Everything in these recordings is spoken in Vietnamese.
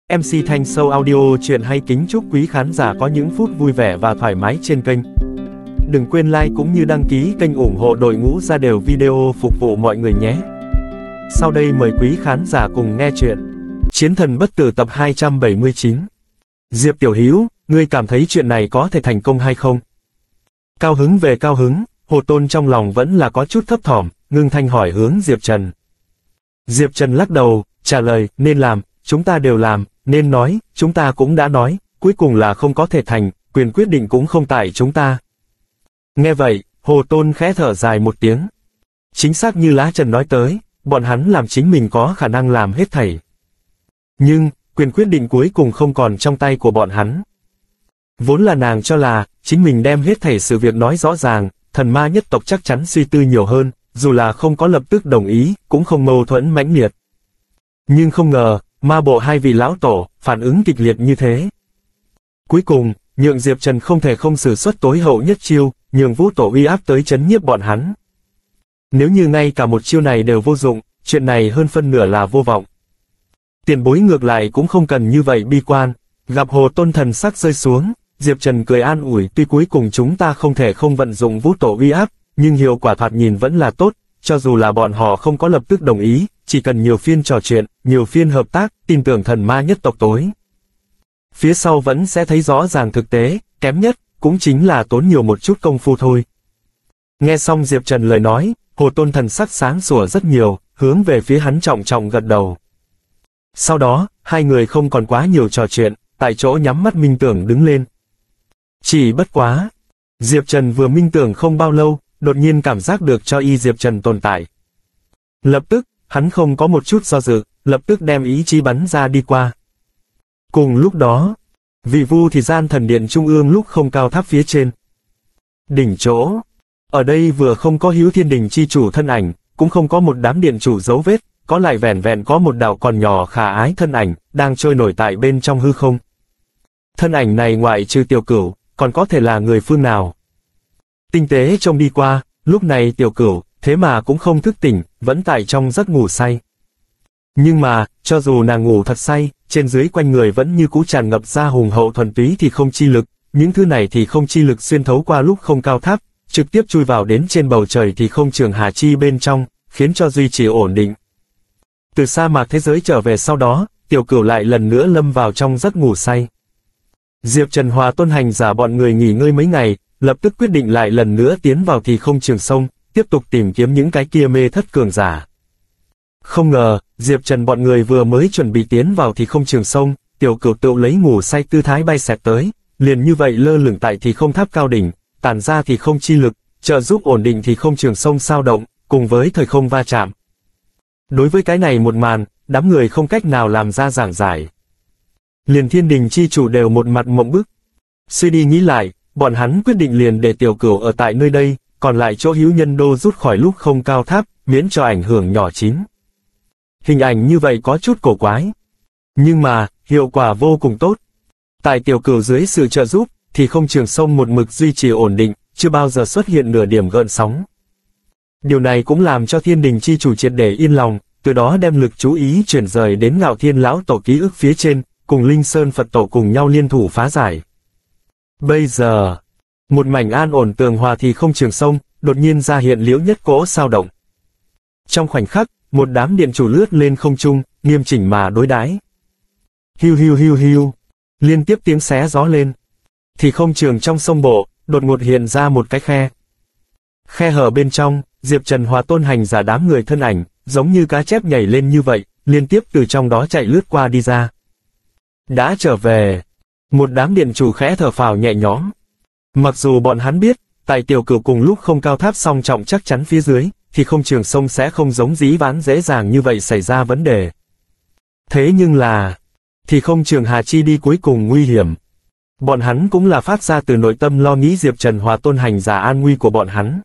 MC Thanh Show Audio truyện hay kính chúc quý khán giả có những phút vui vẻ và thoải mái trên kênh. Đừng quên like cũng như đăng ký kênh ủng hộ đội ngũ ra đều video phục vụ mọi người nhé. Sau đây mời quý khán giả cùng nghe chuyện Chiến Thần Bất Tử tập 279. Diệp Tiểu Hữu, ngươi cảm thấy chuyện này có thể thành công hay không? Cao hứng về cao hứng, Hồ Tôn trong lòng vẫn là có chút thấp thỏm, ngưng thanh hỏi hướng Diệp Trần. Diệp Trần lắc đầu, trả lời, nên làm, chúng ta đều làm, nên nói, chúng ta cũng đã nói, cuối cùng là không có thể thành, quyền quyết định cũng không tại chúng ta. Nghe vậy, Hồ Tôn khẽ thở dài một tiếng. Chính xác như Lá Trần nói tới, bọn hắn làm chính mình có khả năng làm hết thảy. Nhưng, quyền quyết định cuối cùng không còn trong tay của bọn hắn. Vốn là nàng cho là, chính mình đem hết thảy sự việc nói rõ ràng, thần ma nhất tộc chắc chắn suy tư nhiều hơn, dù là không có lập tức đồng ý, cũng không mâu thuẫn mãnh liệt. Nhưng không ngờ, ma bộ hai vị lão tổ, phản ứng kịch liệt như thế. Cuối cùng, nhượng Diệp Trần không thể không sử xuất tối hậu nhất chiêu, nhường vũ tổ uy áp tới chấn nhiếp bọn hắn. Nếu như ngay cả một chiêu này đều vô dụng, chuyện này hơn phân nửa là vô vọng. Tiền bối ngược lại cũng không cần như vậy bi quan, gặp Hồ Tôn thần sắc rơi xuống, Diệp Trần cười an ủi, tuy cuối cùng chúng ta không thể không vận dụng vũ tổ uy áp, nhưng hiệu quả thoạt nhìn vẫn là tốt, cho dù là bọn họ không có lập tức đồng ý, chỉ cần nhiều phiên trò chuyện, nhiều phiên hợp tác, tin tưởng thần ma nhất tộc tối. Phía sau vẫn sẽ thấy rõ ràng thực tế, kém nhất, cũng chính là tốn nhiều một chút công phu thôi. Nghe xong Diệp Trần lời nói, Hồ Tôn thần sắc sáng sủa rất nhiều, hướng về phía hắn trọng trọng gật đầu. Sau đó, hai người không còn quá nhiều trò chuyện, tại chỗ nhắm mắt minh tưởng đứng lên. Chỉ bất quá, Diệp Trần vừa minh tưởng không bao lâu, đột nhiên cảm giác được cho y Diệp Trần tồn tại. Lập tức, hắn không có một chút do dự, lập tức đem ý chí bắn ra đi qua. Cùng lúc đó, vị Vu thì gian thần điện trung ương lúc không cao tháp phía trên. Đỉnh chỗ, ở đây vừa không có Hữu Thiên Đình chi chủ thân ảnh, cũng không có một đám điện chủ dấu vết, có lại vẻn vẹn có một đạo còn nhỏ khả ái thân ảnh, đang trôi nổi tại bên trong hư không. Thân ảnh này ngoại trừ Tiểu Cửu, còn có thể là người phương nào? Tinh tế trông đi qua, lúc này Tiểu Cửu, thế mà cũng không thức tỉnh, vẫn tại trong giấc ngủ say. Nhưng mà, cho dù nàng ngủ thật say, trên dưới quanh người vẫn như cũ tràn ngập ra hùng hậu thuần túy thì không chi lực, những thứ này thì không chi lực xuyên thấu qua lúc không cao tháp, trực tiếp chui vào đến trên bầu trời thì không trường hà chi bên trong, khiến cho duy trì ổn định. Từ sa mạc thế giới trở về sau đó, Tiểu Cửu lại lần nữa lâm vào trong giấc ngủ say. Diệp Trần hòa tôn hành giả bọn người nghỉ ngơi mấy ngày, lập tức quyết định lại lần nữa tiến vào thì không trường sông, tiếp tục tìm kiếm những cái kia mê thất cường giả. Không ngờ, Diệp Trần bọn người vừa mới chuẩn bị tiến vào thì không trường sông, Tiểu Cửu tự lấy ngủ say tư thái bay xẹt tới, liền như vậy lơ lửng tại thì không tháp cao đỉnh, tản ra thì không chi lực, trợ giúp ổn định thì không trường sông sao động, cùng với thời không va chạm. Đối với cái này một màn, đám người không cách nào làm ra giảng giải. Liền Thiên Đình chi chủ đều một mặt mộng bức. Suy đi nghĩ lại, bọn hắn quyết định liền để Tiểu Cửu ở tại nơi đây, còn lại chỗ Hữu Nhân Đô rút khỏi lúc không cao tháp, miễn cho ảnh hưởng nhỏ chín. Hình ảnh như vậy có chút cổ quái. Nhưng mà, hiệu quả vô cùng tốt. Tại Tiểu Cửu dưới sự trợ giúp, thì không trường sông một mực duy trì ổn định, chưa bao giờ xuất hiện nửa điểm gợn sóng. Điều này cũng làm cho Thiên Đình chi chủ triệt để yên lòng, từ đó đem lực chú ý chuyển rời đến Ngạo Thiên lão tổ ký ức phía trên, cùng Linh Sơn Phật tổ cùng nhau liên thủ phá giải. Bây giờ, một mảnh an ổn tường hòa thì không trường sông, đột nhiên ra hiện liễu nhất cỗ sao động. Trong khoảnh khắc, một đám điện chủ lướt lên không trung, nghiêm chỉnh mà đối đãi. Hiu hiu hiu hiu, liên tiếp tiếng xé gió lên. Thì không trường trong sông bộ, đột ngột hiện ra một cái khe. Khe hở bên trong, Diệp Trần hòa tôn hành giả đám người thân ảnh, giống như cá chép nhảy lên như vậy, liên tiếp từ trong đó chạy lướt qua đi ra. Đã trở về. Một đám điện chủ khẽ thở phào nhẹ nhõm. Mặc dù bọn hắn biết, tại Tiểu Cửu cùng lúc không cao tháp song trọng chắc chắn phía dưới, thì không trường sông sẽ không giống dĩ vãng dễ dàng như vậy xảy ra vấn đề. Thế nhưng là, thì không trường hà chi đi cuối cùng nguy hiểm. Bọn hắn cũng là phát ra từ nội tâm lo nghĩ Diệp Trần hòa tôn hành giả an nguy của bọn hắn.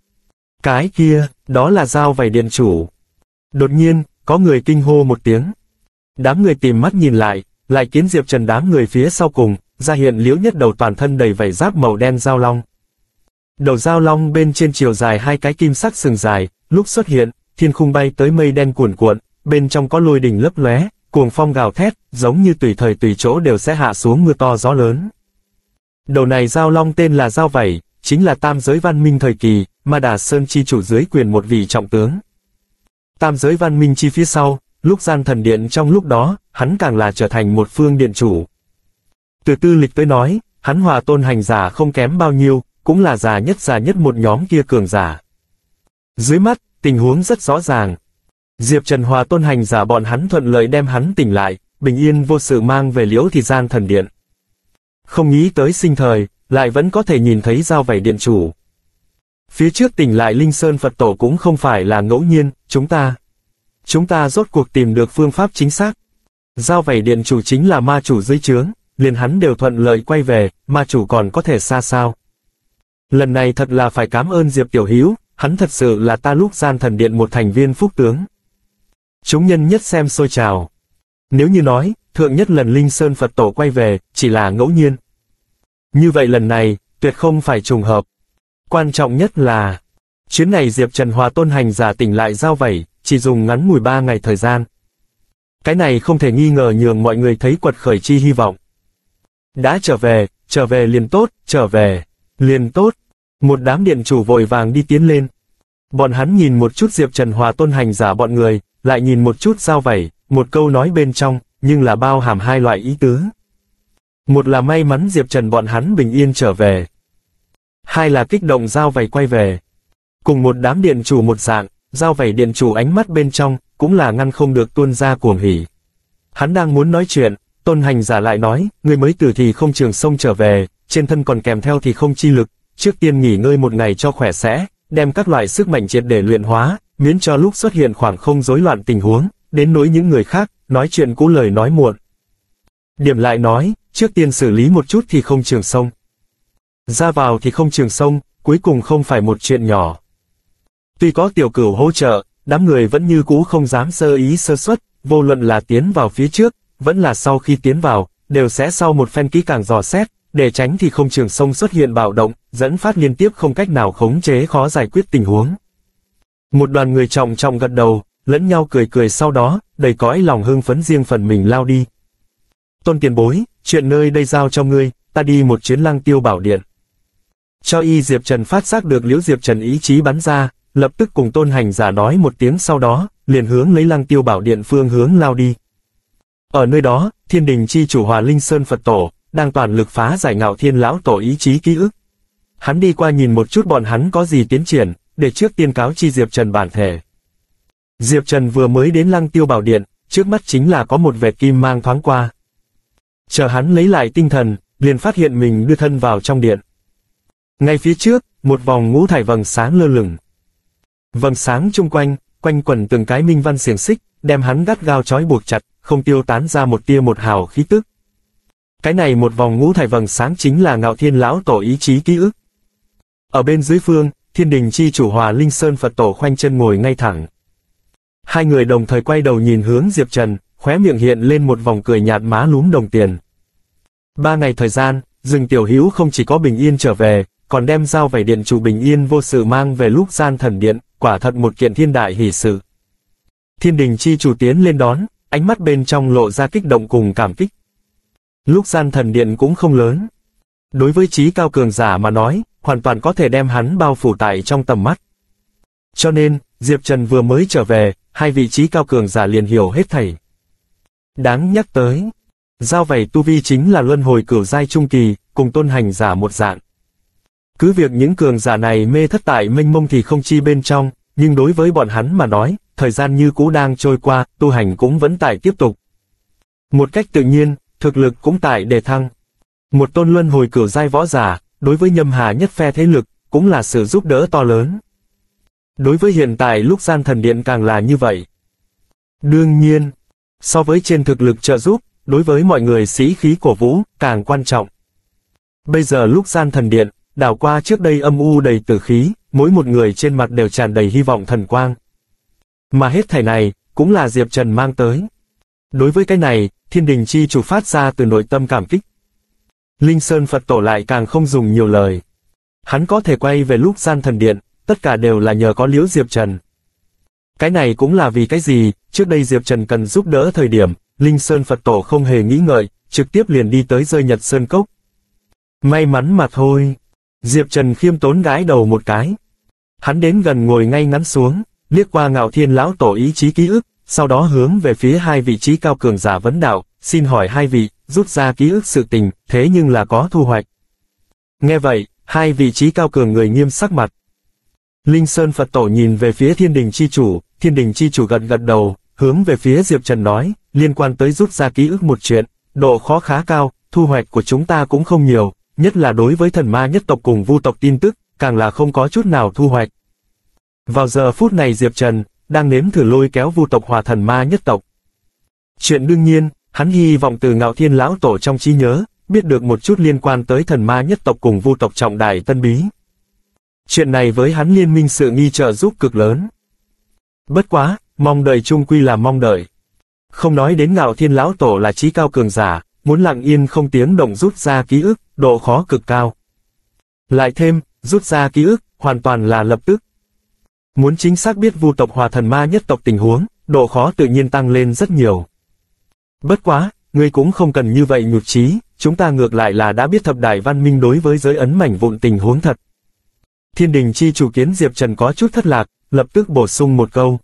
Cái kia, đó là Dao Vảy điện chủ. Đột nhiên, có người kinh hô một tiếng. Đám người tìm mắt nhìn lại kiến Diệp Trần đám người phía sau cùng, ra hiện liễu nhất đầu toàn thân đầy vảy giáp màu đen dao long. Đầu dao long bên trên chiều dài hai cái kim sắc sừng dài, lúc xuất hiện, thiên khung bay tới mây đen cuồn cuộn, bên trong có lôi đình lấp lóe, cuồng phong gào thét, giống như tùy thời tùy chỗ đều sẽ hạ xuống mưa to gió lớn. Đầu này Dao Long tên là Dao Vảy, chính là tam giới văn minh thời kỳ, Ma Đà Sơn chi chủ dưới quyền một vị trọng tướng. Tam giới văn minh chi phía sau, Lúc Gian Thần Điện trong lúc đó, hắn càng là trở thành một phương điện chủ. Từ tư lịch tới nói, hắn Hòa Tôn hành giả không kém bao nhiêu, cũng là già nhất một nhóm kia cường giả. Dưới mắt, tình huống rất rõ ràng. Diệp Trần Hòa Tôn hành giả bọn hắn thuận lợi đem hắn tỉnh lại, bình yên vô sự mang về Liễu Thị Gian Thần Điện. Không nghĩ tới sinh thời, lại vẫn có thể nhìn thấy Dao Vảy điện chủ. Phía trước tỉnh lại Linh Sơn Phật Tổ cũng không phải là ngẫu nhiên, chúng ta rốt cuộc tìm được phương pháp chính xác. Dao Vảy điện chủ chính là ma chủ dưới trướng, liền hắn đều thuận lợi quay về, ma chủ còn có thể xa sao. Lần này thật là phải cảm ơn Diệp Tiểu Hữu, hắn thật sự là ta Lúc Gian Thần Điện một thành viên phúc tướng. Chúng nhân nhất xem sôi trào. Nếu như nói, thượng nhất lần Linh Sơn Phật Tổ quay về, chỉ là ngẫu nhiên. Như vậy lần này, tuyệt không phải trùng hợp. Quan trọng nhất là, chuyến này Diệp Trần Hòa Tôn hành giả tỉnh lại Dao Vảy, chỉ dùng ngắn ngủi 3 ngày thời gian. Cái này không thể nghi ngờ nhường mọi người thấy quật khởi chi hy vọng. Đã trở về liền tốt, trở về, liền tốt. Một đám điện chủ vội vàng đi tiến lên. Bọn hắn nhìn một chút Diệp Trần Hòa Tôn hành giả bọn người, lại nhìn một chút Dao Vảy, một câu nói bên trong, nhưng là bao hàm hai loại ý tứ. Một là may mắn Diệp Trần bọn hắn bình yên trở về. Hai là kích động Dao Vảy quay về. Cùng một đám điện chủ một dạng, Dao Vảy điện chủ ánh mắt bên trong, cũng là ngăn không được tuôn ra cuồng hỉ. Hắn đang muốn nói chuyện, Tôn hành giả lại nói, người mới từ thì không trường sông trở về, trên thân còn kèm theo thì không chi lực, trước tiên nghỉ ngơi một ngày cho khỏe sẽ, đem các loại sức mạnh triệt để luyện hóa, miễn cho lúc xuất hiện khoảng không rối loạn tình huống, đến nỗi những người khác, nói chuyện cũ lời nói muộn. Điểm lại nói, trước tiên xử lý một chút thì không trường sông. Ra vào thì không trường sông, cuối cùng không phải một chuyện nhỏ. Tuy có Tiểu Cửu hỗ trợ, đám người vẫn như cũ không dám sơ ý sơ suất, vô luận là tiến vào phía trước, vẫn là sau khi tiến vào, đều sẽ sau một phen kỹ càng dò xét, để tránh thì không trường sông xuất hiện bạo động, dẫn phát liên tiếp không cách nào khống chế khó giải quyết tình huống. Một đoàn người trọng trọng gật đầu, lẫn nhau cười sau đó, đầy cõi lòng hưng phấn riêng phần mình lao đi. Tôn tiền bối, chuyện nơi đây giao cho ngươi, ta đi một chuyến Lăng Tiêu Bảo Điện. Cho y Diệp Trần phát giác được Liễu Diệp Trần ý chí bắn ra, lập tức cùng Tôn hành giả nói một tiếng sau đó, liền hướng lấy Lăng Tiêu Bảo Điện phương hướng lao đi. Ở nơi đó, Thiên Đình chi chủ Hòa Linh Sơn Phật Tổ, đang toàn lực phá giải Ngạo Thiên lão tổ ý chí ký ức. Hắn đi qua nhìn một chút bọn hắn có gì tiến triển, để trước tiên cáo chi Diệp Trần bản thể. Diệp Trần vừa mới đến Lăng Tiêu Bảo Điện, trước mắt chính là có một vệt kim mang thoáng qua. Chờ hắn lấy lại tinh thần, liền phát hiện mình đưa thân vào trong điện. Ngay phía trước, một vòng ngũ thải vầng sáng lơ lửng. Vầng sáng chung quanh, quanh quẩn từng cái minh văn xiềng xích, đem hắn gắt gao trói buộc chặt, không tiêu tán ra một tia một hào khí tức. Cái này một vòng ngũ thải vầng sáng chính là Ngạo Thiên lão tổ ý chí ký ức. Ở bên dưới phương, Thiên Đình chi chủ Hòa Linh Sơn Phật Tổ khoanh chân ngồi ngay thẳng. Hai người đồng thời quay đầu nhìn hướng Diệp Trần, khóe miệng hiện lên một vòng cười nhạt má lúm đồng tiền. 3 ngày thời gian, Dừng Tiểu Hữu không chỉ có bình yên trở về, còn đem Dao Vảy điện chủ bình yên vô sự mang về Lúc Gian Thần Điện, quả thật một kiện thiên đại hỷ sự. Thiên Đình chi chủ tiến lên đón, ánh mắt bên trong lộ ra kích động cùng cảm kích. Lúc Gian Thần Điện cũng không lớn. Đối với trí cao cường giả mà nói, hoàn toàn có thể đem hắn bao phủ tại trong tầm mắt. Cho nên, Diệp Trần vừa mới trở về, hai vị trí cao cường giả liền hiểu hết thảy. Đáng nhắc tới, Dao Vảy tu vi chính là luân hồi cửu giai trung kỳ, cùng Tôn hành giả một dạng. Cứ việc những cường giả này mê thất tại mênh mông thì không chi bên trong, nhưng đối với bọn hắn mà nói, thời gian như cũ đang trôi qua, tu hành cũng vẫn tại tiếp tục. Một cách tự nhiên, thực lực cũng tại đề thăng. Một tôn luân hồi cửu giai võ giả, đối với nhâm hà nhất phe thế lực, cũng là sự giúp đỡ to lớn. Đối với hiện tại Lúc Gian Thần Điện càng là như vậy. Đương nhiên, so với trên thực lực trợ giúp, đối với mọi người sĩ khí cổ vũ, càng quan trọng. Bây giờ Lúc Gian Thần Điện, đảo qua trước đây âm u đầy tử khí, mỗi một người trên mặt đều tràn đầy hy vọng thần quang. Mà hết thảy này, cũng là Diệp Trần mang tới. Đối với cái này, Thiên Đình chi chủ phát ra từ nội tâm cảm kích. Linh Sơn Phật Tổ lại càng không dùng nhiều lời. Hắn có thể quay về Lúc Gian Thần Điện, tất cả đều là nhờ có Liễu Diệp Trần. Cái này cũng là vì cái gì, trước đây Diệp Trần cần giúp đỡ thời điểm, Linh Sơn Phật Tổ không hề nghĩ ngợi, trực tiếp liền đi tới rơi Nhật Sơn Cốc. May mắn mà thôi. Diệp Trần khiêm tốn gãi đầu một cái. Hắn đến gần ngồi ngay ngắn xuống, liếc qua Ngạo Thiên Lão Tổ ý chí ký ức, sau đó hướng về phía hai vị trí cao cường giả vấn đạo, xin hỏi hai vị, rút ra ký ức sự tình, thế nhưng là có thu hoạch. Nghe vậy, hai vị trí cao cường người nghiêm sắc mặt. Linh Sơn Phật Tổ nhìn về phía Thiên Đình Chi Chủ, Thiên Đình Chi Chủ gật gật đầu, hướng về phía Diệp Trần nói, liên quan tới rút ra ký ức một chuyện, độ khó khá cao, thu hoạch của chúng ta cũng không nhiều, nhất là đối với thần ma nhất tộc cùng vu tộc tin tức, càng là không có chút nào thu hoạch. Vào giờ phút này Diệp Trần đang nếm thử lôi kéo vu tộc hòa thần ma nhất tộc. Chuyện đương nhiên, hắn hy vọng từ Ngạo Thiên Lão Tổ trong trí nhớ, biết được một chút liên quan tới thần ma nhất tộc cùng vu tộc trọng đại tân bí. Chuyện này với hắn liên minh sự nghi trợ giúp cực lớn. Bất quá, mong đợi chung quy là mong đợi. Không nói đến Ngạo Thiên Lão Tổ là trí cao cường giả, muốn lặng yên không tiếng động rút ra ký ức, độ khó cực cao. Lại thêm, rút ra ký ức, hoàn toàn là lập tức. Muốn chính xác biết vu tộc hòa thần ma nhất tộc tình huống, độ khó tự nhiên tăng lên rất nhiều. Bất quá, ngươi cũng không cần như vậy nhụt chí, chúng ta ngược lại là đã biết thập đại văn minh đối với giới ấn mảnh vụn tình huống thật. Thiên Đình Chi Chủ kiến Diệp Trần có chút thất lạc, lập tức bổ sung một câu.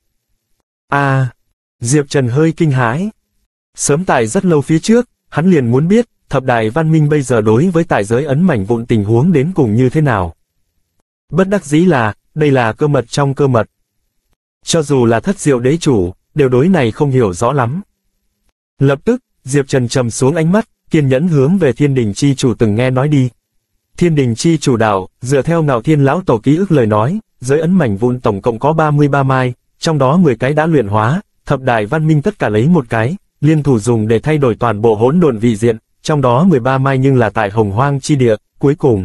Diệp Trần hơi kinh hãi. Sớm tại rất lâu phía trước, hắn liền muốn biết, thập đại văn minh bây giờ đối với tại giới ấn mảnh vụn tình huống đến cùng như thế nào. Bất đắc dĩ là, đây là cơ mật trong cơ mật. Cho dù là Thất Diệu Đế Chủ, đều đối này không hiểu rõ lắm. Lập tức, Diệp Trần trầm xuống ánh mắt, kiên nhẫn hướng về Thiên Đình Chi Chủ từng nghe nói đi. Thiên Đình Chi Chủ đạo, dựa theo Ngạo Thiên Lão Tổ ký ức lời nói, giới ấn mảnh vụn tổng cộng có 33 mai, trong đó 10 cái đã luyện hóa, thập đại văn minh tất cả lấy một cái, liên thủ dùng để thay đổi toàn bộ hỗn độn vị diện, trong đó 13 mai nhưng là tại Hồng Hoang chi địa, cuối cùng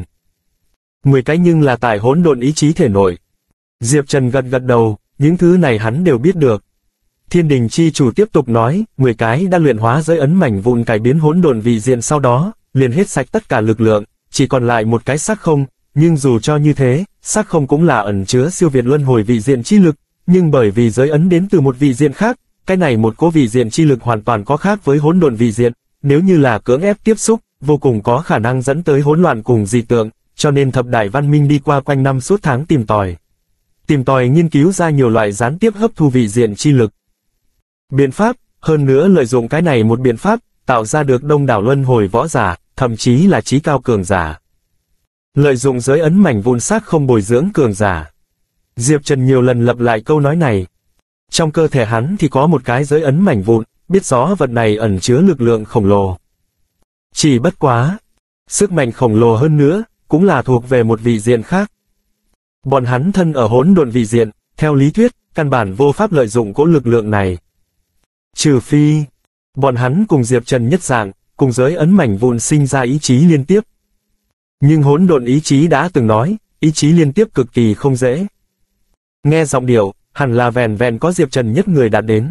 10 cái nhưng là tại hỗn độn ý chí thể nội. Diệp Trần gật gật đầu, những thứ này hắn đều biết được. Thiên Đình Chi Chủ tiếp tục nói, 10 cái đã luyện hóa giới ấn mảnh vụn cải biến hỗn độn vị diện sau đó, liền hết sạch tất cả lực lượng, chỉ còn lại một cái xác không, nhưng dù cho như thế, xác không cũng là ẩn chứa siêu việt luân hồi vị diện chi lực, nhưng bởi vì giới ấn đến từ một vị diện khác, cái này một cố vị diện chi lực hoàn toàn có khác với hỗn độn vị diện, nếu như là cưỡng ép tiếp xúc, vô cùng có khả năng dẫn tới hỗn loạn cùng dị tượng, cho nên thập đại văn minh đi qua quanh năm suốt tháng tìm tòi nghiên cứu ra nhiều loại gián tiếp hấp thu vị diện chi lực. Biện pháp, hơn nữa lợi dụng cái này một biện pháp, tạo ra được đông đảo luân hồi võ giả, thậm chí là trí cao cường giả. Lợi dụng giới ấn mảnh vụn xác không bồi dưỡng cường giả. Diệp Trần nhiều lần lặp lại câu nói này. Trong cơ thể hắn thì có một cái giới ấn mảnh vụn, biết rõ vật này ẩn chứa lực lượng khổng lồ. Chỉ bất quá, sức mạnh khổng lồ hơn nữa, cũng là thuộc về một vị diện khác. Bọn hắn thân ở hỗn độn vị diện, theo lý thuyết, căn bản vô pháp lợi dụng cỗ lực lượng này. Trừ phi, bọn hắn cùng Diệp Trần nhất dạng, cùng giới ấn mảnh vụn sinh ra ý chí liên tiếp. Nhưng hỗn độn ý chí đã từng nói, ý chí liên tiếp cực kỳ không dễ. Nghe giọng điệu, hẳn là vẹn vẹn có Diệp Trần nhất người đạt đến.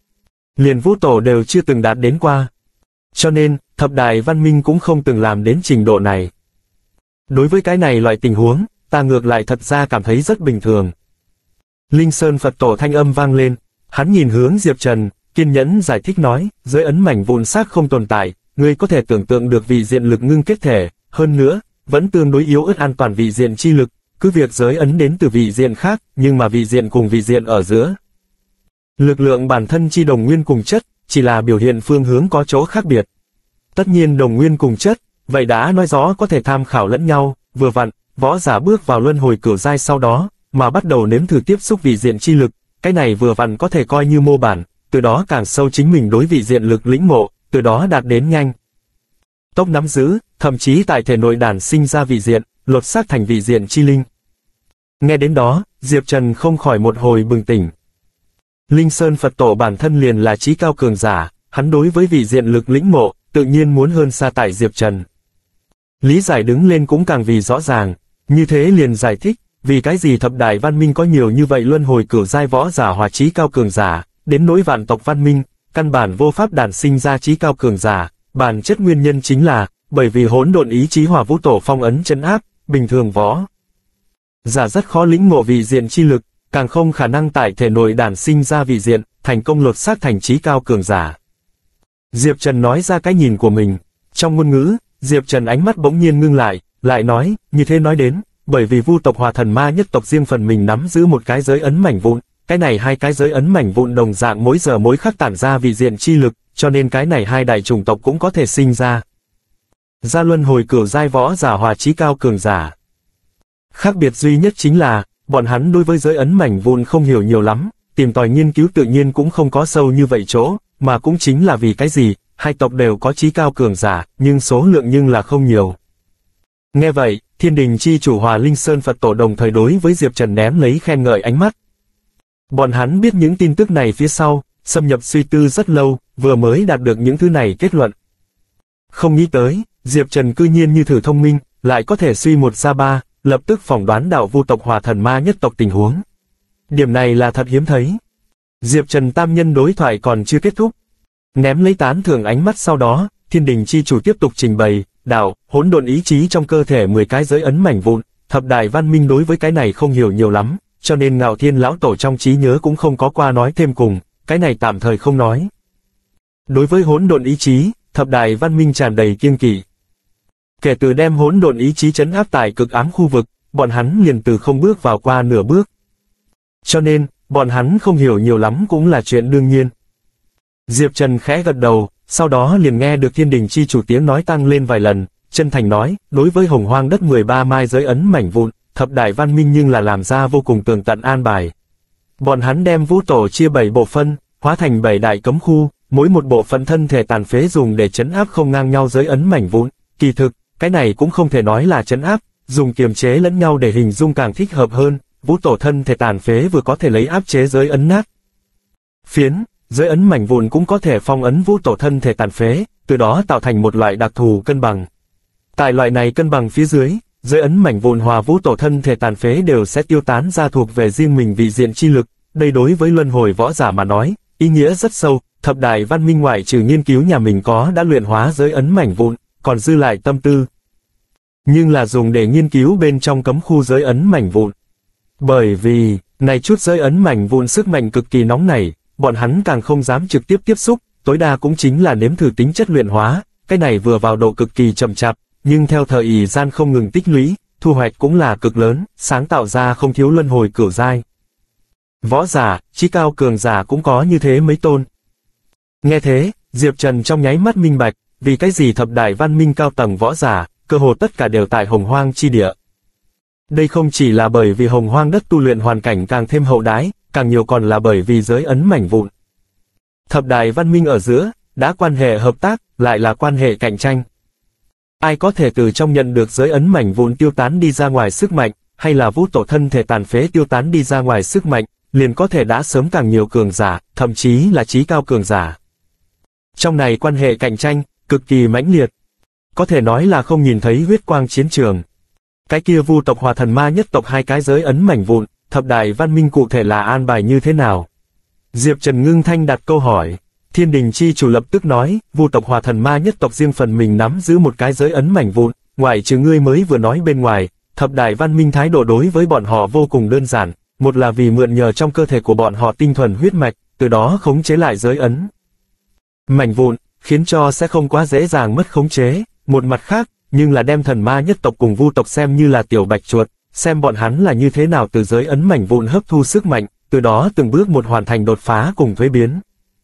Liền Vũ Tổ đều chưa từng đạt đến qua. Cho nên, thập đại văn minh cũng không từng làm đến trình độ này. Đối với cái này loại tình huống, ta ngược lại thật ra cảm thấy rất bình thường. Linh Sơn Phật Tổ thanh âm vang lên, hắn nhìn hướng Diệp Trần, kiên nhẫn giải thích nói, giới ấn mảnh vụn xác không tồn tại, ngươi có thể tưởng tượng được vị diện lực ngưng kết thể, hơn nữa, vẫn tương đối yếu ớt an toàn vị diện chi lực, cứ việc giới ấn đến từ vị diện khác, nhưng mà vị diện cùng vị diện ở giữa. Lực lượng bản thân chi đồng nguyên cùng chất, chỉ là biểu hiện phương hướng có chỗ khác biệt. Tất nhiên đồng nguyên cùng chất, vậy đã nói rõ có thể tham khảo lẫn nhau, vừa vặn, võ giả bước vào luân hồi cửu giai sau đó, mà bắt đầu nếm thử tiếp xúc vị diện chi lực, cái này vừa vặn có thể coi như mô bản, từ đó càng sâu chính mình đối vị diện lực lĩnh ngộ, từ đó đạt đến nhanh tốc nắm giữ, thậm chí tại thể nội đản sinh ra vị diện, lột xác thành vị diện chi linh. Nghe đến đó, Diệp Trần không khỏi một hồi bừng tỉnh. Linh Sơn Phật Tổ bản thân liền là trí cao cường giả, hắn đối với vị diện lực lĩnh ngộ, tự nhiên muốn hơn xa tại Diệp Trần. Lý giải đứng lên cũng càng vì rõ ràng, như thế liền giải thích, vì cái gì thập đại văn minh có nhiều như vậy luân hồi cửu giai võ giả hòa trí cao cường giả, đến nỗi vạn tộc văn minh, căn bản vô pháp đản sinh ra trí cao cường giả, bản chất nguyên nhân chính là, bởi vì hỗn độn ý chí hỏa vũ tổ phong ấn trấn áp, bình thường võ giả rất khó lĩnh ngộ vị diện chi lực, càng không khả năng tại thể nội đản sinh ra vị diện, thành công lột xác thành chí cao cường giả. Diệp Trần nói ra cái nhìn của mình. Trong ngôn ngữ, Diệp Trần ánh mắt bỗng nhiên ngưng lại nói, như thế nói đến, bởi vì vu tộc Hòa Thần Ma nhất tộc riêng phần mình nắm giữ một cái giới ấn mảnh vụn, cái này hai cái giới ấn mảnh vụn đồng dạng mỗi giờ mỗi khắc tản ra vị diện chi lực, cho nên cái này hai đại chủng tộc cũng có thể sinh ra luân hồi cửu giai võ giả hòa chí cao cường giả. Khác biệt duy nhất chính là, bọn hắn đối với giới ấn mảnh vụn không hiểu nhiều lắm, tìm tòi nghiên cứu tự nhiên cũng không có sâu như vậy chỗ, mà cũng chính là vì cái gì, hai tộc đều có chí cao cường giả, nhưng số lượng nhưng là không nhiều. Nghe vậy, Thiên Đình chi chủ Hòa Linh Sơn Phật Tổ đồng thời đối với Diệp Trần ném lấy khen ngợi ánh mắt. Bọn hắn biết những tin tức này phía sau, xâm nhập suy tư rất lâu, vừa mới đạt được những thứ này kết luận. Không nghĩ tới, Diệp Trần cư nhiên như thử thông minh, lại có thể suy một ra ba, lập tức phỏng đoán đạo vu tộc Hòa Thần Ma nhất tộc tình huống. Điểm này là thật hiếm thấy. Diệp Trần tam nhân đối thoại còn chưa kết thúc. Ném lấy tán thưởng ánh mắt sau đó, Thiên Đình chi chủ tiếp tục trình bày, đạo, hỗn độn ý chí trong cơ thể 10 cái giới ấn mảnh vụn, thập đại văn minh đối với cái này không hiểu nhiều lắm, cho nên Ngạo Thiên lão tổ trong trí nhớ cũng không có qua nói thêm cùng, cái này tạm thời không nói. Đối với hỗn độn ý chí, thập đại văn minh tràn đầy kiêng kỵ. Kể từ đem hỗn độn ý chí trấn áp tại cực ám khu vực, bọn hắn liền từ không bước vào qua nửa bước. Cho nên, bọn hắn không hiểu nhiều lắm cũng là chuyện đương nhiên. Diệp Trần khẽ gật đầu, sau đó liền nghe được Thiên Đình chi chủ tiếng nói tăng lên vài lần, chân thành nói, đối với hồng hoang đất 13 mai giới ấn mảnh vụn, thập đại văn minh nhưng là làm ra vô cùng tường tận an bài. Bọn hắn đem vũ tổ chia 7 bộ phận, hóa thành 7 đại cấm khu, mỗi một bộ phận thân thể tàn phế dùng để trấn áp không ngang nhau giới ấn mảnh vụn, kỳ thực, cái này cũng không thể nói là trấn áp, dùng kiềm chế lẫn nhau để hình dung càng thích hợp hơn, vũ tổ thân thể tàn phế vừa có thể lấy áp chế giới ấn nát phiến, giới ấn mảnh vụn cũng có thể phong ấn vũ tổ thân thể tàn phế, từ đó tạo thành một loại đặc thù cân bằng. Tại loại này cân bằng phía dưới, giới ấn mảnh vụn hòa vũ tổ thân thể tàn phế đều sẽ tiêu tán ra thuộc về riêng mình vị diện chi lực, đây đối với luân hồi võ giả mà nói, ý nghĩa rất sâu, thập đại văn minh ngoại trừ nghiên cứu nhà mình có đã luyện hóa giới ấn mảnh vụn, còn dư lại tâm tư. Nhưng là dùng để nghiên cứu bên trong cấm khu giới ấn mảnh vụn. Bởi vì, này chút giới ấn mảnh vụn sức mạnh cực kỳ nóng nảy, bọn hắn càng không dám trực tiếp tiếp xúc, tối đa cũng chính là nếm thử tính chất luyện hóa, cái này vừa vào độ cực kỳ chậm chạp, nhưng theo thời gian không ngừng tích lũy, thu hoạch cũng là cực lớn, sáng tạo ra không thiếu luân hồi cửu giai. Võ giả, chí cao cường giả cũng có như thế mấy tôn. Nghe thế, Diệp Trần trong nháy mắt minh bạch, vì cái gì thập đại văn minh cao tầng võ giả, cơ hồ tất cả đều tại hồng hoang chi địa. Đây không chỉ là bởi vì hồng hoang đất tu luyện hoàn cảnh càng thêm hậu đãi, càng nhiều còn là bởi vì giới ấn mảnh vụn. Thập đại văn minh ở giữa, đã quan hệ hợp tác, lại là quan hệ cạnh tranh. Ai có thể từ trong nhận được giới ấn mảnh vụn tiêu tán đi ra ngoài sức mạnh, hay là vũ tổ thân thể tàn phế tiêu tán đi ra ngoài sức mạnh, liền có thể đã sớm càng nhiều cường giả, thậm chí là chí cao cường giả. Trong này quan hệ cạnh tranh, cực kỳ mãnh liệt. Có thể nói là không nhìn thấy huyết quang chiến trường. Cái kia vu tộc Hòa Thần Ma nhất tộc hai cái giới ấn mảnh vụn, thập đại văn minh cụ thể là an bài như thế nào? Diệp Trần ngưng thanh đặt câu hỏi. Thiên Đình chi chủ lập tức nói, vu tộc Hòa Thần Ma nhất tộc riêng phần mình nắm giữ một cái giới ấn mảnh vụn, ngoại trừ ngươi mới vừa nói bên ngoài, thập đại văn minh thái độ đối với bọn họ vô cùng đơn giản, một là vì mượn nhờ trong cơ thể của bọn họ tinh thuần huyết mạch, từ đó khống chế lại giới ấn mảnh vụn, khiến cho sẽ không quá dễ dàng mất khống chế, một mặt khác, nhưng là đem thần ma nhất tộc cùng vu tộc xem như là tiểu bạch chuột, xem bọn hắn là như thế nào từ giới ấn mảnh vụn hấp thu sức mạnh, từ đó từng bước một hoàn thành đột phá cùng thuế biến.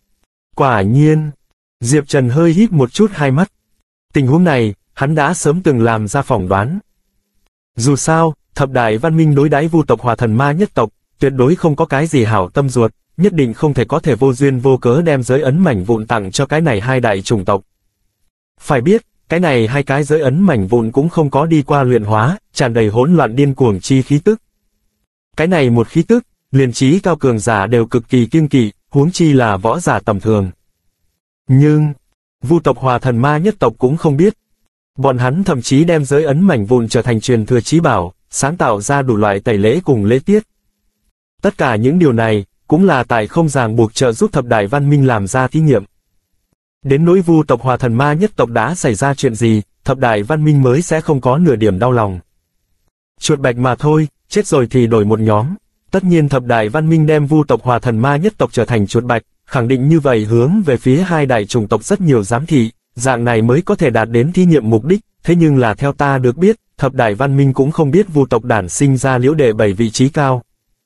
Quả nhiên, Diệp Trần hơi híp một chút hai mắt. Tình huống này, hắn đã sớm từng làm ra phỏng đoán. Dù sao, thập đại văn minh đối đãi vu tộc Hòa Thần Ma nhất tộc, tuyệt đối không có cái gì hảo tâm ruột, nhất định không thể có thể vô duyên vô cớ đem giới ấn mảnh vụn tặng cho cái này hai đại chủng tộc. Phải biết, cái này hai cái giới ấn mảnh vụn cũng không có đi qua luyện hóa, tràn đầy hỗn loạn điên cuồng chi khí tức. Cái này một khí tức, liền chí cao cường giả đều cực kỳ kiêng kỵ, huống chi là võ giả tầm thường. Nhưng, vu tộc Hòa Thần Ma nhất tộc cũng không biết. Bọn hắn thậm chí đem giới ấn mảnh vụn trở thành truyền thừa chí bảo, sáng tạo ra đủ loại tẩy lễ cùng lễ tiết. Tất cả những điều này, cũng là tại không ràng buộc trợ giúp thập đại văn minh làm ra thí nghiệm. Đến nỗi vu tộc Hòa Thần Ma nhất tộc đã xảy ra chuyện gì, thập đại văn minh mới sẽ không có nửa điểm đau lòng. Chuột bạch mà thôi, chết rồi thì đổi một nhóm. Tất nhiên thập đại văn minh đem vu tộc hòa thần ma nhất tộc trở thành chuột bạch, khẳng định như vậy hướng về phía hai đại chủng tộc rất nhiều giám thị, dạng này mới có thể đạt đến thí nghiệm mục đích, thế nhưng là theo ta được biết, thập đại văn minh cũng không biết vu tộc đản sinh ra liễu đệ 7 vị trí cao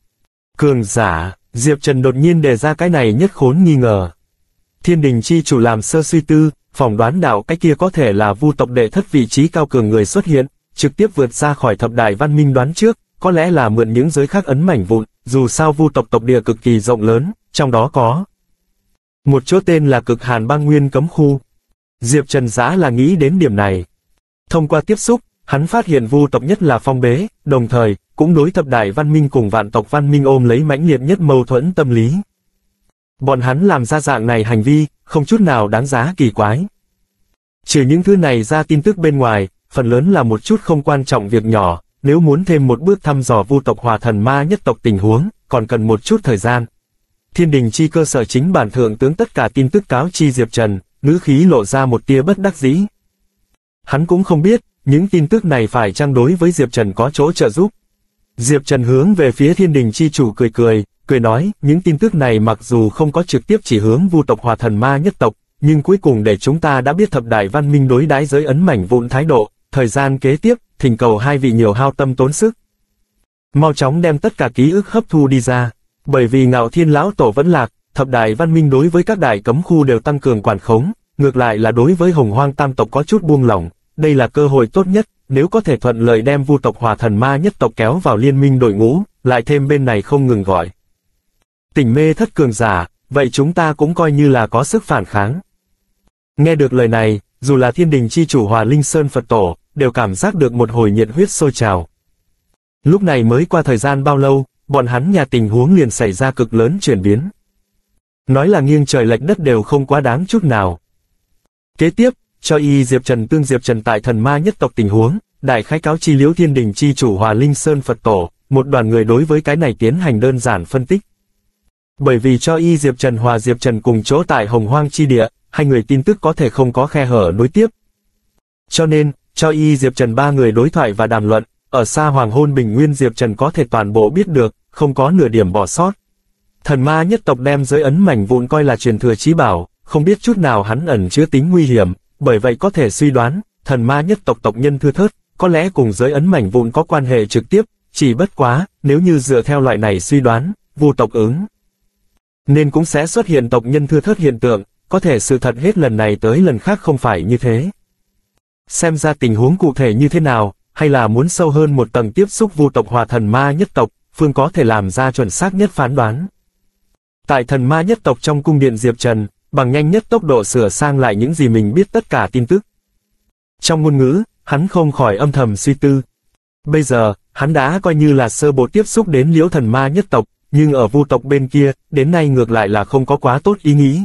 cường giả. Diệp Trần đột nhiên đề ra cái này nhất khốn nghi ngờ. Thiên đình chi chủ làm sơ suy tư, phỏng đoán đạo cái kia có thể là vu tộc đệ thất vị trí cao cường người xuất hiện, trực tiếp vượt ra khỏi thập đại văn minh đoán trước, có lẽ là mượn những giới khác ấn mảnh vụn, dù sao vu tộc tộc địa cực kỳ rộng lớn, trong đó có một chỗ tên là Cực Hàn Băng Nguyên cấm khu. Diệp Trần giá là nghĩ đến điểm này. Thông qua tiếp xúc, hắn phát hiện vu tộc nhất là phong bế, đồng thời, cũng đối thập đại văn minh cùng vạn tộc văn minh ôm lấy mãnh liệt nhất mâu thuẫn tâm lý. Bọn hắn làm ra dạng này hành vi, không chút nào đáng giá kỳ quái. Trừ những thứ này ra tin tức bên ngoài, phần lớn là một chút không quan trọng việc nhỏ, nếu muốn thêm một bước thăm dò vu tộc hòa thần ma nhất tộc tình huống, còn cần một chút thời gian. Thiên đình chi cơ sở chính bản thượng tướng tất cả tin tức cáo chi Diệp Trần, ngữ khí lộ ra một tia bất đắc dĩ. Hắn cũng không biết, những tin tức này phải chăng đối với Diệp Trần có chỗ trợ giúp. Diệp Trần hướng về phía thiên đình chi chủ cười nói, những tin tức này mặc dù không có trực tiếp chỉ hướng vu tộc hòa thần ma nhất tộc, nhưng cuối cùng để chúng ta đã biết thập đại văn minh đối đãi giới ấn mảnh vụn thái độ, thời gian kế tiếp, thỉnh cầu hai vị nhiều hao tâm tốn sức. Mau chóng đem tất cả ký ức hấp thu đi ra, bởi vì Ngạo Thiên lão tổ vẫn lạc, thập đại văn minh đối với các đại cấm khu đều tăng cường quản khống, ngược lại là đối với Hồng Hoang tam tộc có chút buông lỏng, đây là cơ hội tốt nhất, nếu có thể thuận lợi đem vu tộc hòa thần ma nhất tộc kéo vào liên minh đội ngũ, lại thêm bên này không ngừng gọi Tỉnh Mê Thất cường giả, vậy chúng ta cũng coi như là có sức phản kháng. Nghe được lời này, dù là thiên đình chi chủ Hòa Linh Sơn Phật Tổ, đều cảm giác được một hồi nhiệt huyết sôi trào. Lúc này mới qua thời gian bao lâu, bọn hắn nhà tình huống liền xảy ra cực lớn chuyển biến. Nói là nghiêng trời lệch đất đều không quá đáng chút nào. Kế tiếp, cho Diệp Trần tương Diệp Trần tại thần ma nhất tộc tình huống, đại khái cáo chi liễu thiên đình chi chủ Hòa Linh Sơn Phật Tổ, một đoàn người đối với cái này tiến hành đơn giản phân tích. Bởi vì cho Diệp Trần Hòa Diệp Trần cùng chỗ tại Hồng Hoang chi địa, hai người tin tức có thể không có khe hở nối tiếp. Cho nên, cho Diệp Trần ba người đối thoại và đàm luận, ở xa hoàng hôn bình nguyên Diệp Trần có thể toàn bộ biết được, không có nửa điểm bỏ sót. Thần ma nhất tộc đem giới ấn mảnh vụn coi là truyền thừa chí bảo, không biết chút nào hắn ẩn chứa tính nguy hiểm, bởi vậy có thể suy đoán, thần ma nhất tộc tộc nhân thưa thớt, có lẽ cùng giới ấn mảnh vụn có quan hệ trực tiếp, chỉ bất quá, nếu như dựa theo loại này suy đoán, vu tộc ứng nên cũng sẽ xuất hiện tộc nhân thưa thớt hiện tượng, có thể sự thật hết lần này tới lần khác không phải như thế. Xem ra tình huống cụ thể như thế nào, hay là muốn sâu hơn một tầng tiếp xúc vu tộc hòa thần ma nhất tộc, Phương có thể làm ra chuẩn xác nhất phán đoán. Tại thần ma nhất tộc trong cung điện Diệp Trần, bằng nhanh nhất tốc độ sửa sang lại những gì mình biết tất cả tin tức. Trong ngôn ngữ, hắn không khỏi âm thầm suy tư. Bây giờ, hắn đã coi như là sơ bộ tiếp xúc đến liễu thần ma nhất tộc, nhưng ở vu tộc bên kia, đến nay ngược lại là không có quá tốt ý nghĩ.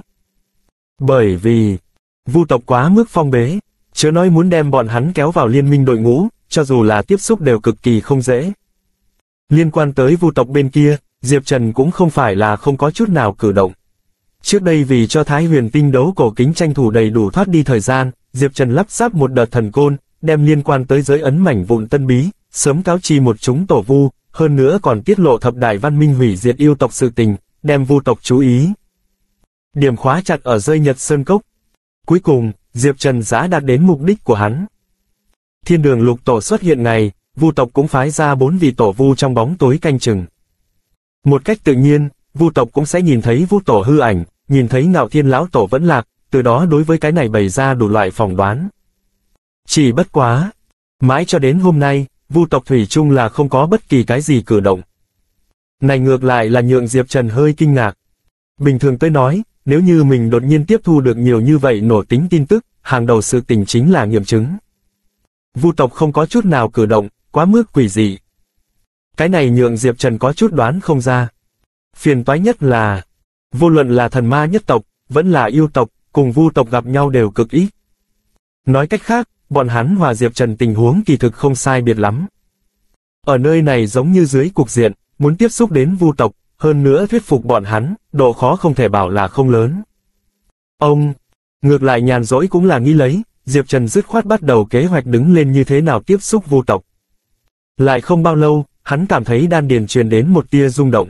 Bởi vì, vu tộc quá mức phong bế, chớ nói muốn đem bọn hắn kéo vào liên minh đội ngũ, cho dù là tiếp xúc đều cực kỳ không dễ. Liên quan tới vu tộc bên kia, Diệp Trần cũng không phải là không có chút nào cử động. Trước đây vì cho Thái Huyền Tinh đấu cổ kính tranh thủ đầy đủ thoát đi thời gian, Diệp Trần lắp ráp một đợt thần côn, đem liên quan tới giới ấn mảnh vụn tân bí, sớm cáo chi một chúng tổ vu, hơn nữa còn tiết lộ thập đại văn minh hủy diệt yêu tộc sự tình, đem vu tộc chú ý điểm khóa chặt ở rơi Nhật Sơn Cốc. Cuối cùng, Diệp Trần đã đạt đến mục đích của hắn. Thiên đường lục tổ xuất hiện ngày, vu tộc cũng phái ra 4 vị tổ vu trong bóng tối canh chừng. Một cách tự nhiên, vu tộc cũng sẽ nhìn thấy vu tổ hư ảnh, nhìn thấy Ngạo Thiên lão tổ vẫn lạc, từ đó đối với cái này bày ra đủ loại phỏng đoán. Chỉ bất quá, mãi cho đến hôm nay, vu tộc thủy chung là không có bất kỳ cái gì cử động. Này ngược lại là nhượng Diệp Trần hơi kinh ngạc. Bình thường tôi nói, nếu như mình đột nhiên tiếp thu được nhiều như vậy nổ tính tin tức, hàng đầu sự tình chính là nghiệm chứng. Vu tộc không có chút nào cử động, quá mức quỷ dị. Cái này nhượng Diệp Trần có chút đoán không ra. Phiền toái nhất là, vô luận là thần ma nhất tộc, vẫn là yêu tộc, cùng vu tộc gặp nhau đều cực ít. Nói cách khác, bọn hắn hòa Diệp Trần tình huống kỳ thực không sai biệt lắm. Ở nơi này giống như dưới cục diện, muốn tiếp xúc đến vu tộc, hơn nữa thuyết phục bọn hắn, độ khó không thể bảo là không lớn. Ông, ngược lại nhàn rỗi cũng là nghĩ lấy, Diệp Trần dứt khoát bắt đầu kế hoạch đứng lên như thế nào tiếp xúc vu tộc. Lại không bao lâu, hắn cảm thấy đan điền truyền đến một tia rung động.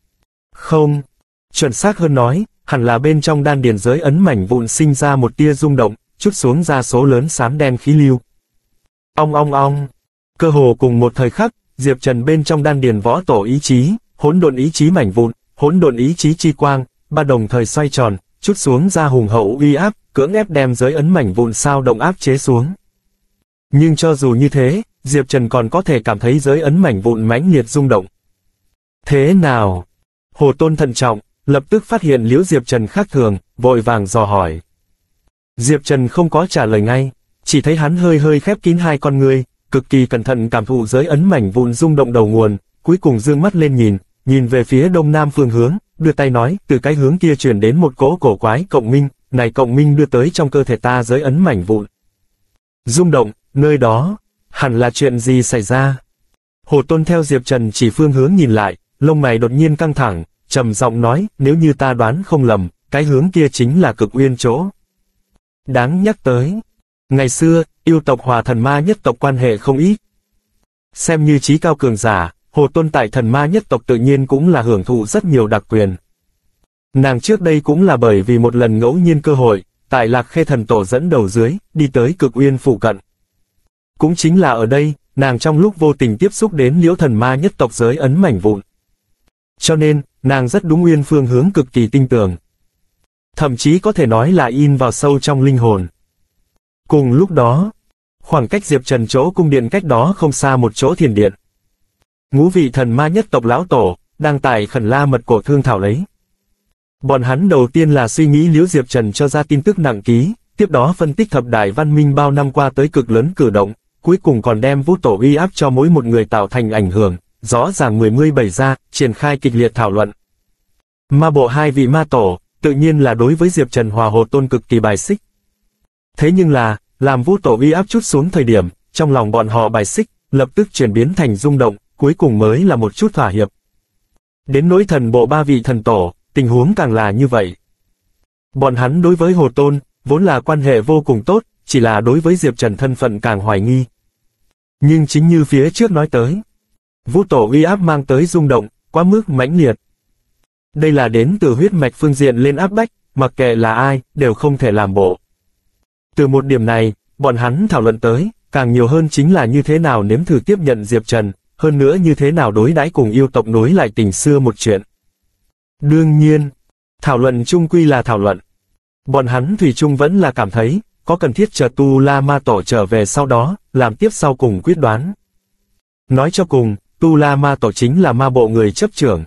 Không, chuẩn xác hơn nói, hẳn là bên trong đan điền giới ấn mảnh vụn sinh ra một tia rung động, chút xuống ra số lớn xám đen khí lưu. Ong ong ong, cơ hồ cùng một thời khắc, Diệp Trần bên trong đan điền võ tổ ý chí, hỗn độn ý chí mảnh vụn, hỗn độn ý chí chi quang, ba đồng thời xoay tròn, chút xuống ra hùng hậu uy áp, cưỡng ép đem giới ấn mảnh vụn sao động áp chế xuống. Nhưng cho dù như thế, Diệp Trần còn có thể cảm thấy giới ấn mảnh vụn mãnh liệt rung động. Thế nào? Hồ Tôn thận trọng, lập tức phát hiện Liễu Diệp Trần khác thường, vội vàng dò hỏi. Diệp Trần không có trả lời ngay, chỉ thấy hắn hơi hơi khép kín hai con ngươi, cực kỳ cẩn thận cảm thụ giới ấn mảnh vụn rung động đầu nguồn, cuối cùng dương mắt lên nhìn về phía đông nam phương hướng, đưa tay nói, từ cái hướng kia truyền đến một cỗ cổ quái cộng minh, này cộng minh đưa tới trong cơ thể ta giới ấn mảnh vụn. Rung động, nơi đó, hẳn là chuyện gì xảy ra? Hồ Tôn theo Diệp Trần chỉ phương hướng nhìn lại, lông mày đột nhiên căng thẳng, trầm giọng nói, nếu như ta đoán không lầm, cái hướng kia chính là Cực Uyên chỗ. Đáng nhắc tới, ngày xưa, yêu tộc hòa thần ma nhất tộc quan hệ không ít. Xem như chí cao cường giả, Hồ Tôn tại thần ma nhất tộc tự nhiên cũng là hưởng thụ rất nhiều đặc quyền. Nàng trước đây cũng là bởi vì một lần ngẫu nhiên cơ hội, tại Lạc Khê thần tổ dẫn đầu dưới, đi tới Cực Uyên phụ cận. Cũng chính là ở đây, nàng trong lúc vô tình tiếp xúc đến Liễu thần ma nhất tộc giới ấn mảnh vụn. Cho nên, nàng rất đúng Uyên phương hướng cực kỳ tinh tường. Thậm chí có thể nói là in vào sâu trong linh hồn. Cùng lúc đó, khoảng cách Diệp Trần chỗ cung điện cách đó không xa một chỗ thiền điện. Ngũ vị thần ma nhất tộc lão tổ, đang tại khẩn la mật cổ thương thảo lấy. Bọn hắn đầu tiên là suy nghĩ Liễu Diệp Trần cho ra tin tức nặng ký, tiếp đó phân tích thập đại văn minh bao năm qua tới cực lớn cử động, cuối cùng còn đem vũ tổ uy áp cho mỗi một người tạo thành ảnh hưởng, rõ ràng 17 ra, triển khai kịch liệt thảo luận. Ma bộ hai vị ma tổ, tự nhiên là đối với Diệp Trần hòa Hồ Tôn cực kỳ bài xích. Thế nhưng là, làm vũ tổ uy áp chút xuống thời điểm, trong lòng bọn họ bài xích, lập tức chuyển biến thành rung động, cuối cùng mới là một chút thỏa hiệp. Đến nỗi thần bộ ba vị thần tổ, tình huống càng là như vậy. Bọn hắn đối với Hồ Tôn, vốn là quan hệ vô cùng tốt, chỉ là đối với Diệp Trần thân phận càng hoài nghi. Nhưng chính như phía trước nói tới, vũ tổ uy áp mang tới rung động, quá mức mãnh liệt. Đây là đến từ huyết mạch phương diện lên áp bách, mặc kệ là ai, đều không thể làm bộ. Từ một điểm này, bọn hắn thảo luận tới, càng nhiều hơn chính là như thế nào nếm thử tiếp nhận Diệp Trần, hơn nữa như thế nào đối đãi cùng yêu tộc nối lại tình xưa một chuyện. Đương nhiên, thảo luận chung quy là thảo luận. Bọn hắn thủy chung vẫn là cảm thấy, có cần thiết chờ Tu La Ma Tổ trở về sau đó, làm tiếp sau cùng quyết đoán. Nói cho cùng, Tu La Ma Tổ chính là ma bộ người chấp trưởng.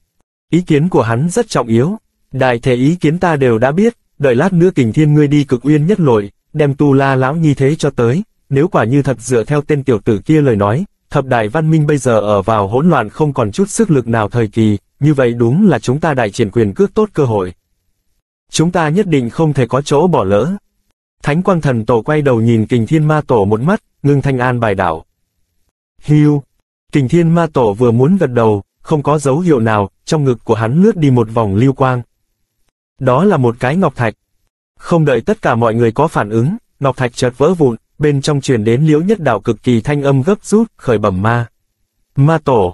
Ý kiến của hắn rất trọng yếu, đại thể ý kiến ta đều đã biết, đợi lát nữa Kình Thiên ngươi đi Cực Uyên nhất lội, đem Tu La lão nhi thế cho tới, nếu quả như thật dựa theo tên tiểu tử kia lời nói, thập đại văn minh bây giờ ở vào hỗn loạn không còn chút sức lực nào thời kỳ, như vậy đúng là chúng ta đại triển quyền cước tốt cơ hội. Chúng ta nhất định không thể có chỗ bỏ lỡ. Thánh Quang Thần Tổ quay đầu nhìn Kình Thiên Ma Tổ một mắt, ngưng thanh an bài đạo. Hiu, Kình Thiên Ma Tổ vừa muốn gật đầu, không có dấu hiệu nào, trong ngực của hắn lướt đi một vòng lưu quang. Đó là một cái ngọc thạch. Không đợi tất cả mọi người có phản ứng, ngọc thạch chợt vỡ vụn, bên trong truyền đến Liễu Nhất Đạo cực kỳ thanh âm gấp rút, khởi bẩm Ma Tổ,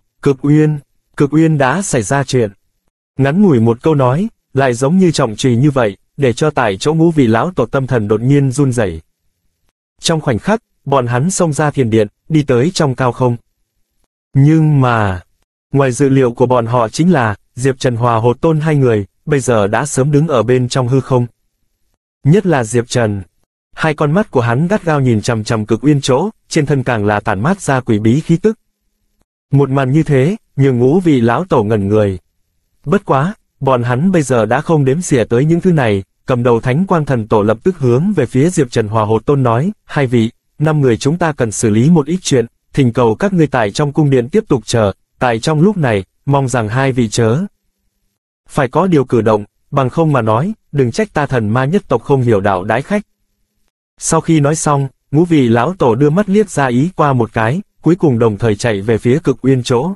Cực Uyên đã xảy ra chuyện. Ngắn ngủi một câu nói, lại giống như trọng trùy như vậy, để cho tại chỗ ngũ vị lão tổ tâm thần đột nhiên run rẩy. Trong khoảnh khắc, bọn hắn xông ra thiền điện, đi tới trong cao không. Nhưng mà, ngoài dự liệu của bọn họ chính là, Diệp Trần hòa Hồ Tôn hai người, bây giờ đã sớm đứng ở bên trong hư không. Nhất là Diệp Trần. Hai con mắt của hắn gắt gao nhìn chằm chằm Cực Uyên chỗ, trên thân càng là tản mát ra quỷ bí khí tức. Một màn như thế, nhường ngũ vị lão tổ ngẩn người. Bất quá, bọn hắn bây giờ đã không đếm xỉa tới những thứ này, cầm đầu Thánh Quang Thần Tổ lập tức hướng về phía Diệp Trần hòa Hồ Tôn nói, hai vị, 5 người chúng ta cần xử lý một ít chuyện, thỉnh cầu các ngươi tại trong cung điện tiếp tục chờ, tại trong lúc này, mong rằng hai vị chớ phải có điều cử động, bằng không mà nói, đừng trách ta thần ma nhất tộc không hiểu đạo đãi khách. Sau khi nói xong, ngũ vị lão tổ đưa mắt liếc ra ý qua một cái, cuối cùng đồng thời chạy về phía Cực Uyên chỗ.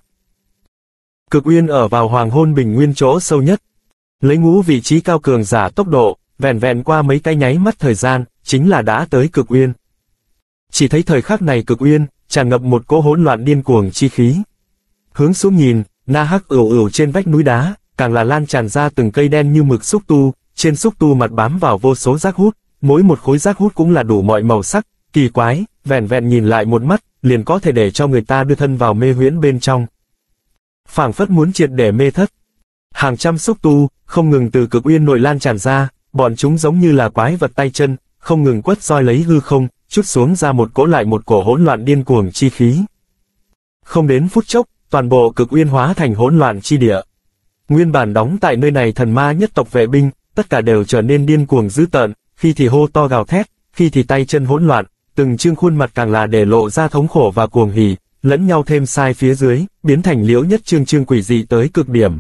Cực Uyên ở vào hoàng hôn bình nguyên chỗ sâu nhất. Lấy ngũ vị trí cao cường giả tốc độ, vẹn vẹn qua mấy cái nháy mắt thời gian, chính là đã tới Cực Uyên. Chỉ thấy thời khắc này Cực Uyên, tràn ngập một cỗ hỗn loạn điên cuồng chi khí. Hướng xuống nhìn, na hắc ửu ửu trên vách núi đá, càng là lan tràn ra từng cây đen như mực xúc tu, trên xúc tu mặt bám vào vô số rác hút, mỗi một khối rác hút cũng là đủ mọi màu sắc, kỳ quái, vẹn vẹn nhìn lại một mắt, liền có thể để cho người ta đưa thân vào mê huyễn bên trong. Phảng phất muốn triệt để mê thất. Hàng trăm xúc tu, không ngừng từ cực uyên nội lan tràn ra, bọn chúng giống như là quái vật tay chân, không ngừng quất roi lấy hư không, trút xuống ra một cỗ lại một cổ hỗn loạn điên cuồng chi khí. Không đến phút chốc, toàn bộ cực uyên hóa thành hỗn loạn chi địa. Nguyên bản đóng tại nơi này thần ma nhất tộc vệ binh, tất cả đều trở nên điên cuồng dữ tợn, khi thì hô to gào thét, khi thì tay chân hỗn loạn, từng trương khuôn mặt càng là để lộ ra thống khổ và cuồng hỉ, lẫn nhau thêm sai phía dưới, biến thành liễu nhất trương quỷ dị tới cực điểm.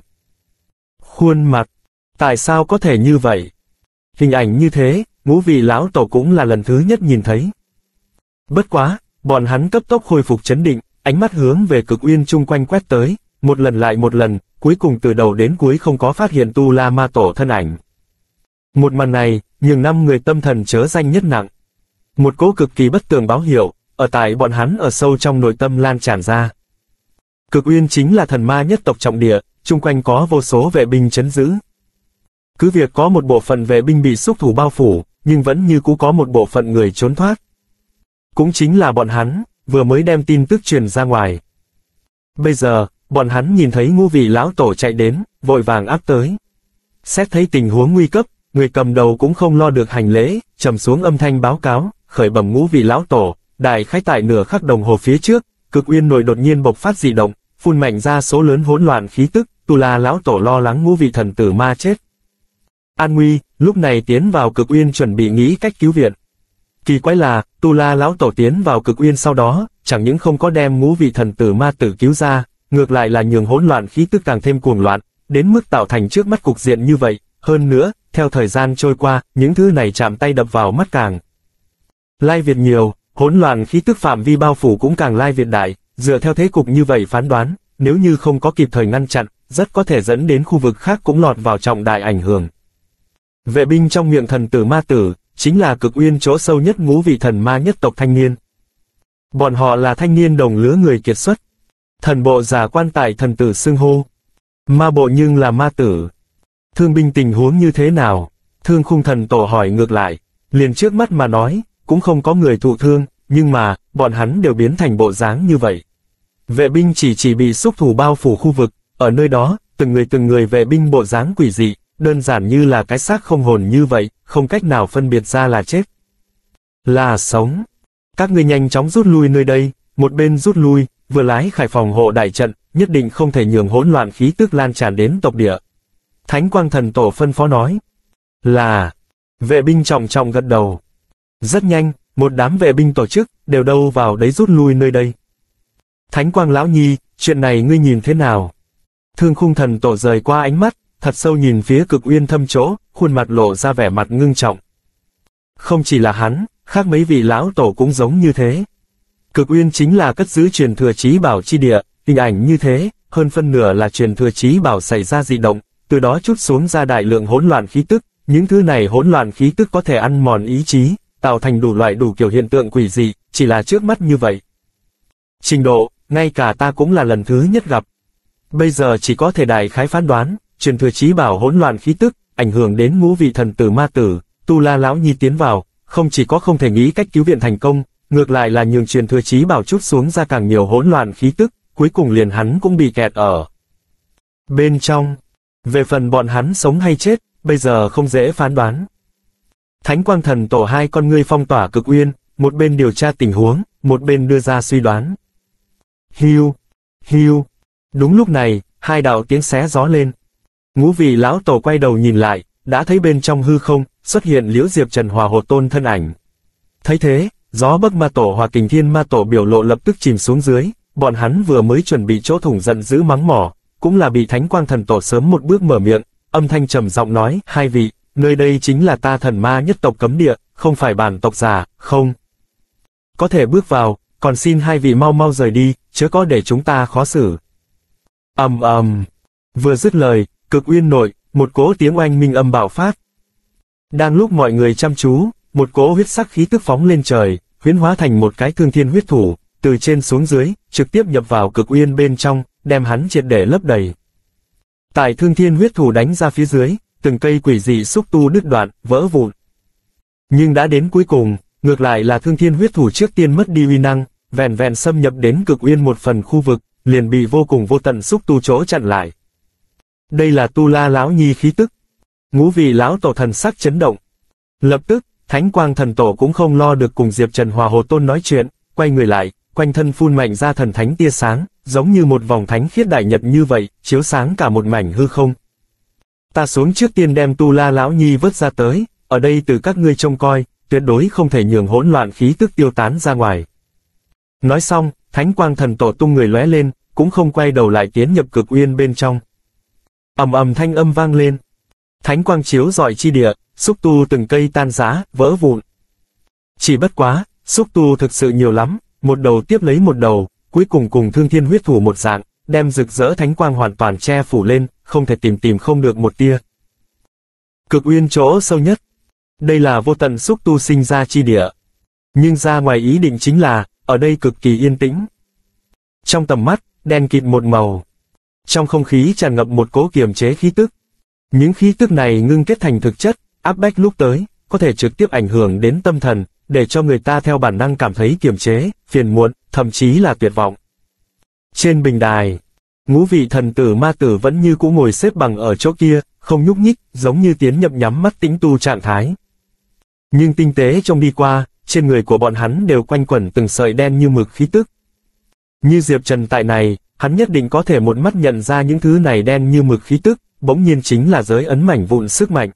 Khuôn mặt, tại sao có thể như vậy? Hình ảnh như thế, ngũ vị lão tổ cũng là lần thứ nhất nhìn thấy. Bất quá, bọn hắn cấp tốc khôi phục trấn định, ánh mắt hướng về cực uyên chung quanh quét tới, một lần lại một lần, cuối cùng từ đầu đến cuối không có phát hiện Tu La Ma Tổ thân ảnh. Một màn này, nhường 5 người tâm thần chớ danh nhất nặng. Một cỗ cực kỳ bất tường báo hiệu, ở tại bọn hắn ở sâu trong nội tâm lan tràn ra. Cực uyên chính là thần ma nhất tộc trọng địa, chung quanh có vô số vệ binh trấn giữ. Cứ việc có một bộ phận vệ binh bị xúc thủ bao phủ, nhưng vẫn như cũ có một bộ phận người trốn thoát. Cũng chính là bọn hắn, vừa mới đem tin tức truyền ra ngoài. Bây giờ, bọn hắn nhìn thấy ngũ vị lão tổ chạy đến, vội vàng áp tới. Xét thấy tình huống nguy cấp, người cầm đầu cũng không lo được hành lễ, trầm xuống âm thanh báo cáo, khởi bẩm ngũ vị lão tổ, đại khái tại nửa khắc đồng hồ phía trước, cực uyên nội đột nhiên bộc phát dị động, phun mạnh ra số lớn hỗn loạn khí tức, Tu La lão tổ lo lắng ngũ vị thần tử ma chết. An Nguy, lúc này tiến vào cực uyên chuẩn bị nghĩ cách cứu viện. Kỳ quái là, Tu La lão tổ tiến vào cực uyên sau đó, chẳng những không có đem ngũ vị thần tử ma tử cứu ra, ngược lại là nhường hỗn loạn khí tức càng thêm cuồng loạn, đến mức tạo thành trước mắt cục diện như vậy. Hơn nữa, theo thời gian trôi qua, những thứ này chạm tay đập vào mắt càng lai việt nhiều, hỗn loạn khí tức phạm vi bao phủ cũng càng lai việt đại. Dựa theo thế cục như vậy phán đoán, nếu như không có kịp thời ngăn chặn, rất có thể dẫn đến khu vực khác cũng lọt vào trọng đại ảnh hưởng. Vệ binh trong miệng thần tử ma tử, chính là cực uyên chỗ sâu nhất ngũ vị thần ma nhất tộc thanh niên. Bọn họ là thanh niên đồng lứa người kiệt xuất. Thần bộ giả quan tại thần tử xưng hô. Ma bộ nhưng là ma tử. Thương binh tình huống như thế nào? Thương khung thần tổ hỏi ngược lại. Liền trước mắt mà nói, cũng không có người thụ thương, nhưng mà, bọn hắn đều biến thành bộ dáng như vậy. Vệ binh chỉ bị xúc thủ bao phủ khu vực, ở nơi đó, từng người vệ binh bộ dáng quỷ dị, đơn giản như là cái xác không hồn như vậy, không cách nào phân biệt ra là chết, là sống. Các ngươi nhanh chóng rút lui nơi đây, một bên rút lui, vừa lái khải phòng hộ đại trận, nhất định không thể nhường hỗn loạn khí tức lan tràn đến tộc địa. Thánh quang thần tổ phân phó nói. Là, vệ binh trọng gật đầu. Rất nhanh, một đám vệ binh tổ chức, đều đâu vào đấy rút lui nơi đây. Thánh quang lão nhi, chuyện này ngươi nhìn thế nào? Thương khung thần tổ rời qua ánh mắt, thật sâu nhìn phía cực uyên thâm chỗ, khuôn mặt lộ ra vẻ mặt ngưng trọng. Không chỉ là hắn, khác mấy vị lão tổ cũng giống như thế. Cực uyên chính là cất giữ truyền thừa chí bảo chi địa, hình ảnh như thế, hơn phân nửa là truyền thừa chí bảo xảy ra dị động, từ đó trút xuống ra đại lượng hỗn loạn khí tức, những thứ này hỗn loạn khí tức có thể ăn mòn ý chí, tạo thành đủ loại đủ kiểu hiện tượng quỷ dị, chỉ là trước mắt như vậy. Trình độ, ngay cả ta cũng là lần thứ nhất gặp. Bây giờ chỉ có thể đại khái phán đoán, truyền thừa chí bảo hỗn loạn khí tức, ảnh hưởng đến ngũ vị thần tử ma tử, Tu La lão nhi tiến vào, không chỉ có không thể nghĩ cách cứu viện thành công, ngược lại là nhường truyền thừa chí bảo trút xuống ra càng nhiều hỗn loạn khí tức, cuối cùng liền hắn cũng bị kẹt ở bên trong. Về phần bọn hắn sống hay chết, bây giờ không dễ phán đoán. Thánh quang thần tổ hai con ngươi phong tỏa cực uyên, một bên điều tra tình huống, một bên đưa ra suy đoán. Hiu, hiu. Đúng lúc này, hai đạo tiếng xé gió lên. Ngũ vị lão tổ quay đầu nhìn lại, đã thấy bên trong hư không, xuất hiện Liễu Diệp Trần Hòa Hồ Tôn thân ảnh. Thấy thế, Gió Bấc Ma Tổ Hòa Kình Thiên Ma Tổ biểu lộ lập tức chìm xuống dưới, bọn hắn vừa mới chuẩn bị chỗ thủng giận dữ mắng mỏ, cũng là bị Thánh Quang Thần Tổ sớm một bước mở miệng, âm thanh trầm giọng nói, hai vị, nơi đây chính là ta thần ma nhất tộc cấm địa, không phải bản tộc giả, không có thể bước vào, còn xin hai vị mau mau rời đi, chớ có để chúng ta khó xử. Vừa dứt lời, cực uyên nội, một cỗ tiếng oanh minh âm bạo phát. Đang lúc mọi người chăm chú, một cỗ huyết sắc khí tức phóng lên trời, huyễn hóa thành một cái thương thiên huyết thủ, từ trên xuống dưới, trực tiếp nhập vào cực uyên bên trong, đem hắn triệt để lấp đầy. Tại Thương Thiên huyết thủ đánh ra phía dưới, từng cây quỷ dị xúc tu đứt đoạn, vỡ vụn. Nhưng đã đến cuối cùng, ngược lại là Thương Thiên huyết thủ trước tiên mất đi uy năng, vẹn vẹn xâm nhập đến Cực Uyên một phần khu vực, liền bị vô cùng vô tận xúc tu chỗ chặn lại. Đây là Tu La lão nhi khí tức. Ngũ vị lão tổ thần sắc chấn động. Lập tức, Thánh Quang thần tổ cũng không lo được cùng Diệp Trần Hòa Hồ Tôn nói chuyện, quay người lại, quanh thân phun mạnh ra thần thánh tia sáng, giống như một vòng thánh khiết đại nhật như vậy, chiếu sáng cả một mảnh hư không. Ta xuống trước tiên đem Tu La lão nhi vớt ra tới, ở đây từ các ngươi trông coi, tuyệt đối không thể nhường hỗn loạn khí tức tiêu tán ra ngoài. Nói xong, Thánh Quang thần tổ tung người lóe lên, cũng không quay đầu lại tiến nhập Cực Uyên bên trong. Ầm ầm thanh âm vang lên. Thánh quang chiếu rọi chi địa, xúc tu từng cây tan rã, vỡ vụn. Chỉ bất quá, xúc tu thực sự nhiều lắm, một đầu tiếp lấy một đầu, cuối cùng cùng Thương Thiên huyết thủ một dạng, đem rực rỡ thánh quang hoàn toàn che phủ lên, không thể tìm không được một tia. Cực Uyên chỗ sâu nhất. Đây là vô tận xúc tu sinh ra chi địa. Nhưng ra ngoài ý định chính là, ở đây cực kỳ yên tĩnh. Trong tầm mắt, đen kịt một màu. Trong không khí tràn ngập một cỗ kiềm chế khí tức. Những khí tức này ngưng kết thành thực chất, áp bách lúc tới, có thể trực tiếp ảnh hưởng đến tâm thần, để cho người ta theo bản năng cảm thấy kiềm chế, phiền muộn, thậm chí là tuyệt vọng. Trên bình đài, ngũ vị thần tử ma tử vẫn như cũ ngồi xếp bằng ở chỗ kia, không nhúc nhích, giống như tiến nhập nhắm mắt tĩnh tu trạng thái. Nhưng tinh tế trông đi qua, trên người của bọn hắn đều quanh quẩn từng sợi đen như mực khí tức. Như Diệp Trần tại này, hắn nhất định có thể một mắt nhận ra những thứ này đen như mực khí tức, bỗng nhiên chính là giới ấn mảnh vụn sức mạnh.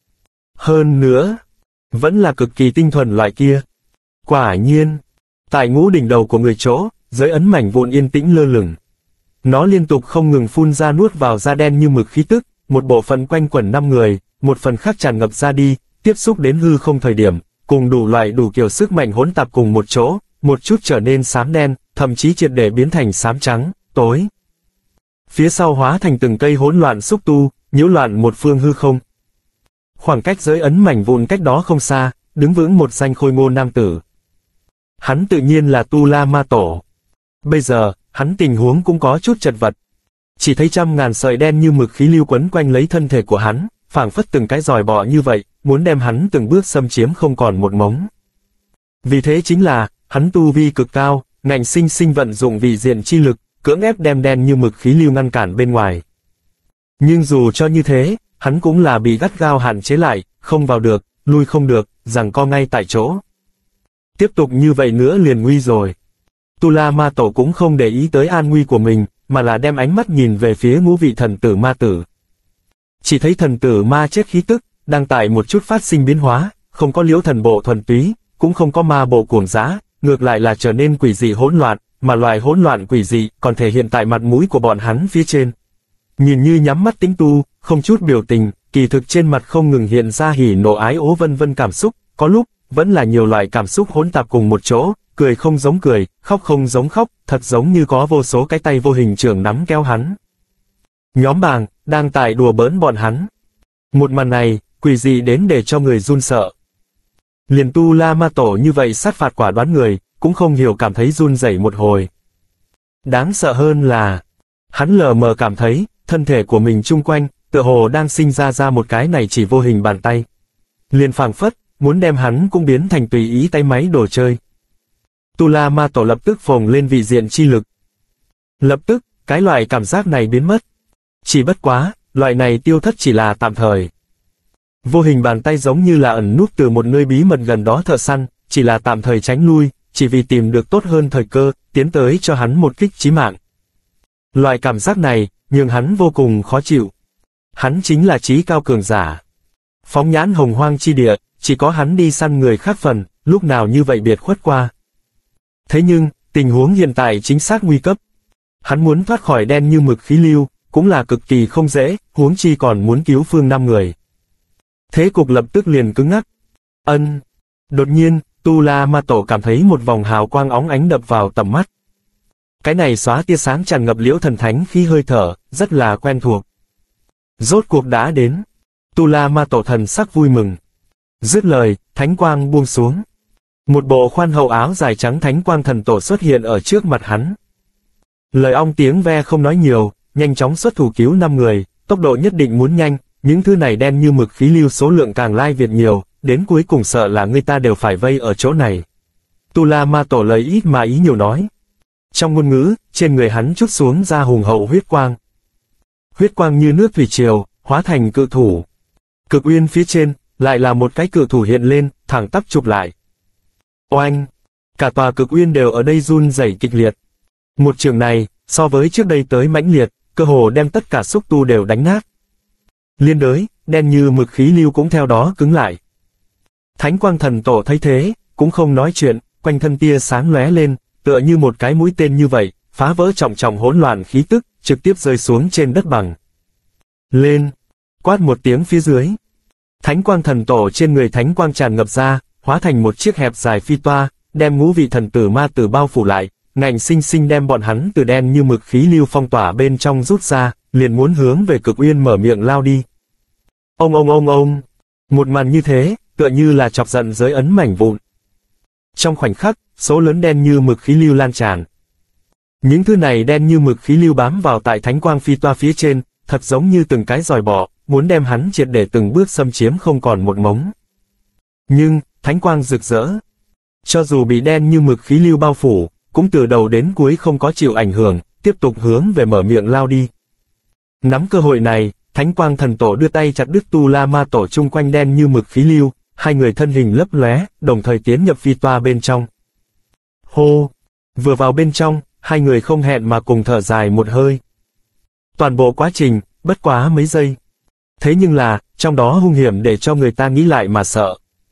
Hơn nữa, vẫn là cực kỳ tinh thuần loại kia. Quả nhiên, tại ngũ đỉnh đầu của người chỗ, giới ấn mảnh vụn yên tĩnh lơ lửng. Nó liên tục không ngừng phun ra nuốt vào da đen như mực khí tức, một bộ phận quanh quẩn 5 người, một phần khác tràn ngập ra đi, tiếp xúc đến hư không thời điểm, cùng đủ loại đủ kiểu sức mạnh hỗn tạp cùng một chỗ, một chút trở nên xám đen, thậm chí triệt để biến thành xám trắng, tối. Phía sau hóa thành từng cây hỗn loạn xúc tu, nhiễu loạn một phương hư không. Khoảng cách giới ấn mảnh vụn cách đó không xa, đứng vững một danh khôi ngô nam tử. Hắn tự nhiên là Tu La Ma Tổ. Bây giờ, hắn tình huống cũng có chút chật vật. Chỉ thấy trăm ngàn sợi đen như mực khí lưu quấn quanh lấy thân thể của hắn, phảng phất từng cái giòi bọ như vậy, muốn đem hắn từng bước xâm chiếm không còn một mống. Vì thế chính là, hắn tu vi cực cao, ngạnh sinh sinh vận dụng vị diện chi lực, cưỡng ép đem đen như mực khí lưu ngăn cản bên ngoài. Nhưng dù cho như thế, hắn cũng là bị gắt gao hạn chế lại, không vào được, lui không được, giằng co ngay tại chỗ. Tiếp tục như vậy nữa liền nguy rồi. Tu La Ma Tổ cũng không để ý tới an nguy của mình, mà là đem ánh mắt nhìn về phía ngũ vị thần tử ma tử. Chỉ thấy thần tử ma chết khí tức, đang tại một chút phát sinh biến hóa, không có liễu thần bộ thuần túy, cũng không có ma bộ cuồng dã, ngược lại là trở nên quỷ dị hỗn loạn, mà loại hỗn loạn quỷ dị còn thể hiện tại mặt mũi của bọn hắn phía trên. Nhìn như nhắm mắt tĩnh tu, không chút biểu tình, kỳ thực trên mặt không ngừng hiện ra hỉ nộ ái ố vân vân cảm xúc, có lúc, vẫn là nhiều loại cảm xúc hỗn tạp cùng một chỗ, cười không giống cười, khóc không giống khóc, thật giống như có vô số cái tay vô hình trưởng nắm kéo hắn. Nhóm bàng, đang tại đùa bỡn bọn hắn. Một màn này, quỷ dị đến để cho người run sợ. Liền Tu La Ma Tổ như vậy sát phạt quả đoán người, cũng không hiểu cảm thấy run rẩy một hồi. Đáng sợ hơn là, hắn lờ mờ cảm thấy, thân thể của mình chung quanh, tựa hồ đang sinh ra một cái này chỉ vô hình bàn tay. Liền phảng phất, muốn đem hắn cũng biến thành tùy ý tay máy đồ chơi. Tu La Ma Tổ lập tức phồng lên vị diện chi lực. Lập tức, cái loại cảm giác này biến mất. Chỉ bất quá, loại này tiêu thất chỉ là tạm thời. Vô hình bàn tay giống như là ẩn núp từ một nơi bí mật gần đó thợ săn, chỉ là tạm thời tránh lui, chỉ vì tìm được tốt hơn thời cơ, tiến tới cho hắn một kích chí mạng. Loại cảm giác này, nhường hắn vô cùng khó chịu. Hắn chính là chí cao cường giả. Phóng nhãn hồng hoang chi địa, chỉ có hắn đi săn người khác phần, lúc nào như vậy biệt khuất qua. Thế nhưng, tình huống hiện tại chính xác nguy cấp. Hắn muốn thoát khỏi đen như mực khí lưu, cũng là cực kỳ không dễ, huống chi còn muốn cứu phương 5 người. Thế cục lập tức liền cứng ngắc. Đột nhiên, Tu La Ma Tổ cảm thấy một vòng hào quang óng ánh đập vào tầm mắt. Cái này xóa tia sáng tràn ngập liễu thần thánh khí hơi thở, rất là quen thuộc. Rốt cuộc đã đến. Tu La Ma Tổ thần sắc vui mừng. Dứt lời, thánh quang buông xuống. Một bộ khoan hậu áo dài trắng thánh quang thần tổ xuất hiện ở trước mặt hắn. Lời ong tiếng ve không nói nhiều, nhanh chóng xuất thủ cứu 5 người, tốc độ nhất định muốn nhanh, những thứ này đen như mực khí lưu số lượng càng lai việt nhiều, đến cuối cùng sợ là người ta đều phải vây ở chỗ này. Tu La Ma Tổ lời ít mà ý nhiều nói. Trong ngôn ngữ, trên người hắn trút xuống ra hùng hậu huyết quang. Huyết quang như nước thủy triều, hóa thành cự thủ. Cực uyên phía trên, lại là một cái cự thủ hiện lên, thẳng tắp chụp lại. Oanh! Cả tòa cực uyên đều ở đây run rẩy kịch liệt. Một trường này, so với trước đây tới mãnh liệt, cơ hồ đem tất cả xúc tu đều đánh nát. Liên đới, đen như mực khí lưu cũng theo đó cứng lại. Thánh Quang Thần Tổ thấy thế, cũng không nói chuyện, quanh thân tia sáng lóe lên, tựa như một cái mũi tên như vậy, phá vỡ trọng trọng hỗn loạn khí tức, trực tiếp rơi xuống trên đất bằng. Lên! Quát một tiếng phía dưới. Thánh Quang Thần Tổ trên người thánh quang tràn ngập ra, hóa thành một chiếc hẹp dài phi toa, đem ngũ vị thần tử ma tử bao phủ lại, ngạnh sinh sinh đem bọn hắn từ đen như mực khí lưu phong tỏa bên trong rút ra, liền muốn hướng về cực uyên mở miệng lao đi. Ông. Một màn như thế, tựa như là chọc giận giới ấn mảnh vụn. Trong khoảnh khắc, số lớn đen như mực khí lưu lan tràn. Những thứ này đen như mực khí lưu bám vào tại thánh quang phi toa phía trên, thật giống như từng cái giòi bọ, muốn đem hắn triệt để từng bước xâm chiếm không còn một mống. Nhưng, thánh quang rực rỡ. Cho dù bị đen như mực khí lưu bao phủ, cũng từ đầu đến cuối không có chịu ảnh hưởng, tiếp tục hướng về mở miệng lao đi. Nắm cơ hội này, Thánh Quang Thần Tổ đưa tay chặt đứt Tu La Ma Tổ chung quanh đen như mực khí lưu, hai người thân hình lấp lóe, đồng thời tiến nhập phi toa bên trong. Hô! Vừa vào bên trong, hai người không hẹn mà cùng thở dài một hơi. Toàn bộ quá trình, bất quá mấy giây. Thế nhưng là, trong đó hung hiểm để cho người ta nghĩ lại mà sợ.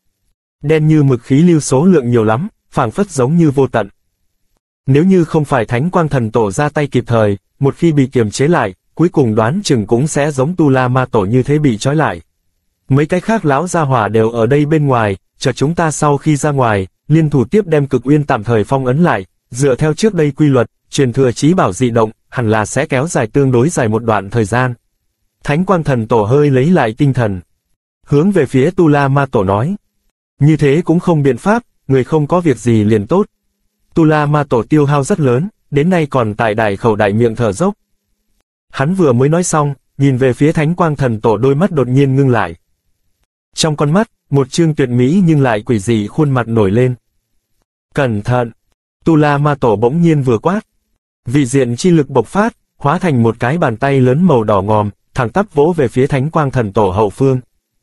Đen như mực khí lưu số lượng nhiều lắm, phảng phất giống như vô tận. Nếu như không phải Thánh Quang Thần Tổ ra tay kịp thời, một khi bị kiềm chế lại, cuối cùng đoán chừng cũng sẽ giống Tu La Ma Tổ như thế bị trói lại. Mấy cái khác lão gia hỏa đều ở đây bên ngoài, chờ chúng ta sau khi ra ngoài, liên thủ tiếp đem cực uyên tạm thời phong ấn lại, dựa theo trước đây quy luật, truyền thừa chí bảo dị động, hẳn là sẽ kéo dài tương đối dài một đoạn thời gian. Thánh Quang Thần Tổ hơi lấy lại tinh thần, hướng về phía Tu La Ma Tổ nói. Như thế cũng không biện pháp, người không có việc gì liền tốt. Tu La Ma Tổ tiêu hao rất lớn, đến nay còn tại đại khẩu đại miệng thở dốc. Hắn vừa mới nói xong, nhìn về phía Thánh Quang Thần Tổ đôi mắt đột nhiên ngưng lại. Trong con mắt, một chương tuyệt mỹ nhưng lại quỷ dị khuôn mặt nổi lên. Cẩn thận! Tu La Ma Tổ bỗng nhiên vừa quát. Vị diện chi lực bộc phát, hóa thành một cái bàn tay lớn màu đỏ ngòm, thẳng tắp vỗ về phía Thánh Quang Thần Tổ hậu phương.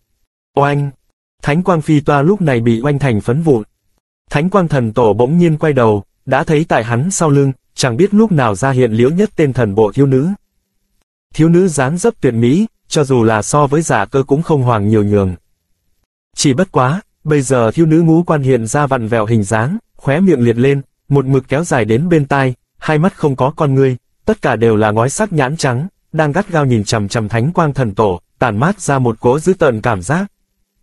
Oanh! Thánh Quang phi toa lúc này bị oanh thành phấn vụn. Thánh Quang Thần Tổ bỗng nhiên quay đầu, đã thấy tại hắn sau lưng, chẳng biết lúc nào ra hiện liễu nhất tên thần bộ thiếu nữ. Thiếu nữ dáng dấp tuyệt mỹ, cho dù là so với Giả Cơ cũng không hoàng nhiều nhường. Chỉ bất quá, bây giờ thiếu nữ ngũ quan hiện ra vặn vẹo hình dáng, khóe miệng liệt lên, một mực kéo dài đến bên tai, hai mắt không có con ngươi, tất cả đều là ngói sắc nhãn trắng, đang gắt gao nhìn chằm chằm Thánh Quang Thần Tổ, tản mát ra một cỗ dữ tợn cảm giác.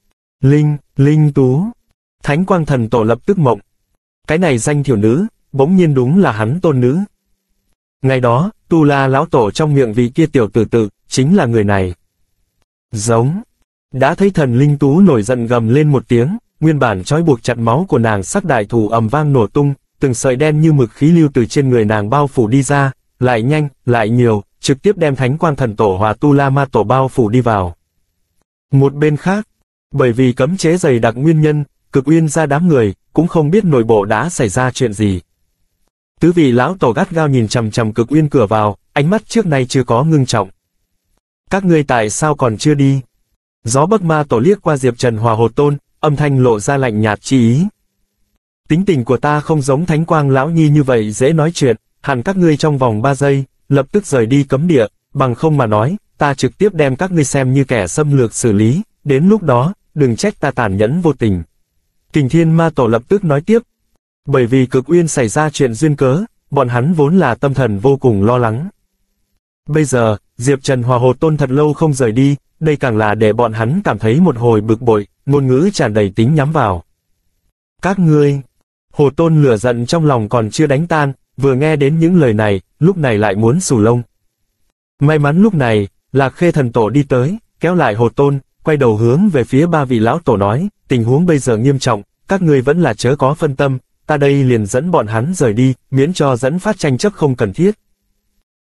Linh Tú. Thánh Quang Thần Tổ lập tức mộng. Cái này danh thiểu nữ, bỗng nhiên đúng là hắn tôn nữ. Ngày đó, Tu La lão tổ trong miệng vị kia tiểu tử tự, chính là người này. Giống. Đã thấy thần Linh Tú nổi giận gầm lên một tiếng, nguyên bản trói buộc chặt máu của nàng sắc đại thủ ầm vang nổ tung, từng sợi đen như mực khí lưu từ trên người nàng bao phủ đi ra, lại nhanh, lại nhiều, trực tiếp đem Thánh Quang Thần Tổ hòa Tu La Ma Tổ bao phủ đi vào. Một bên khác, bởi vì cấm chế dày đặc nguyên nhân, Cực Uyên ra đám người, cũng không biết nội bộ đã xảy ra chuyện gì. Tứ vị lão tổ gắt gao nhìn chằm chằm Cực Uyên cửa vào, ánh mắt trước nay chưa có ngưng trọng. Các ngươi tại sao còn chưa đi? Gió Bấc Ma Tổ liếc qua Diệp Trần Hòa Hồ Tôn, âm thanh lộ ra lạnh nhạt chi ý. Tính tình của ta không giống Thánh Quang lão nhi như vậy dễ nói chuyện, hẳn các ngươi trong vòng 3 giây, lập tức rời đi cấm địa, bằng không mà nói, ta trực tiếp đem các ngươi xem như kẻ xâm lược xử lý, đến lúc đó, đừng trách ta tàn nhẫn vô tình. Kình Thiên Ma Tổ lập tức nói tiếp. Bởi vì Cực Uyên xảy ra chuyện duyên cớ, bọn hắn vốn là tâm thần vô cùng lo lắng. Bây giờ, Diệp Trần Hòa Hồ Tôn thật lâu không rời đi, đây càng là để bọn hắn cảm thấy một hồi bực bội, ngôn ngữ tràn đầy tính nhắm vào. Các ngươi, Hồ Tôn lửa giận trong lòng còn chưa đánh tan, vừa nghe đến những lời này, lúc này lại muốn xù lông. May mắn lúc này, Lạc Khê Thần Tổ đi tới, kéo lại Hồ Tôn, quay đầu hướng về phía ba vị lão tổ nói, tình huống bây giờ nghiêm trọng, các ngươi vẫn là chớ có phân tâm, ta đây liền dẫn bọn hắn rời đi, miễn cho dẫn phát tranh chấp không cần thiết.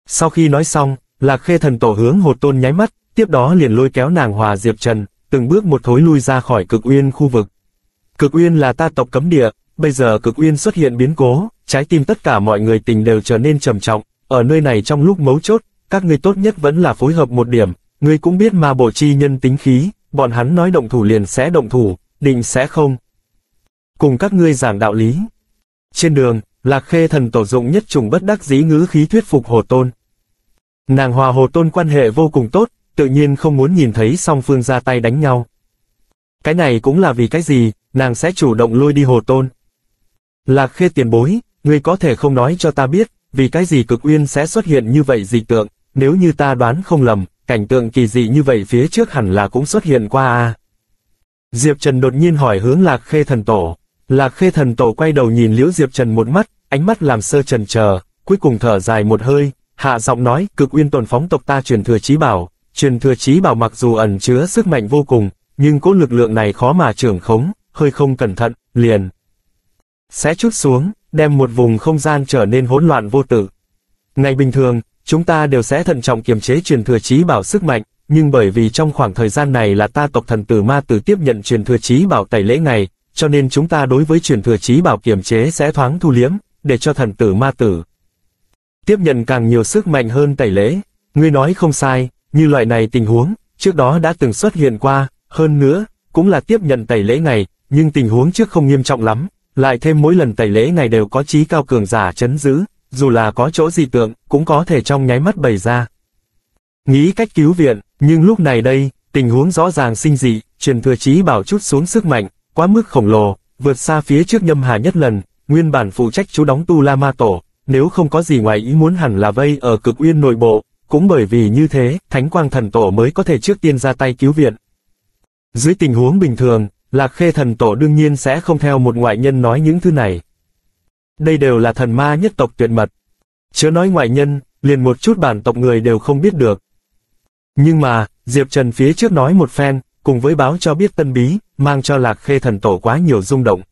Sau khi nói xong, Lạc Khê thần tổ hướng Hồ Tôn nháy mắt, tiếp đó liền lôi kéo nàng Hòa Diệp Trần, từng bước một thối lui ra khỏi Cực Uyên khu vực. Cực Uyên là ta tộc cấm địa, bây giờ Cực Uyên xuất hiện biến cố, trái tim tất cả mọi người tình đều trở nên trầm trọng, ở nơi này trong lúc mấu chốt, các ngươi tốt nhất vẫn là phối hợp một điểm, ngươi cũng biết ma bộ chi nhân tính khí, bọn hắn nói động thủ liền sẽ động thủ, định sẽ không cùng các ngươi giảng đạo lý. Trên đường, Lạc Khê thần tổ dụng nhất trùng bất đắc dĩ ngữ khí thuyết phục Hồ Tôn. Nàng Hòa Hồ Tôn quan hệ vô cùng tốt, tự nhiên không muốn nhìn thấy song phương ra tay đánh nhau. Cái này cũng là vì cái gì, nàng sẽ chủ động lôi đi Hồ Tôn. Lạc Khê tiền bối, ngươi có thể không nói cho ta biết, vì cái gì Cực Uyên sẽ xuất hiện như vậy dị tượng, nếu như ta đoán không lầm, cảnh tượng kỳ dị như vậy phía trước hẳn là cũng xuất hiện qua a. Diệp Trần đột nhiên hỏi hướng Lạc Khê thần tổ. Lạc Khê thần tổ quay đầu nhìn Liễu Diệp Trần một mắt, ánh mắt làm sơ trần chờ, cuối cùng thở dài một hơi, hạ giọng nói, Cực Uyên tồn phóng tộc ta truyền thừa chí bảo. Truyền thừa chí bảo mặc dù ẩn chứa sức mạnh vô cùng, nhưng cỗ lực lượng này khó mà trưởng khống, hơi không cẩn thận, liền sẽ trút xuống, đem một vùng không gian trở nên hỗn loạn vô tử. Ngày bình thường, chúng ta đều sẽ thận trọng kiềm chế truyền thừa chí bảo sức mạnh, nhưng bởi vì trong khoảng thời gian này là ta tộc thần tử ma tử tiếp nhận truyền thừa chí bảo tẩy lễ ngày, cho nên chúng ta đối với truyền thừa chí bảo kiềm chế sẽ thoáng thu liếm, để cho thần tử ma tử tiếp nhận càng nhiều sức mạnh hơn tẩy lễ. Ngươi nói không sai, như loại này tình huống, trước đó đã từng xuất hiện qua, hơn nữa, cũng là tiếp nhận tẩy lễ ngày, nhưng tình huống trước không nghiêm trọng lắm, lại thêm mỗi lần tẩy lễ ngày đều có chí cao cường giả trấn giữ, dù là có chỗ dị tượng, cũng có thể trong nháy mắt bày ra. Nghĩ cách cứu viện, nhưng lúc này đây, tình huống rõ ràng sinh dị, truyền thừa chí bảo chút xuống sức mạnh, quá mức khổng lồ, vượt xa phía trước Nhâm Hà nhất lần, nguyên bản phụ trách chú đóng Tu La Ma Tổ, nếu không có gì ngoài ý muốn hẳn là vây ở Cực Uyên nội bộ, cũng bởi vì như thế, Thánh Quang thần tổ mới có thể trước tiên ra tay cứu viện. Dưới tình huống bình thường, Lạc Khê thần tổ đương nhiên sẽ không theo một ngoại nhân nói những thứ này. Đây đều là thần ma nhất tộc tuyệt mật. Chớ nói ngoại nhân, liền một chút bản tộc người đều không biết được. Nhưng mà, Diệp Trần phía trước nói một phen, cùng với báo cho biết tân bí, mang cho Lạc Khê thần tổ quá nhiều rung động.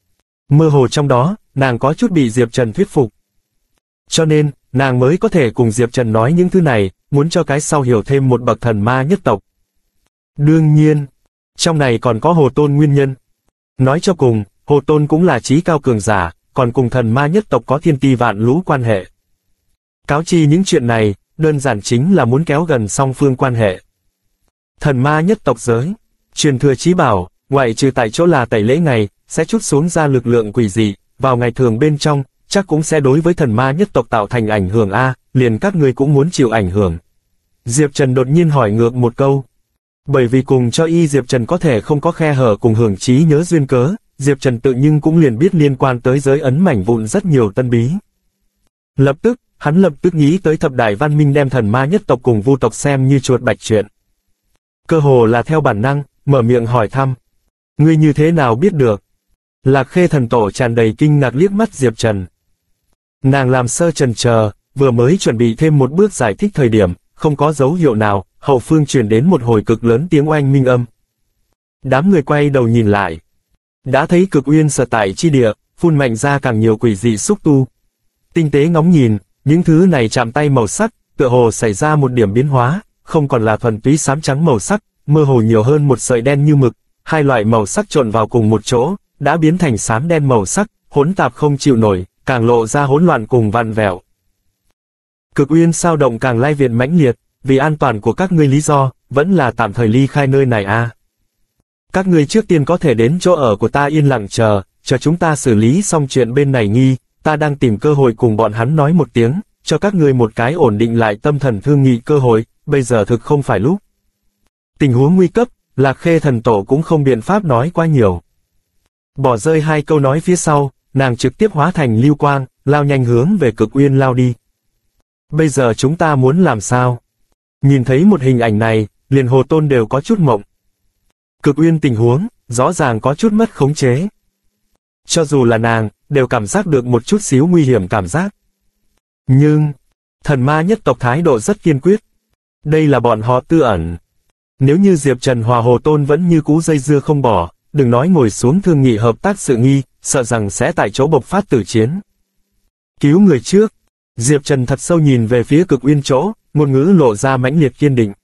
Mơ hồ trong đó, nàng có chút bị Diệp Trần thuyết phục. Cho nên, nàng mới có thể cùng Diệp Trần nói những thứ này, muốn cho cái sau hiểu thêm một bậc thần ma nhất tộc. Đương nhiên, trong này còn có Hồ Tôn nguyên nhân. Nói cho cùng, Hồ Tôn cũng là chí cao cường giả, còn cùng thần ma nhất tộc có thiên ti vạn lũ quan hệ. Cáo chi những chuyện này, đơn giản chính là muốn kéo gần song phương quan hệ. Thần ma nhất tộc giới, truyền thừa chí bảo, ngoại trừ tại chỗ là tẩy lễ ngày, sẽ trút xuống ra lực lượng quỷ dị, vào ngày thường bên trong, chắc cũng sẽ đối với thần ma nhất tộc tạo thành ảnh hưởng a, liền các ngươi cũng muốn chịu ảnh hưởng. Diệp Trần đột nhiên hỏi ngược một câu. Bởi vì cùng cho y Diệp Trần có thể không có khe hở cùng hưởng trí nhớ duyên cớ, Diệp Trần tự nhưng cũng liền biết liên quan tới giới ấn mảnh vụn rất nhiều tân bí. Lập tức, hắn lập tức nghĩ tới thập đại văn minh đem thần ma nhất tộc cùng vu tộc xem như chuột bạch chuyện. Cơ hồ là theo bản năng, mở miệng hỏi thăm. Ngươi như thế nào biết được? Lạc Khê thần tổ tràn đầy kinh ngạc liếc mắt Diệp Trần. Nàng làm sơ chần chờ, vừa mới chuẩn bị thêm một bước giải thích thời điểm, không có dấu hiệu nào, hậu phương truyền đến một hồi cực lớn tiếng oanh minh âm. Đám người quay đầu nhìn lại. Đã thấy Cực Uyên sở tại chi địa, phun mạnh ra càng nhiều quỷ dị xúc tu. Tinh tế ngóng nhìn, những thứ này chạm tay màu sắc, tựa hồ xảy ra một điểm biến hóa, không còn là thuần túy xám trắng màu sắc, mơ hồ nhiều hơn một sợi đen như mực, hai loại màu sắc trộn vào cùng một chỗ, đã biến thành xám đen màu sắc, hỗn tạp không chịu nổi, càng lộ ra hỗn loạn cùng vặn vẹo. Cực Uyên sao động càng lai việt mãnh liệt, vì an toàn của các ngươi lý do, vẫn là tạm thời ly khai nơi này a. Các ngươi trước tiên có thể đến chỗ ở của ta yên lặng chờ chúng ta xử lý xong chuyện bên này nghi, ta đang tìm cơ hội cùng bọn hắn nói một tiếng, cho các ngươi một cái ổn định lại tâm thần thương nghị cơ hội, bây giờ thực không phải lúc. Tình huống nguy cấp, Lạc Khê thần tổ cũng không biện pháp nói quá nhiều. Bỏ rơi hai câu nói phía sau, nàng trực tiếp hóa thành lưu quang, lao nhanh hướng về Cực Uyên lao đi. Bây giờ chúng ta muốn làm sao? Nhìn thấy một hình ảnh này, liền Hồ Tôn đều có chút mộng. Cực Uyên tình huống, rõ ràng có chút mất khống chế. Cho dù là nàng, đều cảm giác được một chút xíu nguy hiểm cảm giác. Nhưng, thần ma nhất tộc thái độ rất kiên quyết. Đây là bọn họ tư ẩn. Nếu như Diệp Trần hòa Hồ Tôn vẫn như cũ dây dưa không bỏ, đừng nói ngồi xuống thương nghị hợp tác sự nghi, sợ rằng sẽ tại chỗ bộc phát tử chiến. Cứu người trước. Diệp Trần thật sâu nhìn về phía Cực Uyên chỗ, ngôn ngữ lộ ra mãnh liệt kiên định.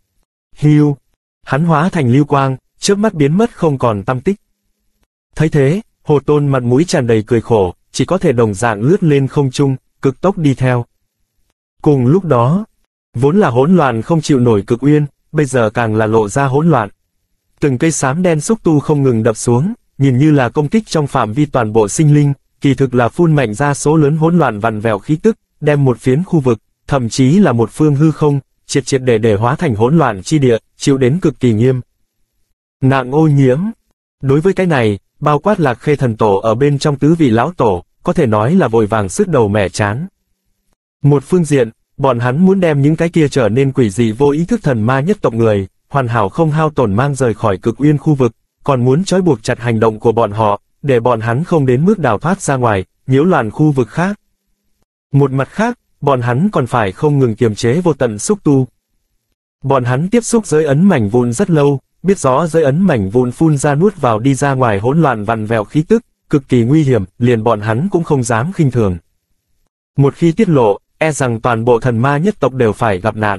Hưu, hắn hóa thành lưu quang, chớp mắt biến mất không còn tăm tích. Thấy thế, Hồ Tôn mặt mũi tràn đầy cười khổ, chỉ có thể đồng dạng lướt lên không trung, cực tốc đi theo. Cùng lúc đó, vốn là hỗn loạn không chịu nổi Cực Uyên, bây giờ càng là lộ ra hỗn loạn. Từng cây xám đen xúc tu không ngừng đập xuống, nhìn như là công kích trong phạm vi toàn bộ sinh linh, kỳ thực là phun mạnh ra số lớn hỗn loạn vặn vẹo khí tức, đem một phiến khu vực, thậm chí là một phương hư không, triệt triệt để hóa thành hỗn loạn chi địa, chịu đến cực kỳ nghiêm nặng ô nhiễm. Đối với cái này, bao quát Lạc Khê thần tổ ở bên trong tứ vị lão tổ, có thể nói là vội vàng sứt đầu mẻ trán. Một phương diện, bọn hắn muốn đem những cái kia trở nên quỷ dị vô ý thức thần ma nhất tộc người, hoàn hảo không hao tổn mang rời khỏi Cực Uyên khu vực, còn muốn trói buộc chặt hành động của bọn họ, để bọn hắn không đến mức đào thoát ra ngoài, nhiễu loạn khu vực khác. Một mặt khác, bọn hắn còn phải không ngừng kiềm chế vô tận xúc tu. Bọn hắn tiếp xúc giới ấn mảnh vụn rất lâu, biết rõ giới ấn mảnh vụn phun ra nuốt vào đi ra ngoài hỗn loạn vặn vẹo khí tức, cực kỳ nguy hiểm, liền bọn hắn cũng không dám khinh thường. Một khi tiết lộ, e rằng toàn bộ thần ma nhất tộc đều phải gặp nạn.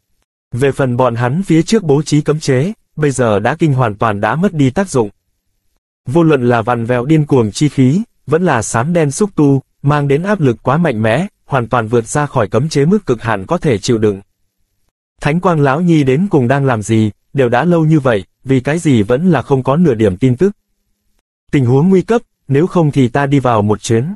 Về phần bọn hắn phía trước bố trí cấm chế, bây giờ đã hoàn toàn đã mất đi tác dụng. Vô luận là vặn vẹo điên cuồng chi khí, vẫn là xám đen xúc tu, mang đến áp lực quá mạnh mẽ, hoàn toàn vượt ra khỏi cấm chế mức cực hạn có thể chịu đựng. Thánh Quang lão nhi đến cùng đang làm gì, đều đã lâu như vậy, vì cái gì vẫn là không có nửa điểm tin tức. Tình huống nguy cấp, nếu không thì ta đi vào một chuyến.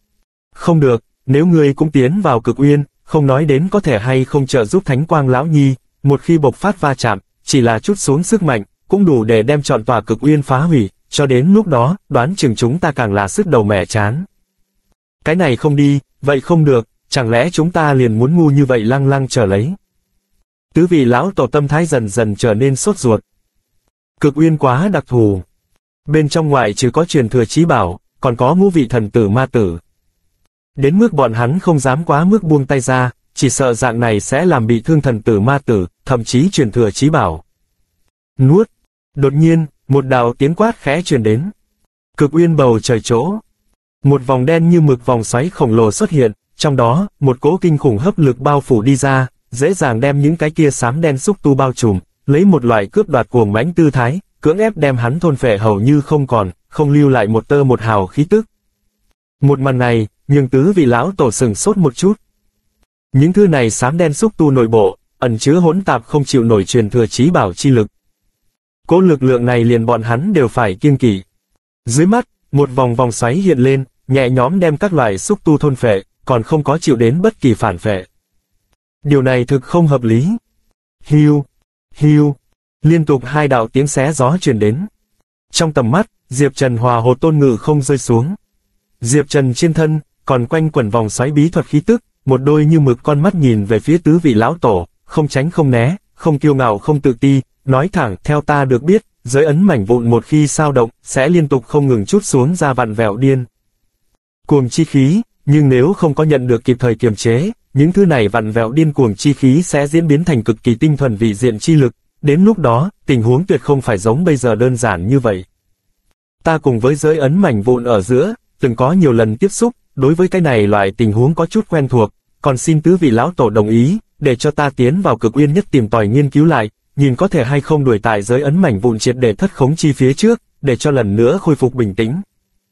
Không được, nếu ngươi cũng tiến vào Cực Uyên, không nói đến có thể hay không trợ giúp Thánh Quang lão nhi, một khi bộc phát va chạm, chỉ là chút xuống sức mạnh, cũng đủ để đem trọn tòa Cực Uyên phá hủy, cho đến lúc đó, đoán chừng chúng ta càng là sức đầu mẻ trán. Cái này không đi, vậy không được, chẳng lẽ chúng ta liền muốn ngu như vậy lăng lăng chờ lấy. Tứ vị lão tổ tâm thái dần dần trở nên sốt ruột. Cực Uyên quá đặc thù. Bên trong ngoại trừ có truyền thừa chí bảo, còn có ngũ vị thần tử ma tử. Đến mức bọn hắn không dám quá mức buông tay ra, chỉ sợ dạng này sẽ làm bị thương thần tử ma tử, thậm chí truyền thừa chí bảo. Nuốt. Đột nhiên, một đạo tiếng quát khẽ truyền đến. Cực Uyên bầu trời chỗ. Một vòng đen như mực vòng xoáy khổng lồ xuất hiện, trong đó, một cỗ kinh khủng hấp lực bao phủ đi ra, dễ dàng đem những cái kia xám đen xúc tu bao trùm, lấy một loại cướp đoạt cuồng mãnh tư thái, cưỡng ép đem hắn thôn phệ hầu như không còn, không lưu lại một tơ một hào khí tức. Một màn này, nhường tứ vị lão tổ sừng sốt một chút. Những thứ này xám đen xúc tu nội bộ, ẩn chứa hỗn tạp không chịu nổi truyền thừa chí bảo chi lực. Cỗ lực lượng này liền bọn hắn đều phải kiêng kỵ. Dưới mắt, một vòng vòng xoáy hiện lên, nhẹ nhõm đem các loại xúc tu thôn phệ, còn không có chịu đến bất kỳ phản phệ. Điều này thực không hợp lý. Hiu, hiu, liên tục hai đạo tiếng xé gió truyền đến. Trong tầm mắt, Diệp Trần hòa Hồ Tôn ngự không rơi xuống. Diệp Trần trên thân, còn quanh quẩn vòng xoáy bí thuật khí tức, một đôi như mực con mắt nhìn về phía tứ vị lão tổ, không tránh không né, không kiêu ngạo không tự ti, nói thẳng, theo ta được biết, giới ấn mảnh vụn một khi sao động, sẽ liên tục không ngừng trút xuống ra vặn vẹo điên cuồng chi khí, nhưng nếu không có nhận được kịp thời kiềm chế, những thứ này vặn vẹo điên cuồng chi khí sẽ diễn biến thành cực kỳ tinh thuần vị diện chi lực, đến lúc đó, tình huống tuyệt không phải giống bây giờ đơn giản như vậy. Ta cùng với giới ấn mảnh vụn ở giữa, từng có nhiều lần tiếp xúc, đối với cái này loại tình huống có chút quen thuộc, còn xin tứ vị lão tổ đồng ý, để cho ta tiến vào Cực Uyên nhất tìm tòi nghiên cứu lại, nhìn có thể hay không đuổi tại giới ấn mảnh vụn triệt để thất khống chi phía trước, để cho lần nữa khôi phục bình tĩnh.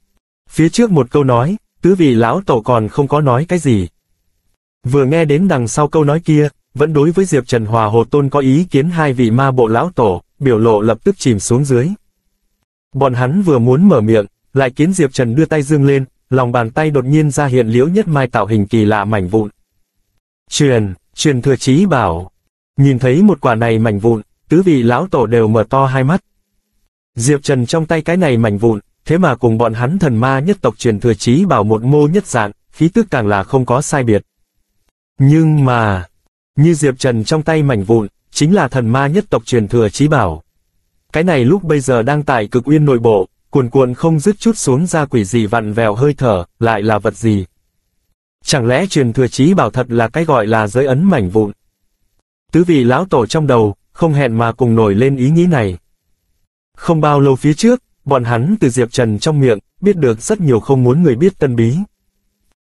Phía trước một câu nói, tứ vị lão tổ còn không có nói cái gì. Vừa nghe đến đằng sau câu nói kia, vẫn đối với Diệp Trần hòa Hồ Tôn có ý kiến hai vị ma bộ lão tổ, biểu lộ lập tức chìm xuống dưới. Bọn hắn vừa muốn mở miệng, lại kiến Diệp Trần đưa tay dương lên, lòng bàn tay đột nhiên ra hiện liễu nhất mai tạo hình kỳ lạ mảnh vụn. Truyền thừa chí bảo. Nhìn thấy một quả này mảnh vụn, tứ vị lão tổ đều mở to hai mắt. Diệp Trần trong tay cái này mảnh vụn, thế mà cùng bọn hắn thần ma nhất tộc truyền thừa chí bảo một mô nhất dạng, khí tức càng là không có sai biệt. Nhưng mà, như Diệp Trần trong tay mảnh vụn, chính là thần ma nhất tộc truyền thừa chí bảo. Cái này lúc bây giờ đang tại Cực Uyên nội bộ, cuồn cuộn không dứt chút xuống ra quỷ gì vặn vẹo hơi thở, lại là vật gì? Chẳng lẽ truyền thừa chí bảo thật là cái gọi là giới ấn mảnh vụn? Tứ vị lão tổ trong đầu, không hẹn mà cùng nổi lên ý nghĩ này. Không bao lâu phía trước, bọn hắn từ Diệp Trần trong miệng, biết được rất nhiều không muốn người biết tân bí.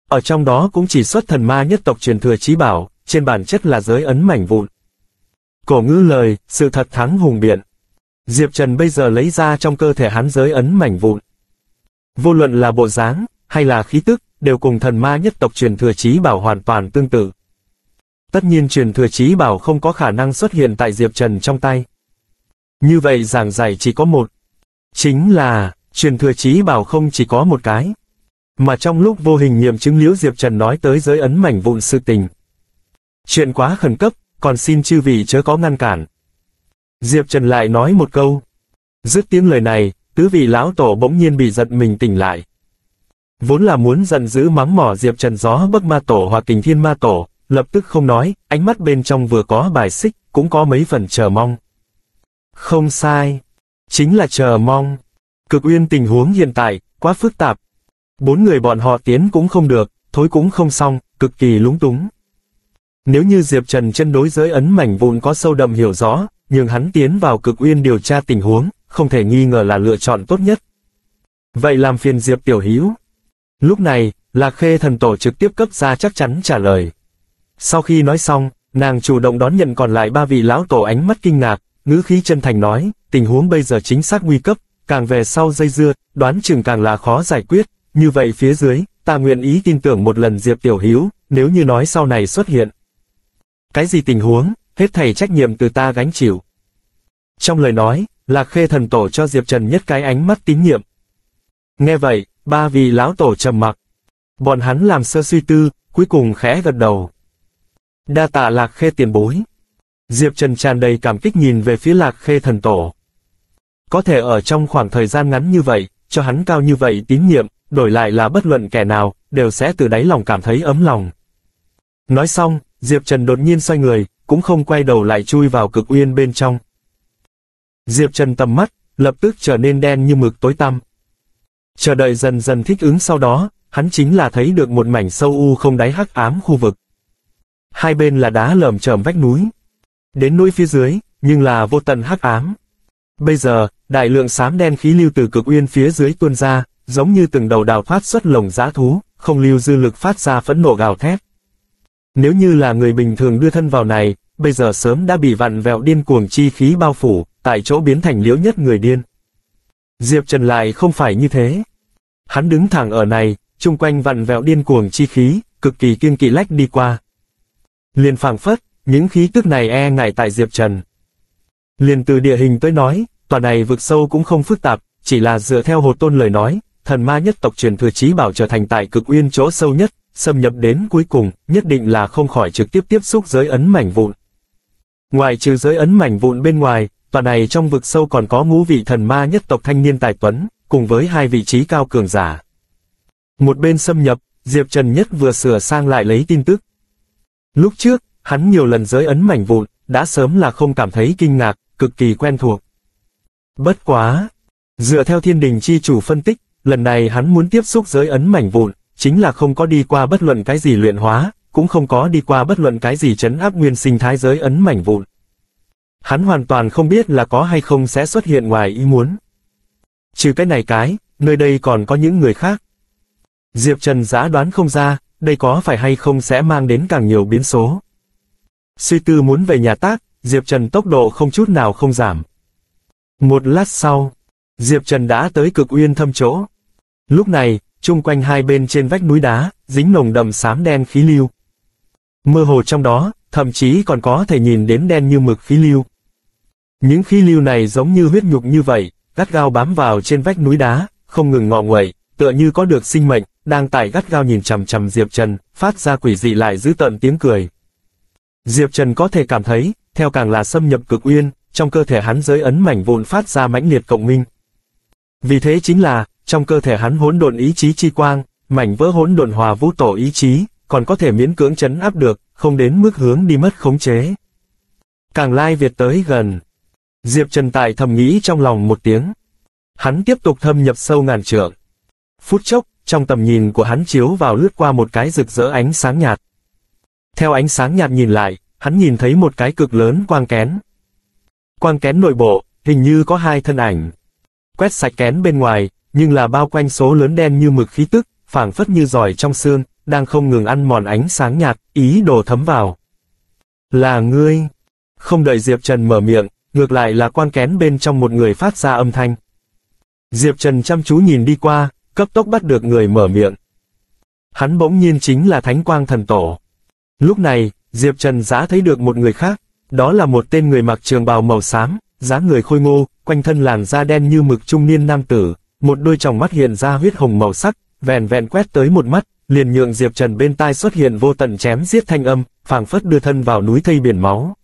Ở trong đó cũng chỉ xuất thần ma nhất tộc truyền thừa chí bảo, trên bản chất là giới ấn mảnh vụn. Cổ ngữ lời, sự thật thắng hùng biện. Diệp Trần bây giờ lấy ra trong cơ thể hắn giới ấn mảnh vụn. Vô luận là bộ dáng, hay là khí tức, đều cùng thần ma nhất tộc truyền thừa chí bảo hoàn toàn tương tự. Tất nhiên truyền thừa chí bảo không có khả năng xuất hiện tại Diệp Trần trong tay. Như vậy giảng giải chỉ có một. Chính là, truyền thừa chí bảo không chỉ có một cái. Mà trong lúc vô hình nghiệm chứng liễu Diệp Trần nói tới giới ấn mảnh vụn sự tình. Chuyện quá khẩn cấp, còn xin chư vị chớ có ngăn cản. Diệp Trần lại nói một câu. Dứt tiếng lời này, tứ vị lão tổ bỗng nhiên bị giật mình tỉnh lại. Vốn là muốn giận dữ mắng mỏ Diệp Trần gió bấc ma tổ hoặc kình thiên ma tổ, lập tức không nói, ánh mắt bên trong vừa có bài xích, cũng có mấy phần chờ mong. Không sai. Chính là chờ mong. Cực Uyên tình huống hiện tại, quá phức tạp. 4 người bọn họ tiến cũng không được, thối cũng không xong, cực kỳ lúng túng. Nếu như Diệp Trần chân đối giới ấn mảnh vụn có sâu đậm hiểu rõ, nhưng hắn tiến vào Cực Uyên điều tra tình huống, không thể nghi ngờ là lựa chọn tốt nhất. Vậy làm phiền Diệp tiểu hữu. Lúc này, Lạc Khê thần tổ trực tiếp cấp ra chắc chắn trả lời. Sau khi nói xong, nàng chủ động đón nhận còn lại 3 vị lão tổ ánh mắt kinh ngạc, ngữ khí chân thành nói, tình huống bây giờ chính xác nguy cấp, càng về sau dây dưa, đoán chừng càng là khó giải quyết, như vậy phía dưới, ta nguyện ý tin tưởng một lần Diệp tiểu hữu, nếu như nói sau này xuất hiện. Cái gì tình huống, hết thảy trách nhiệm từ ta gánh chịu. Trong lời nói, Lạc Khê thần tổ cho Diệp Trần nhất cái ánh mắt tín nhiệm. Nghe vậy, 3 vị lão tổ trầm mặc. Bọn hắn làm sơ suy tư, cuối cùng khẽ gật đầu. Đa tạ Lạc Khê tiền bối. Diệp Trần tràn đầy cảm kích nhìn về phía Lạc Khê thần tổ. Có thể ở trong khoảng thời gian ngắn như vậy, cho hắn cao như vậy tín nhiệm, đổi lại là bất luận kẻ nào, đều sẽ từ đáy lòng cảm thấy ấm lòng. Nói xong, Diệp Trần đột nhiên xoay người, cũng không quay đầu lại chui vào Cực Uyên bên trong. Diệp Trần tầm mắt, lập tức trở nên đen như mực tối tăm. Chờ đợi dần dần thích ứng sau đó, hắn chính là thấy được một mảnh sâu u không đáy hắc ám khu vực. Hai bên là đá lởm chởm vách núi. Đến núi phía dưới, nhưng là vô tận hắc ám. Bây giờ, đại lượng xám đen khí lưu từ Cực Uyên phía dưới tuôn ra, giống như từng đầu đào thoát xuất lồng dã thú, không lưu dư lực phát ra phẫn nộ gào thét. Nếu như là người bình thường đưa thân vào này, bây giờ sớm đã bị vặn vẹo điên cuồng chi khí bao phủ, tại chỗ biến thành liễu nhất người điên. Diệp Trần lại không phải như thế. Hắn đứng thẳng ở này, chung quanh vặn vẹo điên cuồng chi khí, cực kỳ kiêng kỵ lách đi qua. Liền phảng phất, những khí tức này e ngại tại Diệp Trần. Liền từ địa hình tới nói, tòa này vực sâu cũng không phức tạp, chỉ là dựa theo Hồ Tôn lời nói, thần ma nhất tộc truyền thừa chí bảo trở thành tại Cực Uyên chỗ sâu nhất, xâm nhập đến cuối cùng, nhất định là không khỏi trực tiếp tiếp xúc giới ấn mảnh vụn. Ngoài trừ giới ấn mảnh vụn bên ngoài, tòa này trong vực sâu còn có ngũ vị thần ma nhất tộc thanh niên tài tuấn, cùng với 2 vị trí cao cường giả. Một bên xâm nhập, Diệp Trần nhất vừa sửa sang lại lấy tin tức. Lúc trước, hắn nhiều lần giới ấn mảnh vụn, đã sớm là không cảm thấy kinh ngạc, cực kỳ quen thuộc. Bất quá! Dựa theo Thiên Đình chi chủ phân tích, lần này hắn muốn tiếp xúc giới ấn mảnh vụn, chính là không có đi qua bất luận cái gì luyện hóa, cũng không có đi qua bất luận cái gì trấn áp nguyên sinh thái giới ấn mảnh vụn. Hắn hoàn toàn không biết là có hay không sẽ xuất hiện ngoài ý muốn. Trừ cái này nơi đây còn có những người khác. Diệp Trần giả đoán không ra, đây có phải hay không sẽ mang đến càng nhiều biến số. Suy tư muốn về nhà tác, Diệp Trần tốc độ không chút nào không giảm. Một lát sau, Diệp Trần đã tới Cực Uyên thâm chỗ. Lúc này, chung quanh hai bên trên vách núi đá, dính nồng đậm xám đen khí lưu. Mơ hồ trong đó, thậm chí còn có thể nhìn đến đen như mực khí lưu. Những khí lưu này giống như huyết nhục như vậy, gắt gao bám vào trên vách núi đá, không ngừng ngọ nguậy, tựa như có được sinh mệnh, đang tại gắt gao nhìn chằm chằm Diệp Trần, phát ra quỷ dị lại dữ tợn tiếng cười. Diệp Trần có thể cảm thấy, theo càng là xâm nhập Cực Uyên, trong cơ thể hắn giới ấn mảnh vụn phát ra mãnh liệt cộng minh. Vì thế chính là, trong cơ thể hắn hỗn độn ý chí chi quang, mảnh vỡ hỗn độn hòa vũ tổ ý chí, còn có thể miễn cưỡng trấn áp được, không đến mức hướng đi mất khống chế. Càng lai việt tới gần. Diệp Trần tại thầm nghĩ trong lòng một tiếng. Hắn tiếp tục thâm nhập sâu ngàn trượng. Phút chốc, trong tầm nhìn của hắn chiếu vào lướt qua một cái rực rỡ ánh sáng nhạt. Theo ánh sáng nhạt nhìn lại, hắn nhìn thấy một cái cực lớn quang kén. Quang kén nội bộ, hình như có 2 thân ảnh. Quét sạch kén bên ngoài, nhưng là bao quanh số lớn đen như mực khí tức, phảng phất như giỏi trong xương, đang không ngừng ăn mòn ánh sáng nhạt, ý đồ thấm vào. Là ngươi. Không đợi Diệp Trần mở miệng, ngược lại là quang kén bên trong một người phát ra âm thanh. Diệp Trần chăm chú nhìn đi qua, cấp tốc bắt được người mở miệng. Hắn bỗng nhiên chính là Thánh Quang Thần Tổ. Lúc này, Diệp Trần dã thấy được một người khác, đó là một tên người mặc trường bào màu xám, dáng người khôi ngô, quanh thân làn da đen như mực trung niên nam tử, một đôi tròng mắt hiện ra huyết hồng màu sắc, vẹn vẹn quét tới một mắt, liền nhượng Diệp Trần bên tai xuất hiện vô tận chém giết thanh âm, phảng phất đưa thân vào núi thây biển máu.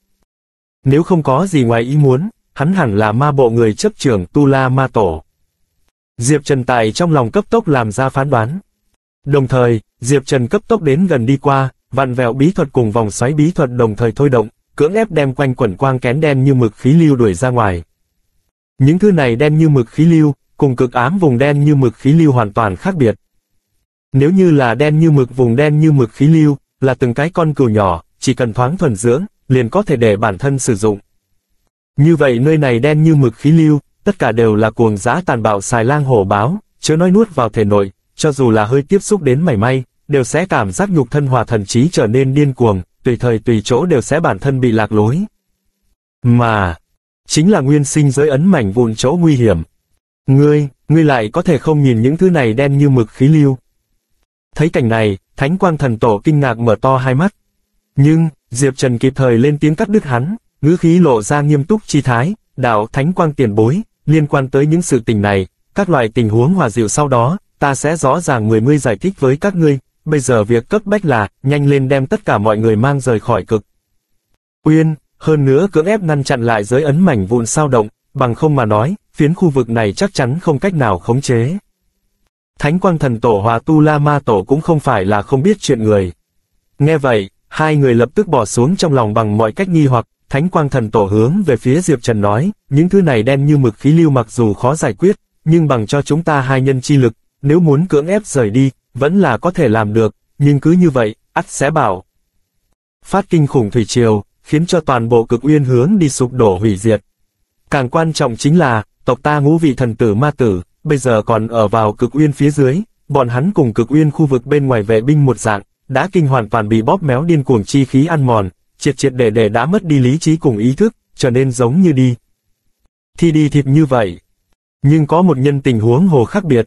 Nếu không có gì ngoài ý muốn, hắn hẳn là ma bộ người chấp trưởng Tu La Ma Tổ. Diệp Trần tại trong lòng cấp tốc làm ra phán đoán. Đồng thời, Diệp Trần cấp tốc đến gần đi qua, vặn vẹo bí thuật cùng vòng xoáy bí thuật đồng thời thôi động, cưỡng ép đem quanh quẩn quang kén đen như mực khí lưu đuổi ra ngoài. Những thứ này đen như mực khí lưu, cùng cực ám vùng đen như mực khí lưu hoàn toàn khác biệt. Nếu như là đen như mực vùng đen như mực khí lưu, là từng cái con cừu nhỏ, chỉ cần thoáng thuần dưỡng, liền có thể để bản thân sử dụng. Như vậy nơi này đen như mực khí lưu, tất cả đều là cuồng dã tàn bạo xài lang hổ báo, chớ nói nuốt vào thể nội, cho dù là hơi tiếp xúc đến mảy may, đều sẽ cảm giác nhục thân hòa thần trí trở nên điên cuồng, tùy thời tùy chỗ đều sẽ bản thân bị lạc lối. Mà, chính là nguyên sinh giới ấn mảnh vụn chỗ nguy hiểm. Ngươi lại có thể không nhìn những thứ này đen như mực khí lưu. Thấy cảnh này, Thánh Quang Thần Tổ kinh ngạc mở to hai mắt. Nhưng, Diệp Trần kịp thời lên tiếng cắt đứt hắn, ngữ khí lộ ra nghiêm túc chi thái, đạo Thánh Quang tiền bối, liên quan tới những sự tình này, các loại tình huống hòa dịu sau đó, ta sẽ rõ ràng mươi giải thích với các ngươi, bây giờ việc cấp bách là, nhanh lên đem tất cả mọi người mang rời khỏi Cực Uyên, hơn nữa cưỡng ép ngăn chặn lại giới ấn mảnh vụn sao động, bằng không mà nói, phiến khu vực này chắc chắn không cách nào khống chế. Thánh Quang Thần Tổ hòa Tu La Ma Tổ cũng không phải là không biết chuyện người. Nghe vậy, hai người lập tức bỏ xuống trong lòng bằng mọi cách nghi hoặc, Thánh Quang Thần Tổ hướng về phía Diệp Trần nói, những thứ này đen như mực khí lưu mặc dù khó giải quyết, nhưng bằng cho chúng ta hai nhân chi lực, nếu muốn cưỡng ép rời đi, vẫn là có thể làm được, nhưng cứ như vậy, ắt sẽ bảo phát kinh khủng thủy triều, khiến cho toàn bộ Cực Uyên hướng đi sụp đổ hủy diệt. Càng quan trọng chính là, tộc ta ngũ vị thần tử ma tử, bây giờ còn ở vào Cực Uyên phía dưới, bọn hắn cùng Cực Uyên khu vực bên ngoài vệ binh một dạng, đã kinh hoàn toàn bị bóp méo điên cuồng chi khí ăn mòn, triệt để đã mất đi lý trí cùng ý thức, trở nên giống như đi thịt như vậy. Nhưng có một nhân tình huống hồ khác biệt,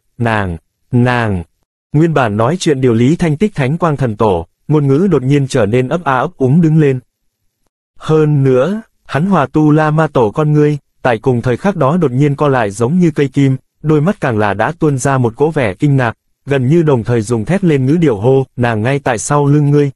nàng, nguyên bản nói chuyện điều lý thanh tích Thánh Quang Thần Tổ, ngôn ngữ đột nhiên trở nên ấp a ấp úng đứng lên. Hơn nữa, hắn hòa Tu La Ma Tổ con ngươi, tại cùng thời khắc đó đột nhiên co lại giống như cây kim, đôi mắt càng là đã tuôn ra một cỗ vẻ kinh ngạc, gần như đồng thời dùng thét lên ngữ điệu hô, nàng ngay tại sau lưng ngươi,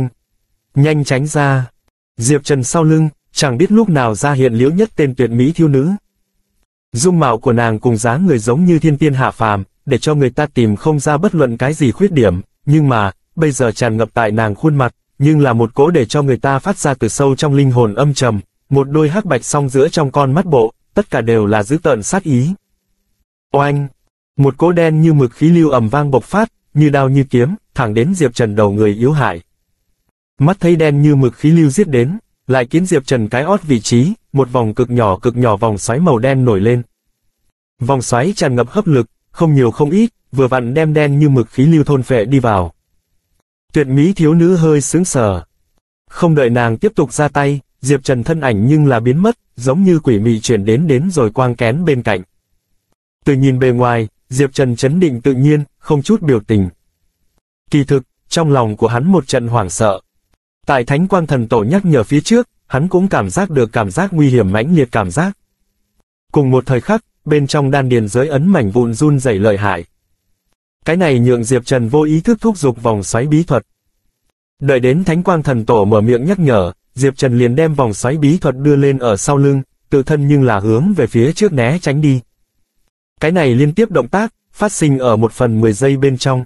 nhanh tránh ra. Diệp Trần sau lưng, chẳng biết lúc nào ra hiện liễu nhất tên tuyệt mỹ thiếu nữ. Dung mạo của nàng cùng dáng người giống như thiên tiên hạ phàm, để cho người ta tìm không ra bất luận cái gì khuyết điểm, nhưng mà, bây giờ tràn ngập tại nàng khuôn mặt, nhưng là một cỗ để cho người ta phát ra từ sâu trong linh hồn âm trầm, một đôi hắc bạch song giữa trong con mắt bộ, tất cả đều là dữ tợn sát ý. Oanh! Một cỗ đen như mực khí lưu ầm vang bộc phát, như đao như kiếm, thẳng đến Diệp Trần đầu người yếu hại. Mắt thấy đen như mực khí lưu giết đến, lại kiến Diệp Trần cái ót vị trí, một vòng cực nhỏ vòng xoáy màu đen nổi lên. Vòng xoáy tràn ngập hấp lực, không nhiều không ít, vừa vặn đem đen như mực khí lưu thôn phệ đi vào. Tuyệt mỹ thiếu nữ hơi sững sờ. Không đợi nàng tiếp tục ra tay, Diệp Trần thân ảnh nhưng là biến mất, giống như quỷ mị chuyển đến rồi quang kén bên cạnh. Từ nhìn bề ngoài, Diệp Trần trấn định tự nhiên, không chút biểu tình. Kỳ thực, trong lòng của hắn một trận hoảng sợ. Tại Thánh Quang Thần Tổ nhắc nhở phía trước, hắn cũng cảm giác được cảm giác nguy hiểm mãnh liệt cảm giác. Cùng một thời khắc, bên trong đan điền giới ấn mảnh vụn run rẩy lợi hại. Cái này nhượng Diệp Trần vô ý thức thúc giục vòng xoáy bí thuật. Đợi đến Thánh Quang Thần Tổ mở miệng nhắc nhở, Diệp Trần liền đem vòng xoáy bí thuật đưa lên ở sau lưng, tự thân nhưng là hướng về phía trước né tránh đi. Cái này liên tiếp động tác, phát sinh ở 1/10 giây bên trong.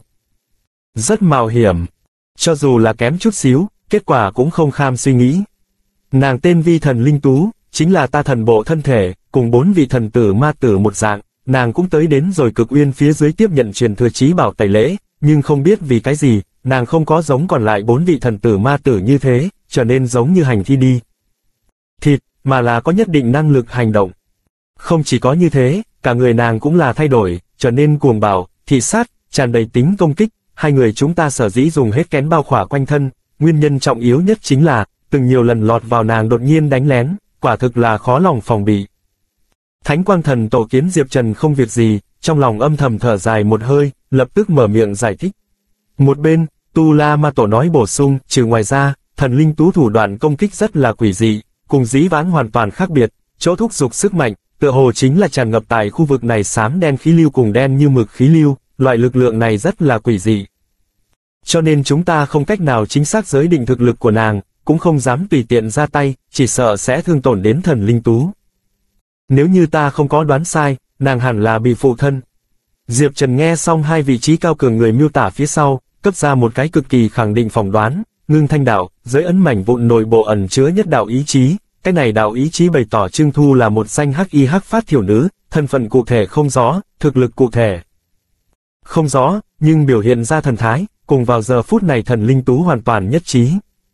Rất mạo hiểm. Cho dù là kém chút xíu, kết quả cũng không kham suy nghĩ. Nàng tên Vi Thần Linh Tú, chính là ta thần bộ thân thể, cùng 4 vị thần tử ma tử một dạng, nàng cũng tới đến rồi Cực Uyên phía dưới tiếp nhận truyền thừa chí bảo tẩy lễ, nhưng không biết vì cái gì, nàng không có giống còn lại 4 vị thần tử ma tử như thế, trở nên giống như hành thi đi thịt, mà là có nhất định năng lực hành động. Không chỉ có như thế, cả người nàng cũng là thay đổi, trở nên cuồng bạo, thị sát, tràn đầy tính công kích, hai người chúng ta sở dĩ dùng hết kén bao khỏa quanh thân, nguyên nhân trọng yếu nhất chính là, từng nhiều lần lọt vào nàng đột nhiên đánh lén, quả thực là khó lòng phòng bị. Thánh Quang Thần Tổ kiến Diệp Trần không việc gì, trong lòng âm thầm thở dài một hơi, lập tức mở miệng giải thích. Một bên, Tu La Ma Tổ nói bổ sung, trừ ngoài ra, thần linh tú thủ đoạn công kích rất là quỷ dị, cùng dĩ vãng hoàn toàn khác biệt, chỗ thúc giục sức mạnh, tựa hồ chính là tràn ngập tại khu vực này xám đen khí lưu cùng đen như mực khí lưu, loại lực lượng này rất là quỷ dị. Cho nên chúng ta không cách nào chính xác giới định thực lực của nàng, cũng không dám tùy tiện ra tay, chỉ sợ sẽ thương tổn đến thần linh tú. Nếu như ta không có đoán sai, nàng hẳn là bị phụ thân. Diệp Trần nghe xong hai vị trí cao cường người miêu tả phía sau, cấp ra một cái cực kỳ khẳng định phỏng đoán, ngưng thanh đạo, giới ấn mảnh vụn nội bộ ẩn chứa nhất đạo ý chí, cái này đạo ý chí bày tỏ Trương Thu là một danh hắc y hắc phát thiểu nữ, thân phận cụ thể không rõ, thực lực cụ thể không rõ, nhưng biểu hiện ra thần thái, cùng vào giờ phút này thần linh tú hoàn toàn nhất trí.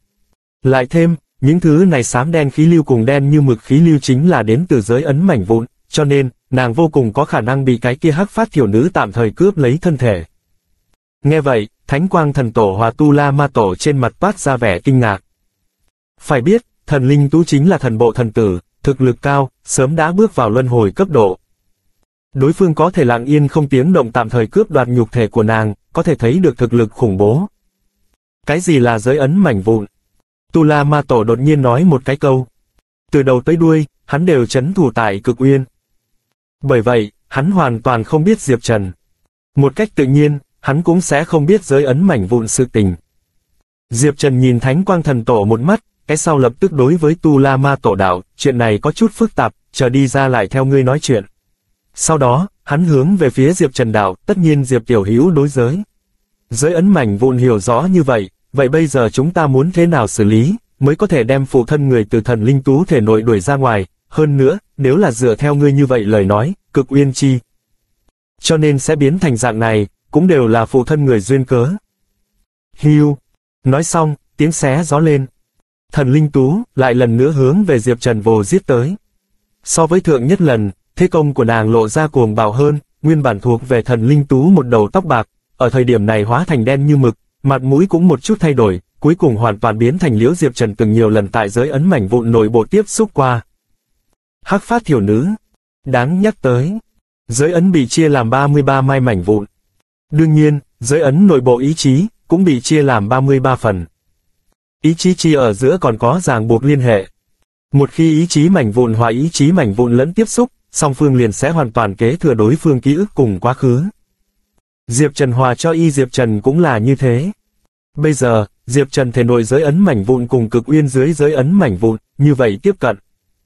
Lại thêm, những thứ này xám đen khí lưu cùng đen như mực khí lưu chính là đến từ giới ấn mảnh vụn, cho nên, nàng vô cùng có khả năng bị cái kia hắc phát thiểu nữ tạm thời cướp lấy thân thể. Nghe vậy, Thánh Quang Thần Tổ hòa Tu La Ma Tổ trên mặt toát ra vẻ kinh ngạc. Phải biết, thần linh tú chính là thần bộ thần tử, thực lực cao, sớm đã bước vào luân hồi cấp độ. Đối phương có thể lặng yên không tiếng động tạm thời cướp đoạt nhục thể của nàng, có thể thấy được thực lực khủng bố. Cái gì là giới ấn mảnh vụn? Tu La Ma Tổ đột nhiên nói một cái câu. Từ đầu tới đuôi, hắn đều trấn thủ tại Cực Uyên. Bởi vậy, hắn hoàn toàn không biết Diệp Trần. Một cách tự nhiên, hắn cũng sẽ không biết giới ấn mảnh vụn sự tình. Diệp Trần nhìn Thánh Quang Thần Tổ một mắt, cái sau lập tức đối với Tu La Ma Tổ đạo, chuyện này có chút phức tạp, chờ đi ra lại theo ngươi nói chuyện. Sau đó, hắn hướng về phía Diệp Trần đạo, tất nhiên Diệp tiểu hữu đối giới ấn mảnh vụn hiểu rõ như vậy, vậy bây giờ chúng ta muốn thế nào xử lý, mới có thể đem phụ thân người từ thần linh tú thể nội đuổi ra ngoài, hơn nữa, nếu là dựa theo ngươi như vậy lời nói, Cực Uyên chi cho nên sẽ biến thành dạng này, cũng đều là phụ thân người duyên cớ. Hiu, nói xong, tiếng xé gió lên. Thần linh tú lại lần nữa hướng về Diệp Trần vồ giết tới. So với thượng nhất lần, thế công của nàng lộ ra cuồng bạo hơn, nguyên bản thuộc về thần linh tú một đầu tóc bạc, ở thời điểm này hóa thành đen như mực, mặt mũi cũng một chút thay đổi, cuối cùng hoàn toàn biến thành liễu Diệp Trần từng nhiều lần tại giới ấn mảnh vụn nội bộ tiếp xúc qua. Hắc phát thiểu nữ, đáng nhắc tới, giới ấn bị chia làm 33 mai mảnh vụn. Đương nhiên, giới ấn nội bộ ý chí cũng bị chia làm 33 phần. Ý chí chi ở giữa còn có ràng buộc liên hệ. Một khi ý chí mảnh vụn hòa ý chí mảnh vụn lẫn tiếp xúc, song phương liền sẽ hoàn toàn kế thừa đối phương ký ức cùng quá khứ. Diệp Trần hòa cho y Diệp Trần cũng là như thế. Bây giờ, Diệp Trần thể nội giới ấn mảnh vụn cùng Cực Uyên dưới giới ấn mảnh vụn, như vậy tiếp cận.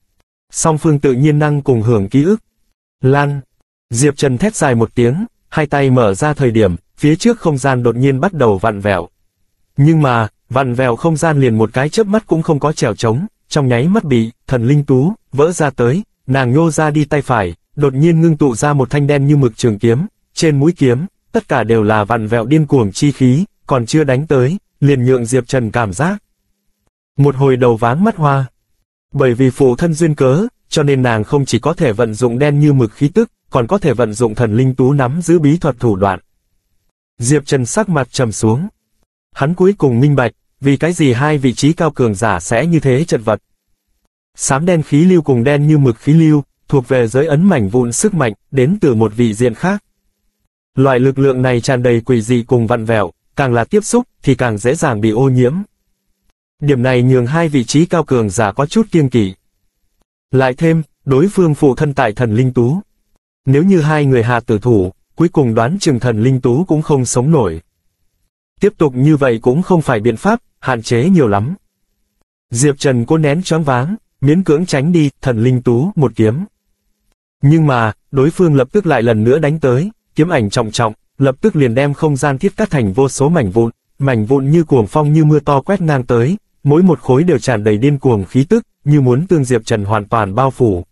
Song phương tự nhiên năng cùng hưởng ký ức. Lan. Diệp Trần thét dài một tiếng, hai tay mở ra thời điểm, phía trước không gian đột nhiên bắt đầu vặn vẹo. Nhưng mà, vặn vẹo không gian liền một cái chớp mắt cũng không có trèo trống, trong nháy mắt bị thần linh tú vỡ ra tới, nàng nhô ra đi tay phải, đột nhiên ngưng tụ ra một thanh đen như mực trường kiếm, trên mũi kiếm, tất cả đều là vặn vẹo điên cuồng chi khí, còn chưa đánh tới, liền nhượng Diệp Trần cảm giác một hồi đầu váng mắt hoa. Bởi vì phụ thân duyên cớ, cho nên nàng không chỉ có thể vận dụng đen như mực khí tức, còn có thể vận dụng thần linh tú nắm giữ bí thuật thủ đoạn. Diệp Trần sắc mặt trầm xuống. Hắn cuối cùng minh bạch, vì cái gì hai vị trí cao cường giả sẽ như thế chật vật. Xám đen khí lưu cùng đen như mực khí lưu, thuộc về giới ấn mảnh vụn sức mạnh, đến từ một vị diện khác. Loại lực lượng này tràn đầy quỷ dị cùng vặn vẹo, càng là tiếp xúc, thì càng dễ dàng bị ô nhiễm. Điểm này nhường hai vị trí cao cường giả có chút kiêng kỵ. Lại thêm, đối phương phụ thân tại thần linh tú. Nếu như hai người hạ tử thủ, cuối cùng đoán chừng thần linh tú cũng không sống nổi. Tiếp tục như vậy cũng không phải biện pháp, hạn chế nhiều lắm. Diệp Trần cố nén choáng váng, miễn cưỡng tránh đi thần linh tú một kiếm. Nhưng mà, đối phương lập tức lại lần nữa đánh tới, kiếm ảnh trọng trọng, lập tức liền đem không gian thiết cắt thành vô số mảnh vụn như cuồng phong như mưa to quét ngang tới, mỗi một khối đều tràn đầy điên cuồng khí tức, như muốn tương Diệp Trần hoàn toàn bao phủ.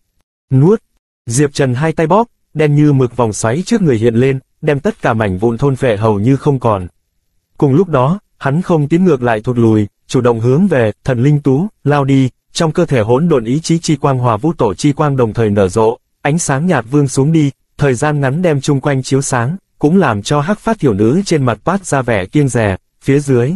Nuốt. Diệp Trần hai tay bóp, đen như mực vòng xoáy trước người hiện lên, đem tất cả mảnh vụn thôn phệ hầu như không còn. Cùng lúc đó, hắn không tiến ngược lại thụt lùi, chủ động hướng về thần linh tú lao đi, trong cơ thể hỗn độn ý chí chi quang hòa vũ tổ chi quang đồng thời nở rộ, ánh sáng nhạt vương xuống đi, thời gian ngắn đem chung quanh chiếu sáng, cũng làm cho Hắc Phát tiểu nữ trên mặt toát ra vẻ kiêng dè, phía dưới.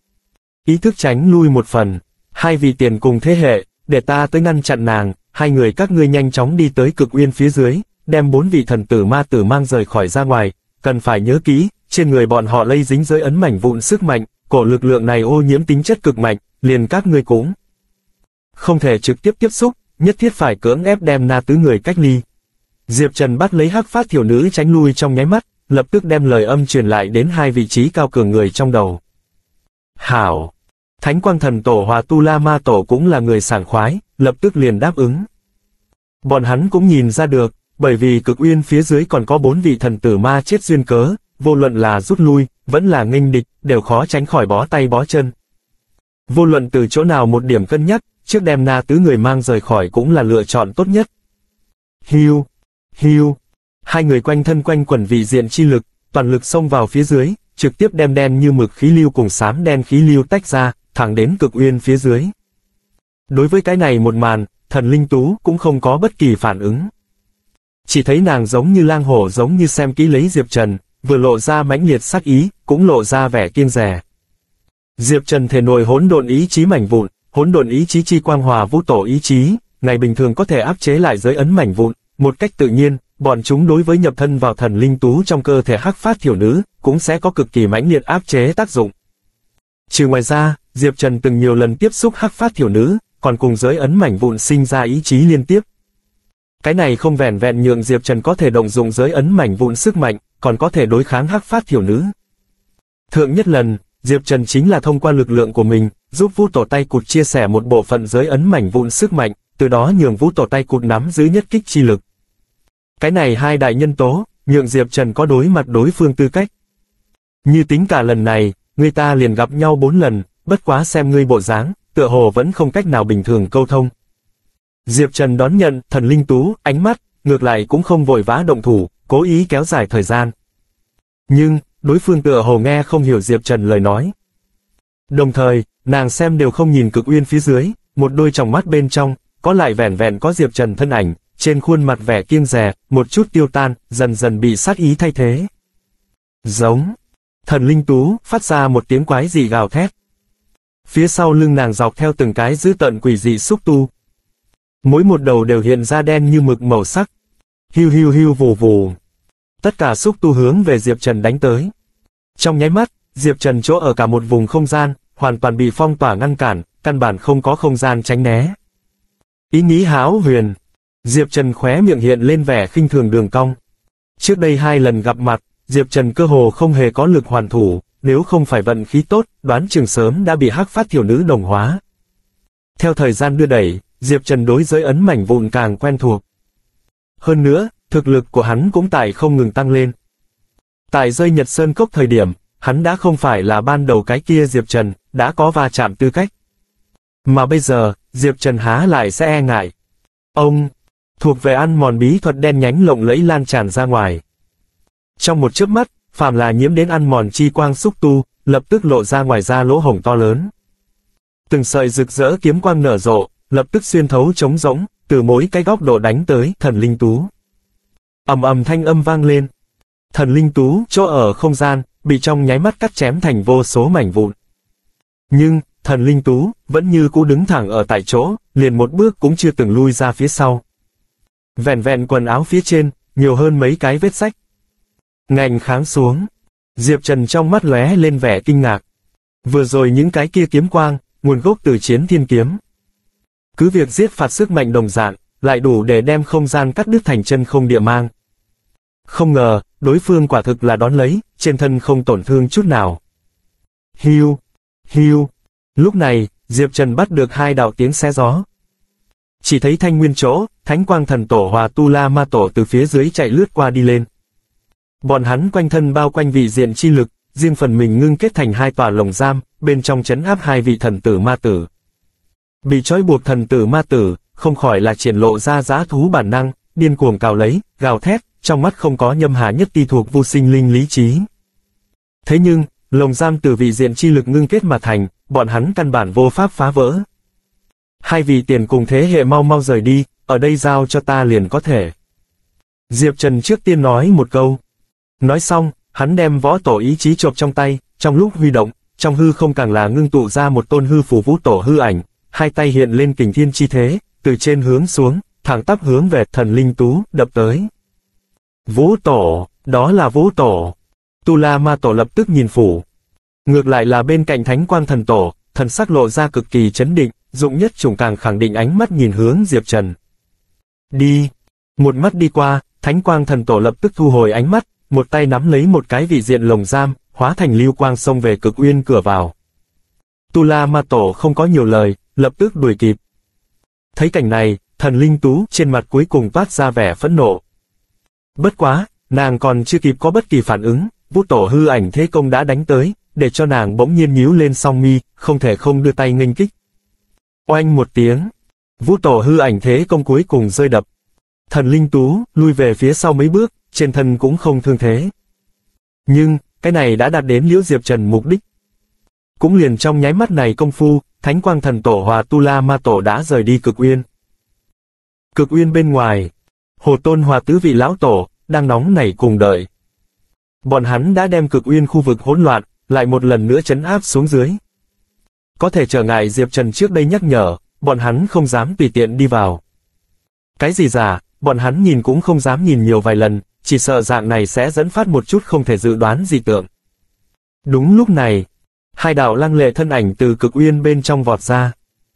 Ý thức tránh lui một phần, hai vị tiền cùng thế hệ, để ta tới ngăn chặn nàng, hai người các ngươi nhanh chóng đi tới Cực Uyên phía dưới, đem 4 vị thần tử ma tử mang rời khỏi ra ngoài, cần phải nhớ kỹ, trên người bọn họ lây dính giới ấn mảnh vụn sức mạnh, cổ lực lượng này ô nhiễm tính chất cực mạnh, liền các ngươi cũng không thể trực tiếp tiếp xúc, nhất thiết phải cưỡng ép đem Na Tứ người cách ly. Diệp Trần bắt lấy Hắc Phát tiểu nữ tránh lui trong nháy mắt, lập tức đem lời âm truyền lại đến hai vị trí cao cường người trong đầu. Hảo! Thánh Quang Thần Tổ Hòa Tu La Ma Tổ cũng là người sảng khoái, lập tức liền đáp ứng. Bọn hắn cũng nhìn ra được, bởi vì Cực Uyên phía dưới còn có 4 vị thần tử ma chết duyên cớ, vô luận là rút lui, vẫn là nghênh địch, đều khó tránh khỏi bó tay bó chân. Vô luận từ chỗ nào một điểm cân nhắc, trước đem Na Tứ người mang rời khỏi cũng là lựa chọn tốt nhất. Hiu, hiu, hai người quanh thân quanh quẩn vị diện chi lực, toàn lực xông vào phía dưới, trực tiếp đem đen như mực khí lưu cùng xám đen khí lưu tách ra, thẳng đến Cực Uyên phía dưới. Đối với cái này một màn, Thần Linh Tú cũng không có bất kỳ phản ứng. Chỉ thấy nàng giống như lang hổ giống như xem kỹ lấy Diệp Trần, vừa lộ ra mãnh liệt sát ý, cũng lộ ra vẻ kiêng dè. Diệp Trần thể nội hỗn độn ý chí mảnh vụn, hỗn độn ý chí chi quang hòa vũ tổ ý chí, ngày bình thường có thể áp chế lại giới ấn mảnh vụn, một cách tự nhiên, bọn chúng đối với nhập thân vào Thần Linh Tú trong cơ thể Hắc Phát tiểu nữ, cũng sẽ có cực kỳ mãnh liệt áp chế tác dụng. Trừ ngoài ra, Diệp Trần từng nhiều lần tiếp xúc Hắc Phát tiểu nữ, còn cùng giới ấn mảnh vụn sinh ra ý chí liên tiếp. Cái này không vẻn vẹn nhượng Diệp Trần có thể động dụng giới ấn mảnh vụn sức mạnh, còn có thể đối kháng Hắc Phát tiểu nữ. Thượng nhất lần, Diệp Trần chính là thông qua lực lượng của mình, giúp Vũ Tổ Tay Cụt chia sẻ một bộ phận giới ấn mảnh vụn sức mạnh, từ đó nhường Vũ Tổ Tay Cụt nắm giữ nhất kích chi lực. Cái này hai đại nhân tố, nhượng Diệp Trần có đối mặt đối phương tư cách. Như tính cả lần này, người ta liền gặp nhau 4 lần, bất quá xem ngươi bộ dáng, tựa hồ vẫn không cách nào bình thường câu thông. Diệp Trần đón nhận Thần Linh Tú, ánh mắt, ngược lại cũng không vội vã động thủ, cố ý kéo dài thời gian. Nhưng, đối phương tựa hồ nghe không hiểu Diệp Trần lời nói. Đồng thời, nàng xem đều không nhìn Cực Uyên phía dưới, một đôi tròng mắt bên trong, có lại vẻn vẹn có Diệp Trần thân ảnh, trên khuôn mặt vẻ kiêng dè, một chút tiêu tan, dần dần bị sát ý thay thế. Giống. Thần Linh Tú phát ra một tiếng quái dị gào thét. Phía sau lưng nàng dọc theo từng cái dữ tợn quỷ dị xúc tu. Mỗi một đầu đều hiện ra đen như mực màu sắc. Hiu hiu hiu vù vù. Tất cả xúc tu hướng về Diệp Trần đánh tới. Trong nháy mắt, Diệp Trần chỗ ở cả một vùng không gian, hoàn toàn bị phong tỏa ngăn cản, căn bản không có không gian tránh né. Ý nghĩ hão huyền. Diệp Trần khóe miệng hiện lên vẻ khinh thường đường cong. Trước đây 2 lần gặp mặt, Diệp Trần cơ hồ không hề có lực hoàn thủ, nếu không phải vận khí tốt, đoán chừng sớm đã bị Hắc Phát tiểu nữ đồng hóa. Theo thời gian đưa đẩy, Diệp Trần đối giới ấn mảnh vụn càng quen thuộc. Hơn nữa, thực lực của hắn cũng tại không ngừng tăng lên. Tại rơi Nhật Sơn Cốc thời điểm, hắn đã không phải là ban đầu cái kia Diệp Trần, đã có va chạm tư cách. Mà bây giờ, Diệp Trần há lại sẽ e ngại. Ông, thuộc về ăn mòn bí thuật đen nhánh lộng lẫy lan tràn ra ngoài. Trong một chớp mắt, phàm là nhiễm đến ăn mòn chi quang xúc tu, lập tức lộ ra ngoài ra lỗ hổng to lớn. Từng sợi rực rỡ kiếm quang nở rộ, lập tức xuyên thấu trống rỗng, từ mỗi cái góc độ đánh tới Thần Linh Tú. Ầm ầm thanh âm vang lên. Thần Linh Tú chỗ ở không gian, bị trong nháy mắt cắt chém thành vô số mảnh vụn. Nhưng, Thần Linh Tú vẫn như cũ đứng thẳng ở tại chỗ, liền một bước cũng chưa từng lui ra phía sau. Vẹn vẹn quần áo phía trên, nhiều hơn mấy cái vết rách. Ngạnh kháng xuống. Diệp Trần trong mắt lóe lên vẻ kinh ngạc. Vừa rồi những cái kia kiếm quang, nguồn gốc từ Chiến Thiên Kiếm. Cứ việc giết phạt sức mạnh đồng dạng, lại đủ để đem không gian cắt đứt thành chân không địa mang. Không ngờ, đối phương quả thực là đón lấy, trên thân không tổn thương chút nào. Hiu, hiu. Lúc này, Diệp Trần bắt được 2 đạo tiếng xé gió. Chỉ thấy Thanh Nguyên chỗ, Thánh Quang Thần Tổ Hòa Tu La Ma Tổ từ phía dưới chạy lướt qua đi lên. Bọn hắn quanh thân bao quanh vị diện chi lực, riêng phần mình ngưng kết thành 2 tòa lồng giam, bên trong trấn áp 2 vị thần tử ma tử. Bị trói buộc thần tử ma tử, không khỏi là triển lộ ra dã thú bản năng, điên cuồng cào lấy, gào thét, trong mắt không có nhâm hà nhất ti thuộc vô sinh linh lý trí. Thế nhưng, lồng giam từ vị diện chi lực ngưng kết mà thành, bọn hắn căn bản vô pháp phá vỡ. 2 vị tiền cùng thế hệ mau mau rời đi, ở đây giao cho ta liền có thể. Diệp Trần trước tiên nói một câu. Nói xong, hắn đem võ tổ ý chí chộp trong tay, trong lúc huy động, trong hư không càng là ngưng tụ ra một tôn hư phù vũ tổ hư ảnh, hai tay hiện lên kình thiên chi thế, từ trên hướng xuống, thẳng tắp hướng về Thần Linh Tú, đập tới. Vũ tổ, đó là vũ tổ. Tu La Ma Tổ lập tức nhìn phủ. Ngược lại là bên cạnh Thánh Quang Thần Tổ, thần sắc lộ ra cực kỳ chấn định, Dụng Nhất Trùng càng khẳng định ánh mắt nhìn hướng Diệp Trần. Đi. Một mắt đi qua, Thánh Quang Thần Tổ lập tức thu hồi ánh mắt, một tay nắm lấy một cái vị diện lồng giam, hóa thành lưu quang xông về Cực Uyên cửa vào. Tu La Ma Tổ không có nhiều lời, lập tức đuổi kịp. Thấy cảnh này, Thần Linh Tú trên mặt cuối cùng toát ra vẻ phẫn nộ. Bất quá, nàng còn chưa kịp có bất kỳ phản ứng, vũ tổ hư ảnh thế công đã đánh tới, để cho nàng bỗng nhiên nhíu lên song mi, không thể không đưa tay nghênh kích. Oanh một tiếng, vũ tổ hư ảnh thế công cuối cùng rơi đập. Thần Linh Tú lui về phía sau mấy bước, trên thân cũng không thương thế. Nhưng, cái này đã đạt đến Liễu Diệp Trần mục đích. Cũng liền trong nháy mắt này công phu, Thánh Quang Thần Tổ hòa Tu La Ma Tổ đã rời đi Cực Uyên. Cực Uyên bên ngoài, Hồ Tôn hòa tứ vị lão tổ, đang nóng nảy cùng đợi. Bọn hắn đã đem Cực Uyên khu vực hỗn loạn, lại một lần nữa trấn áp xuống dưới. Có thể trở ngại Diệp Trần trước đây nhắc nhở, bọn hắn không dám tùy tiện đi vào. Cái gì giả, bọn hắn nhìn cũng không dám nhìn nhiều vài lần, chỉ sợ dạng này sẽ dẫn phát một chút không thể dự đoán dị tượng. Đúng lúc này, hai đạo lăng lệ thân ảnh từ Cực Uyên bên trong vọt ra.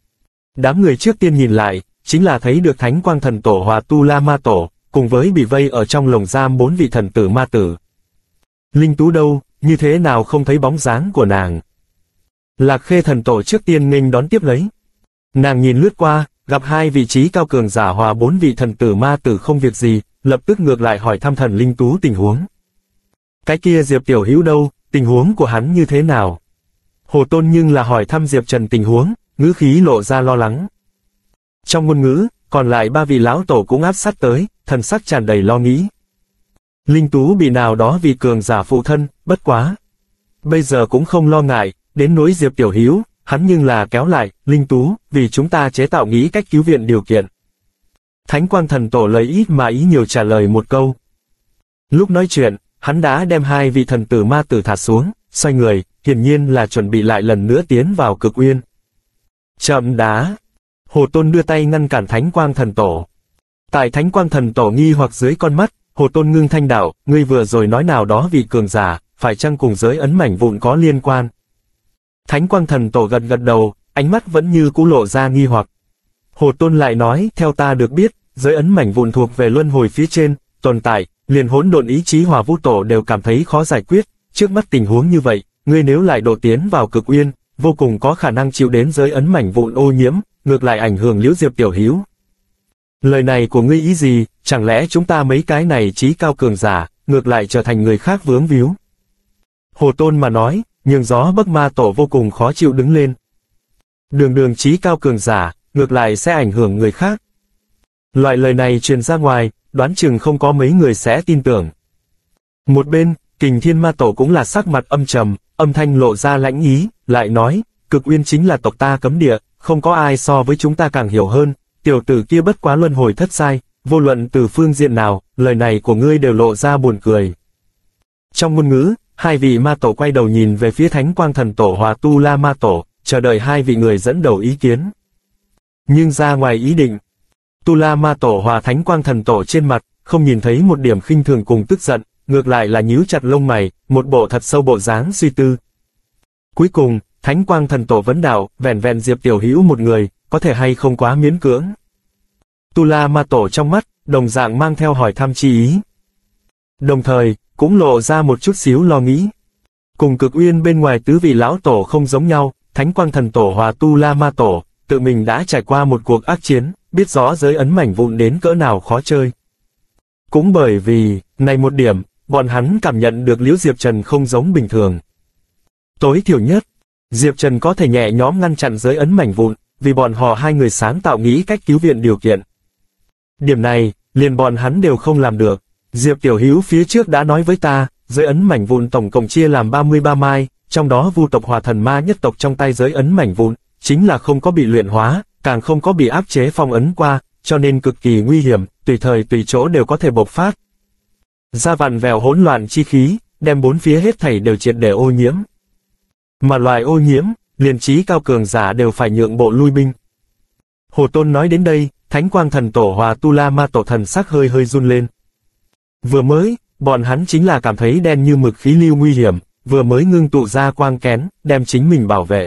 Đám người trước tiên nhìn lại, chính là thấy được Thánh Quang Thần Tổ hòa Tu La Ma Tổ, cùng với bị vây ở trong lồng giam 4 vị thần tử ma tử. Linh Tú đâu, như thế nào không thấy bóng dáng của nàng? Lạc Khê Thần Tổ trước tiên nghênh đón tiếp lấy. Nàng nhìn lướt qua, gặp hai vị trí cao cường giả hòa 4 vị thần tử ma tử không việc gì, lập tức ngược lại hỏi thăm Thần Linh Tú tình huống. Cái kia Diệp Tiểu Hữu đâu, tình huống của hắn như thế nào? Hồ Tôn nhưng là hỏi thăm Diệp Trần tình huống, ngữ khí lộ ra lo lắng. Trong ngôn ngữ, còn lại 3 vị lão tổ cũng áp sát tới, thần sắc tràn đầy lo nghĩ. Linh Tú bị nào đó vì cường giả phụ thân, bất quá. Bây giờ cũng không lo ngại, đến nỗi Diệp Tiểu Hữu, hắn nhưng là kéo lại, Linh Tú, vì chúng ta chế tạo nghĩ cách cứu viện điều kiện. Thánh Quang Thần Tổ lấy ít mà ý nhiều trả lời một câu. Lúc nói chuyện, hắn đã đem hai vị thần tử ma tử thả xuống, xoay người, hiển nhiên là chuẩn bị lại lần nữa tiến vào Cực Uyên. Chậm đã. Hồ Tôn đưa tay ngăn cản Thánh Quang Thần Tổ. Tại Thánh Quang Thần Tổ nghi hoặc dưới con mắt, Hồ Tôn ngưng thanh đạo, ngươi vừa rồi nói nào đó vì cường giả, phải chăng cùng giới ấn mảnh vụn có liên quan? Thánh Quang Thần Tổ gật gật đầu, ánh mắt vẫn như cũ lộ ra nghi hoặc. Hồ Tôn lại nói, theo ta được biết, giới ấn mảnh vụn thuộc về luân hồi phía trên, tồn tại, liền hỗn độn ý chí hòa vũ tổ đều cảm thấy khó giải quyết, trước mắt tình huống như vậy, ngươi nếu lại độ tiến vào Cực Uyên, vô cùng có khả năng chịu đến giới ấn mảnh vụn ô nhiễm, ngược lại ảnh hưởng Liễu Diệp Tiểu Hữu. Lời này của ngươi ý gì, chẳng lẽ chúng ta mấy cái này trí cao cường giả, ngược lại trở thành người khác vướng víu? Hồ Tôn mà nói, nhường gió Bắc Ma Tổ vô cùng khó chịu đứng lên. Đường trí cao cường giả, ngược lại sẽ ảnh hưởng người khác. Loại lời này truyền ra ngoài, đoán chừng không có mấy người sẽ tin tưởng. Một bên, Kình Thiên Ma Tổ cũng là sắc mặt âm trầm, âm thanh lộ ra lãnh ý, lại nói, Cực Uyên chính là tộc ta cấm địa, không có ai so với chúng ta càng hiểu hơn, tiểu tử kia bất quá luân hồi thất sai, vô luận từ phương diện nào, lời này của ngươi đều lộ ra buồn cười. Trong ngôn ngữ, hai vị ma tổ quay đầu nhìn về phía Thánh Quang Thần Tổ hòa Tu La Ma Tổ, chờ đợi hai vị người dẫn đầu ý kiến. Nhưng ra ngoài ý định, Tu La Ma Tổ hòa Thánh Quang Thần Tổ trên mặt, không nhìn thấy một điểm khinh thường cùng tức giận, ngược lại là nhíu chặt lông mày, một bộ thật sâu bộ dáng suy tư. Cuối cùng, Thánh Quang Thần Tổ vấn đạo, vẻn vẹn Diệp Tiểu Hữu một người, có thể hay không quá miễn cưỡng. Tu La Ma Tổ trong mắt, đồng dạng mang theo hỏi thăm chi ý. Đồng thời, cũng lộ ra một chút xíu lo nghĩ. Cùng Cực Uyên bên ngoài tứ vị lão tổ không giống nhau, Thánh Quang Thần Tổ hòa Tu La Ma Tổ, tự mình đã trải qua một cuộc ác chiến, biết rõ giới ấn mảnh vụn đến cỡ nào khó chơi. Cũng bởi vì, này một điểm, bọn hắn cảm nhận được Liễu Diệp Trần không giống bình thường. Tối thiểu nhất, Diệp Trần có thể nhẹ nhõm ngăn chặn giới ấn mảnh vụn, vì bọn họ hai người sáng tạo nghĩ cách cứu viện điều kiện. Điểm này, liền bọn hắn đều không làm được. Diệp Tiểu Hữu phía trước đã nói với ta, giới ấn mảnh vụn tổng cộng chia làm 33 mai, trong đó Vu tộc hòa thần ma nhất tộc trong tay giới ấn mảnh vụn, chính là không có bị luyện hóa, càng không có bị áp chế phong ấn qua, cho nên cực kỳ nguy hiểm, tùy thời tùy chỗ đều có thể bộc phát. ra vặn vẹo hỗn loạn chi khí, đem bốn phía hết thảy đều triệt để ô nhiễm. Mà loại ô nhiễm, liền trí cao cường giả đều phải nhượng bộ lui binh. Hồ Tôn nói đến đây, Thánh Quang Thần Tổ hòa Tu La Ma Tổ thần sắc hơi hơi run lên. Vừa mới, bọn hắn chính là cảm thấy đen như mực khí lưu nguy hiểm, vừa mới ngưng tụ ra quang kén, đem chính mình bảo vệ.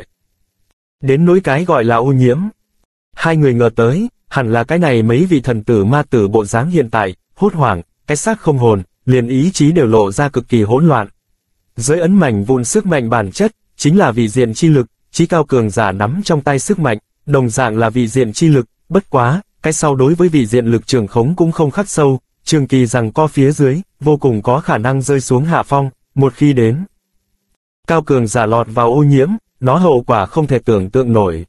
Đến nỗi cái gọi là ô nhiễm. Hai người ngờ tới, hẳn là cái này mấy vị thần tử ma tử bộ dáng hiện tại, hốt hoảng, cái xác không hồn, liền ý chí đều lộ ra cực kỳ hỗn loạn. Giới ấn mảnh vụn sức mạnh bản chất, chính là vị diện chi lực, chí cao cường giả nắm trong tay sức mạnh, đồng dạng là vị diện chi lực, bất quá, cái sau đối với vị diện lực trường khống cũng không khắc sâu, trường kỳ rằng co phía dưới, vô cùng có khả năng rơi xuống hạ phong, một khi đến. Cao cường giả lọt vào ô nhiễm, nó hậu quả không thể tưởng tượng nổi.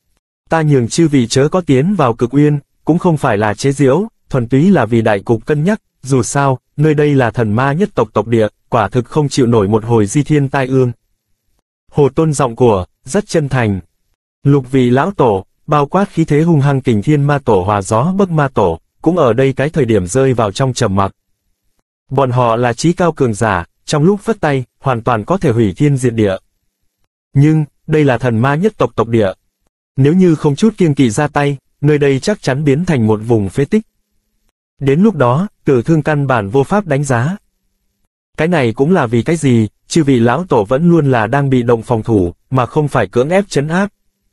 Ta nhường chư vị chớ có tiến vào Cực Uyên, cũng không phải là chế giễu, thuần túy là vì đại cục cân nhắc, dù sao, nơi đây là thần ma nhất tộc tộc địa, quả thực không chịu nổi một hồi di thiên tai ương. Hồ Tôn giọng của, rất chân thành. Lục vị lão tổ, bao quát khí thế hung hăng Kình Thiên Ma Tổ hòa gió bấc ma tổ, cũng ở đây cái thời điểm rơi vào trong trầm mặc. Bọn họ là chí cao cường giả, trong lúc phất tay, hoàn toàn có thể hủy thiên diệt địa. Nhưng, đây là thần ma nhất tộc tộc địa. Nếu như không chút kiêng kỵ ra tay, nơi đây chắc chắn biến thành một vùng phế tích. Đến lúc đó, tử thương căn bản vô pháp đánh giá. Cái này cũng là vì cái gì, chư vị lão tổ vẫn luôn là đang bị động phòng thủ, mà không phải cưỡng ép trấn áp.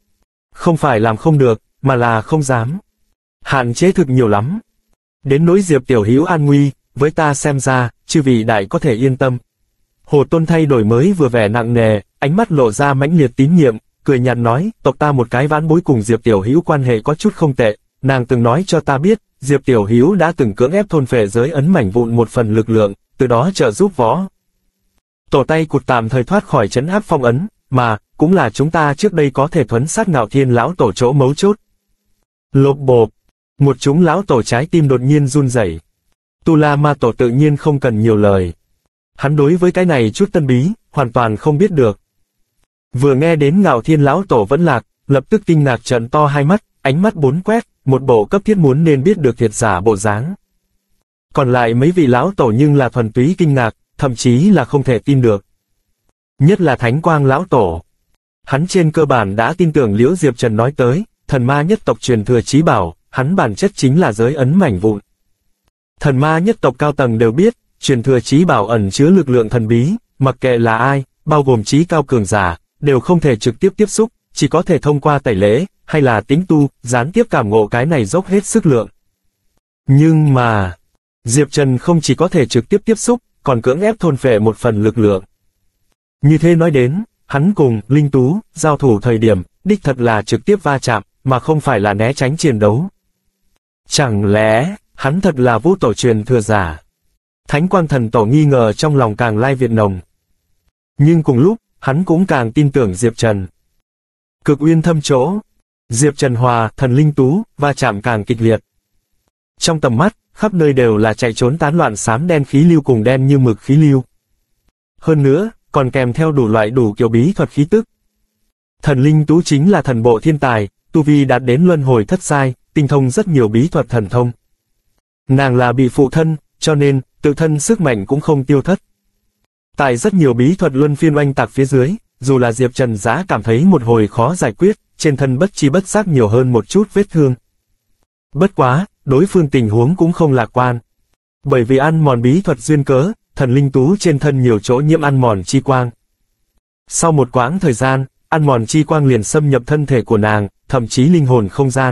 Không phải làm không được, mà là không dám. Hạn chế thực nhiều lắm. Đến nỗi Diệp tiểu hữu an nguy, với ta xem ra, chư vị đại có thể yên tâm. Hồ Tôn thay đổi mới vừa vẻ nặng nề, ánh mắt lộ ra mãnh liệt tín nhiệm, cười nhạt nói, tộc ta một cái vãn bối cùng Diệp tiểu hữu quan hệ có chút không tệ, nàng từng nói cho ta biết, Diệp tiểu hữu đã từng cưỡng ép thôn phệ giới ấn mảnh vụn một phần lực lượng, từ đó trợ giúp võ tổ tay cụt tạm thời thoát khỏi trấn áp phong ấn, mà, cũng là chúng ta trước đây có thể thuấn sát Ngạo Thiên lão tổ chỗ mấu chốt. Lộp bộp, một chúng lão tổ trái tim đột nhiên run rẩy. Tu La Ma Tổ tự nhiên không cần nhiều lời. Hắn đối với cái này chút tân bí, hoàn toàn không biết được. Vừa nghe đến Ngạo Thiên lão tổ vẫn lạc, lập tức kinh ngạc trợn to hai mắt, ánh mắt bốn quét, một bộ cấp thiết muốn nên biết được thiệt giả bộ dáng. Còn lại mấy vị lão tổ nhưng là thuần túy kinh ngạc, thậm chí là không thể tin được. Nhất là Thánh Quang lão tổ. Hắn trên cơ bản đã tin tưởng Liễu Diệp Trần nói tới, thần ma nhất tộc truyền thừa chí bảo, hắn bản chất chính là giới ấn mảnh vụn. Thần ma nhất tộc cao tầng đều biết, truyền thừa chí bảo ẩn chứa lực lượng thần bí, mặc kệ là ai, bao gồm chí cao cường giả, đều không thể trực tiếp tiếp xúc, chỉ có thể thông qua tẩy lễ, hay là tính tu, gián tiếp cảm ngộ cái này dốc hết sức lượng. Nhưng mà, Diệp Trần không chỉ có thể trực tiếp tiếp xúc, còn cưỡng ép thôn phệ một phần lực lượng. Như thế nói đến, hắn cùng Linh Tú giao thủ thời điểm, đích thật là trực tiếp va chạm, mà không phải là né tránh chiến đấu. Chẳng lẽ, hắn thật là vũ tổ truyền thừa giả? Thánh Quang Thần Tổ nghi ngờ trong lòng càng lai việt nồng. Nhưng cùng lúc, hắn cũng càng tin tưởng Diệp Trần. Cực Uyên thâm chỗ, Diệp Trần hòa thần Linh Tú va chạm càng kịch liệt. Trong tầm mắt, khắp nơi đều là chạy trốn tán loạn xám đen khí lưu cùng đen như mực khí lưu. Hơn nữa, còn kèm theo đủ loại đủ kiểu bí thuật khí tức. Thần Linh Tú chính là thần bộ thiên tài, tu vi đạt đến luân hồi thất giai, tinh thông rất nhiều bí thuật thần thông. Nàng là bị phụ thân, cho nên, tự thân sức mạnh cũng không tiêu thất. Tại rất nhiều bí thuật luân phiên oanh tạc phía dưới, dù là Diệp Trần giá cảm thấy một hồi khó giải quyết, trên thân bất chi bất giác nhiều hơn một chút vết thương. Bất quá, đối phương tình huống cũng không lạc quan. Bởi vì ăn mòn bí thuật duyên cớ, thần Linh Tú trên thân nhiều chỗ nhiễm ăn mòn chi quang. Sau một quãng thời gian, ăn mòn chi quang liền xâm nhập thân thể của nàng, thậm chí linh hồn không gian.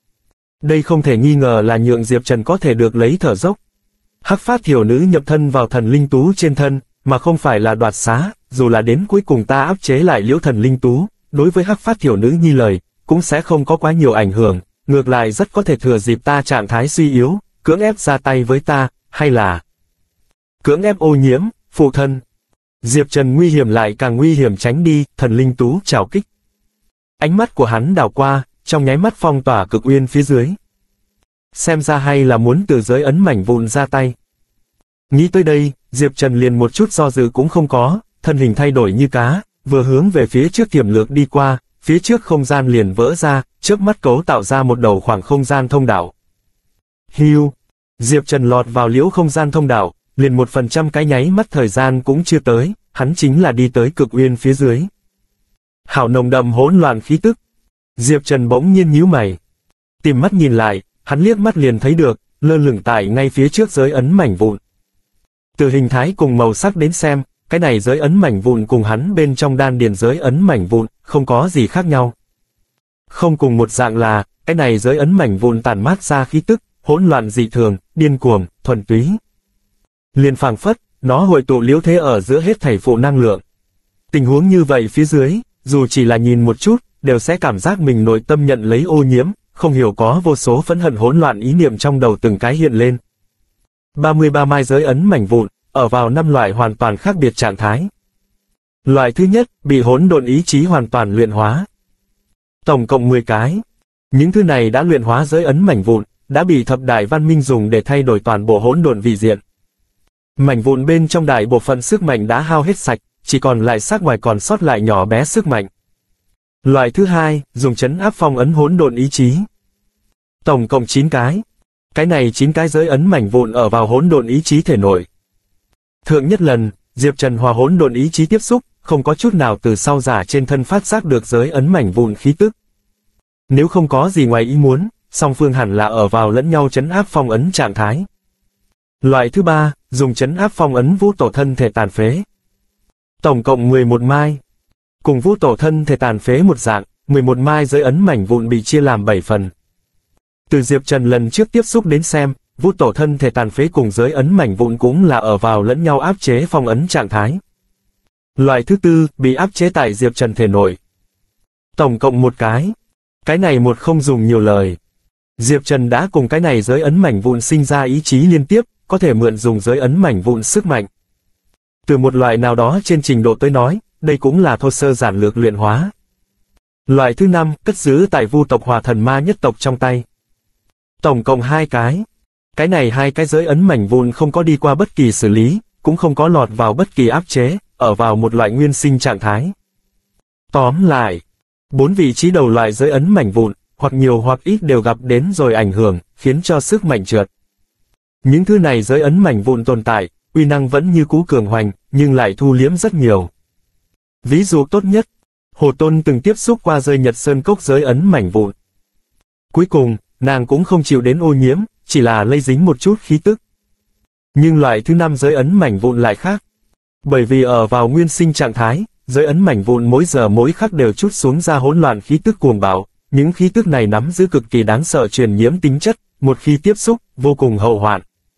Đây không thể nghi ngờ là nhượng Diệp Trần có thể được lấy thở dốc. Hắc phát thiểu nữ nhập thân vào thần Linh Tú trên thân, mà không phải là đoạt xá, dù là đến cuối cùng ta áp chế lại liễu thần Linh Tú, đối với hắc phát thiểu nữ nhi lời, cũng sẽ không có quá nhiều ảnh hưởng, ngược lại rất có thể thừa dịp ta trạng thái suy yếu, cưỡng ép ra tay với ta, hay là cưỡng ép ô nhiễm, phụ thân. Diệp Trần nguy hiểm lại càng nguy hiểm tránh đi, thần Linh Tú trảo kích. Ánh mắt của hắn đảo qua, trong nháy mắt phong tỏa Cực Uyên phía dưới. Xem ra hay là muốn từ giới ấn mảnh vụn ra tay. Nghĩ tới đây, Diệp Trần liền một chút do dự cũng không có, thân hình thay đổi như cá, vừa hướng về phía trước tiềm lược đi qua, phía trước không gian liền vỡ ra, trước mắt cấu tạo ra một đầu khoảng không gian thông đạo. Hưu! Diệp Trần lọt vào liễu không gian thông đạo, liền 1% cái nháy mắt thời gian cũng chưa tới, hắn chính là đi tới cực uyên phía dưới. Hảo nồng đậm hỗn loạn khí tức. Diệp Trần bỗng nhiên nhíu mày. Tìm mắt nhìn lại, hắn liếc mắt liền thấy được, lơ lửng tại ngay phía trước giới ấn mảnh vụn. Từ hình thái cùng màu sắc đến xem, cái này giới ấn mảnh vụn cùng hắn bên trong đan điền giới ấn mảnh vụn, không có gì khác nhau. Không cùng một dạng là, cái này giới ấn mảnh vụn tản mát ra khí tức, hỗn loạn dị thường, điên cuồng, thuần túy. Liền phảng phất, nó hội tụ liễu thế ở giữa hết thảy phụ năng lượng. Tình huống như vậy phía dưới, dù chỉ là nhìn một chút, đều sẽ cảm giác mình nội tâm nhận lấy ô nhiễm, không hiểu có vô số phẫn hận hỗn loạn ý niệm trong đầu từng cái hiện lên. 33 mai giới ấn mảnh vụn, ở vào 5 loại hoàn toàn khác biệt trạng thái. Loại thứ nhất, bị hỗn độn ý chí hoàn toàn luyện hóa. Tổng cộng 10 cái. Những thứ này đã luyện hóa giới ấn mảnh vụn, đã bị thập đại văn minh dùng để thay đổi toàn bộ hỗn độn vị diện. Mảnh vụn bên trong đại bộ phận sức mạnh đã hao hết sạch, chỉ còn lại sắc ngoài còn sót lại nhỏ bé sức mạnh. Loại thứ hai, dùng trấn áp phong ấn hỗn độn ý chí. Tổng cộng 9 cái. Cái này 9 cái giới ấn mảnh vụn ở vào hỗn độn ý chí thể nội. Thượng nhất lần, Diệp Trần hòa hỗn độn ý chí tiếp xúc, không có chút nào từ sau giả trên thân phát giác được giới ấn mảnh vụn khí tức. Nếu không có gì ngoài ý muốn, song phương hẳn là ở vào lẫn nhau trấn áp phong ấn trạng thái. Loại thứ ba, dùng trấn áp phong ấn vũ tổ thân thể tàn phế. Tổng cộng 11 mai. Cùng vũ tổ thân thể tàn phế một dạng, 11 mai giới ấn mảnh vụn bị chia làm 7 phần. Từ Diệp Trần lần trước tiếp xúc đến xem, vũ tổ thân thể tàn phế cùng giới ấn mảnh vụn cũng là ở vào lẫn nhau áp chế phong ấn trạng thái. Loại thứ tư, bị áp chế tại Diệp Trần thể nội. Tổng cộng 1 cái. Cái này một không dùng nhiều lời. Diệp Trần đã cùng cái này giới ấn mảnh vụn sinh ra ý chí liên tiếp, có thể mượn dùng giới ấn mảnh vụn sức mạnh. Từ một loại nào đó trên trình độ tới nói, đây cũng là thô sơ giản lược luyện hóa. Loại thứ 5, cất giữ tại vu tộc Hỏa Thần Ma nhất tộc trong tay. Tổng cộng 2 cái. Cái này 2 cái giới ấn mảnh vụn không có đi qua bất kỳ xử lý, cũng không có lọt vào bất kỳ áp chế, ở vào một loại nguyên sinh trạng thái. Tóm lại, 4 vị trí đầu loại giới ấn mảnh vụn, hoặc nhiều hoặc ít đều gặp đến rồi ảnh hưởng, khiến cho sức mạnh trượt. Những thứ này giới ấn mảnh vụn tồn tại, uy năng vẫn như cũ cường hoành, nhưng lại thu liếm rất nhiều. Ví dụ tốt nhất, Hồ Tôn từng tiếp xúc qua rơi Nhật Sơn Cốc giới ấn mảnh vụn. Cuối cùng, nàng cũng không chịu đến ô nhiễm, chỉ là lây dính một chút khí tức. Nhưng loại thứ 5 giới ấn mảnh vụn lại khác. Bởi vì ở vào nguyên sinh trạng thái, giới ấn mảnh vụn mỗi giờ mỗi khắc đều trút xuống ra hỗn loạn khí tức cuồng bạo, những khí tức này nắm giữ cực kỳ đáng sợ truyền nhiễm tính chất, một khi tiếp xúc, vô cùng hậu hoạn.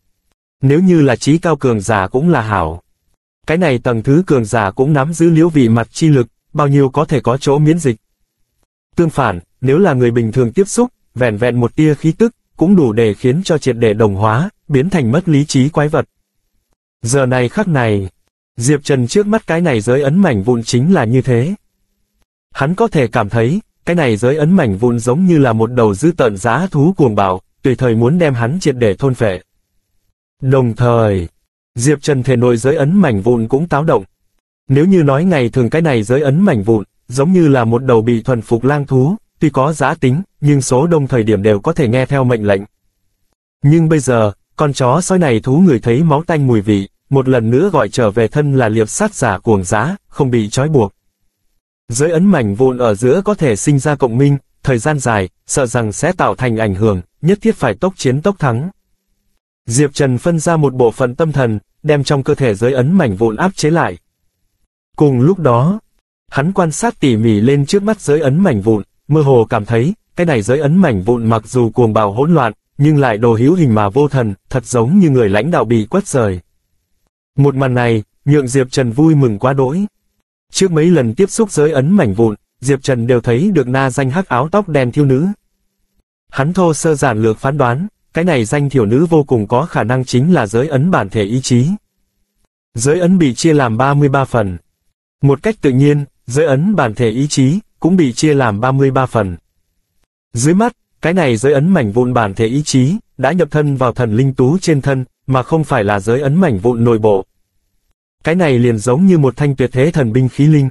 Nếu như là trí cao cường giả cũng là hảo. Cái này tầng thứ cường giả cũng nắm giữ liễu vị mặt chi lực, bao nhiêu có thể có chỗ miễn dịch. Tương phản, nếu là người bình thường tiếp xúc, vẹn vẹn một tia khí tức, cũng đủ để khiến cho triệt để đồng hóa, biến thành mất lý trí quái vật. Giờ này khắc này, Diệp Trần trước mắt cái này giới ấn mảnh vụn chính là như thế. Hắn có thể cảm thấy, cái này giới ấn mảnh vụn giống như là một đầu dữ tợn dã thú cuồng bạo, tùy thời muốn đem hắn triệt để thôn phệ. Đồng thời, Diệp Trần thể nội giới ấn mảnh vụn cũng táo động. Nếu như nói ngày thường cái này giới ấn mảnh vụn, giống như là một đầu bị thuần phục lang thú, tuy có dã tính, nhưng số đông thời điểm đều có thể nghe theo mệnh lệnh. Nhưng bây giờ, con chó sói này thú người thấy máu tanh mùi vị, một lần nữa gọi trở về thân là liệp sát giả cuồng dã, không bị trói buộc. Giới ấn mảnh vụn ở giữa có thể sinh ra cộng minh, thời gian dài, sợ rằng sẽ tạo thành ảnh hưởng, nhất thiết phải tốc chiến tốc thắng. Diệp Trần phân ra một bộ phận tâm thần, đem trong cơ thể giới ấn mảnh vụn áp chế lại. Cùng lúc đó, hắn quan sát tỉ mỉ lên trước mắt giới ấn mảnh vụn, mơ hồ cảm thấy, cái này giới ấn mảnh vụn mặc dù cuồng bạo hỗn loạn, nhưng lại đồ hữu hình mà vô thần, thật giống như người lãnh đạo bị quất rời. Một màn này, nhượng Diệp Trần vui mừng quá đỗi. Trước mấy lần tiếp xúc giới ấn mảnh vụn, Diệp Trần đều thấy được na danh hắc áo tóc đen thiếu nữ. Hắn thô sơ giản lược phán đoán, cái này danh thiểu nữ vô cùng có khả năng chính là giới ấn bản thể ý chí. Giới ấn bị chia làm 33 phần. Một cách tự nhiên, giới ấn bản thể ý chí cũng bị chia làm 33 phần. Dưới mắt, cái này giới ấn mảnh vụn bản thể ý chí đã nhập thân vào thần linh tú trên thân, mà không phải là giới ấn mảnh vụn nội bộ. Cái này liền giống như một thanh tuyệt thế thần binh khí linh.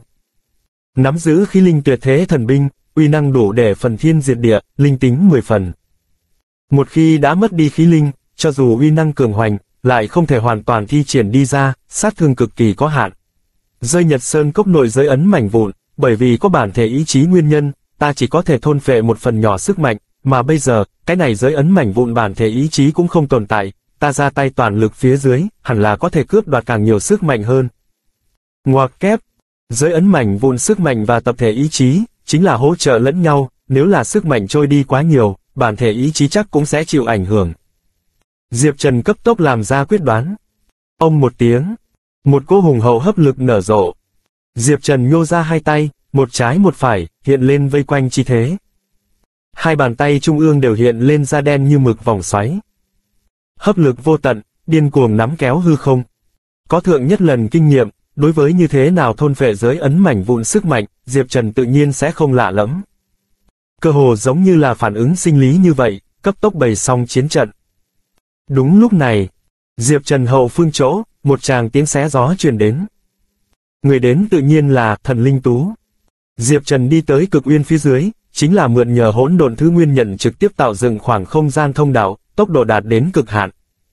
Nắm giữ khí linh tuyệt thế thần binh, uy năng đủ để phần thiên diệt địa, linh tính 10 phần. Một khi đã mất đi khí linh, cho dù uy năng cường hoành, lại không thể hoàn toàn thi triển đi ra, sát thương cực kỳ có hạn. Rơi Nhật Sơn cốc nội giới ấn mảnh vụn, bởi vì có bản thể ý chí nguyên nhân, ta chỉ có thể thôn phệ một phần nhỏ sức mạnh, mà bây giờ, cái này giới ấn mảnh vụn bản thể ý chí cũng không tồn tại, ta ra tay toàn lực phía dưới, hẳn là có thể cướp đoạt càng nhiều sức mạnh hơn. Ngoặc kép, giới ấn mảnh vụn sức mạnh và tập thể ý chí, chính là hỗ trợ lẫn nhau, nếu là sức mạnh trôi đi quá nhiều, bản thể ý chí chắc cũng sẽ chịu ảnh hưởng. Diệp Trần cấp tốc làm ra quyết đoán. Ông một tiếng, một cỗ hùng hậu hấp lực nở rộ. Diệp Trần nhô ra hai tay, một trái một phải, hiện lên vây quanh chi thế. Hai bàn tay trung ương đều hiện lên da đen như mực vòng xoáy. Hấp lực vô tận, điên cuồng nắm kéo hư không. Có thượng nhất lần kinh nghiệm, đối với như thế nào thôn phệ giới ấn mảnh vụn sức mạnh, Diệp Trần tự nhiên sẽ không lạ lẫm. Cơ hồ giống như là phản ứng sinh lý như vậy, cấp tốc bày xong chiến trận. Đúng lúc này, Diệp Trần hậu phương chỗ, một tràng tiếng xé gió truyền đến. Người đến tự nhiên là Thần Linh Tú. Diệp Trần đi tới cực uyên phía dưới, chính là mượn nhờ hỗn độn thứ nguyên nhận trực tiếp tạo dựng khoảng không gian thông đạo, tốc độ đạt đến cực hạn.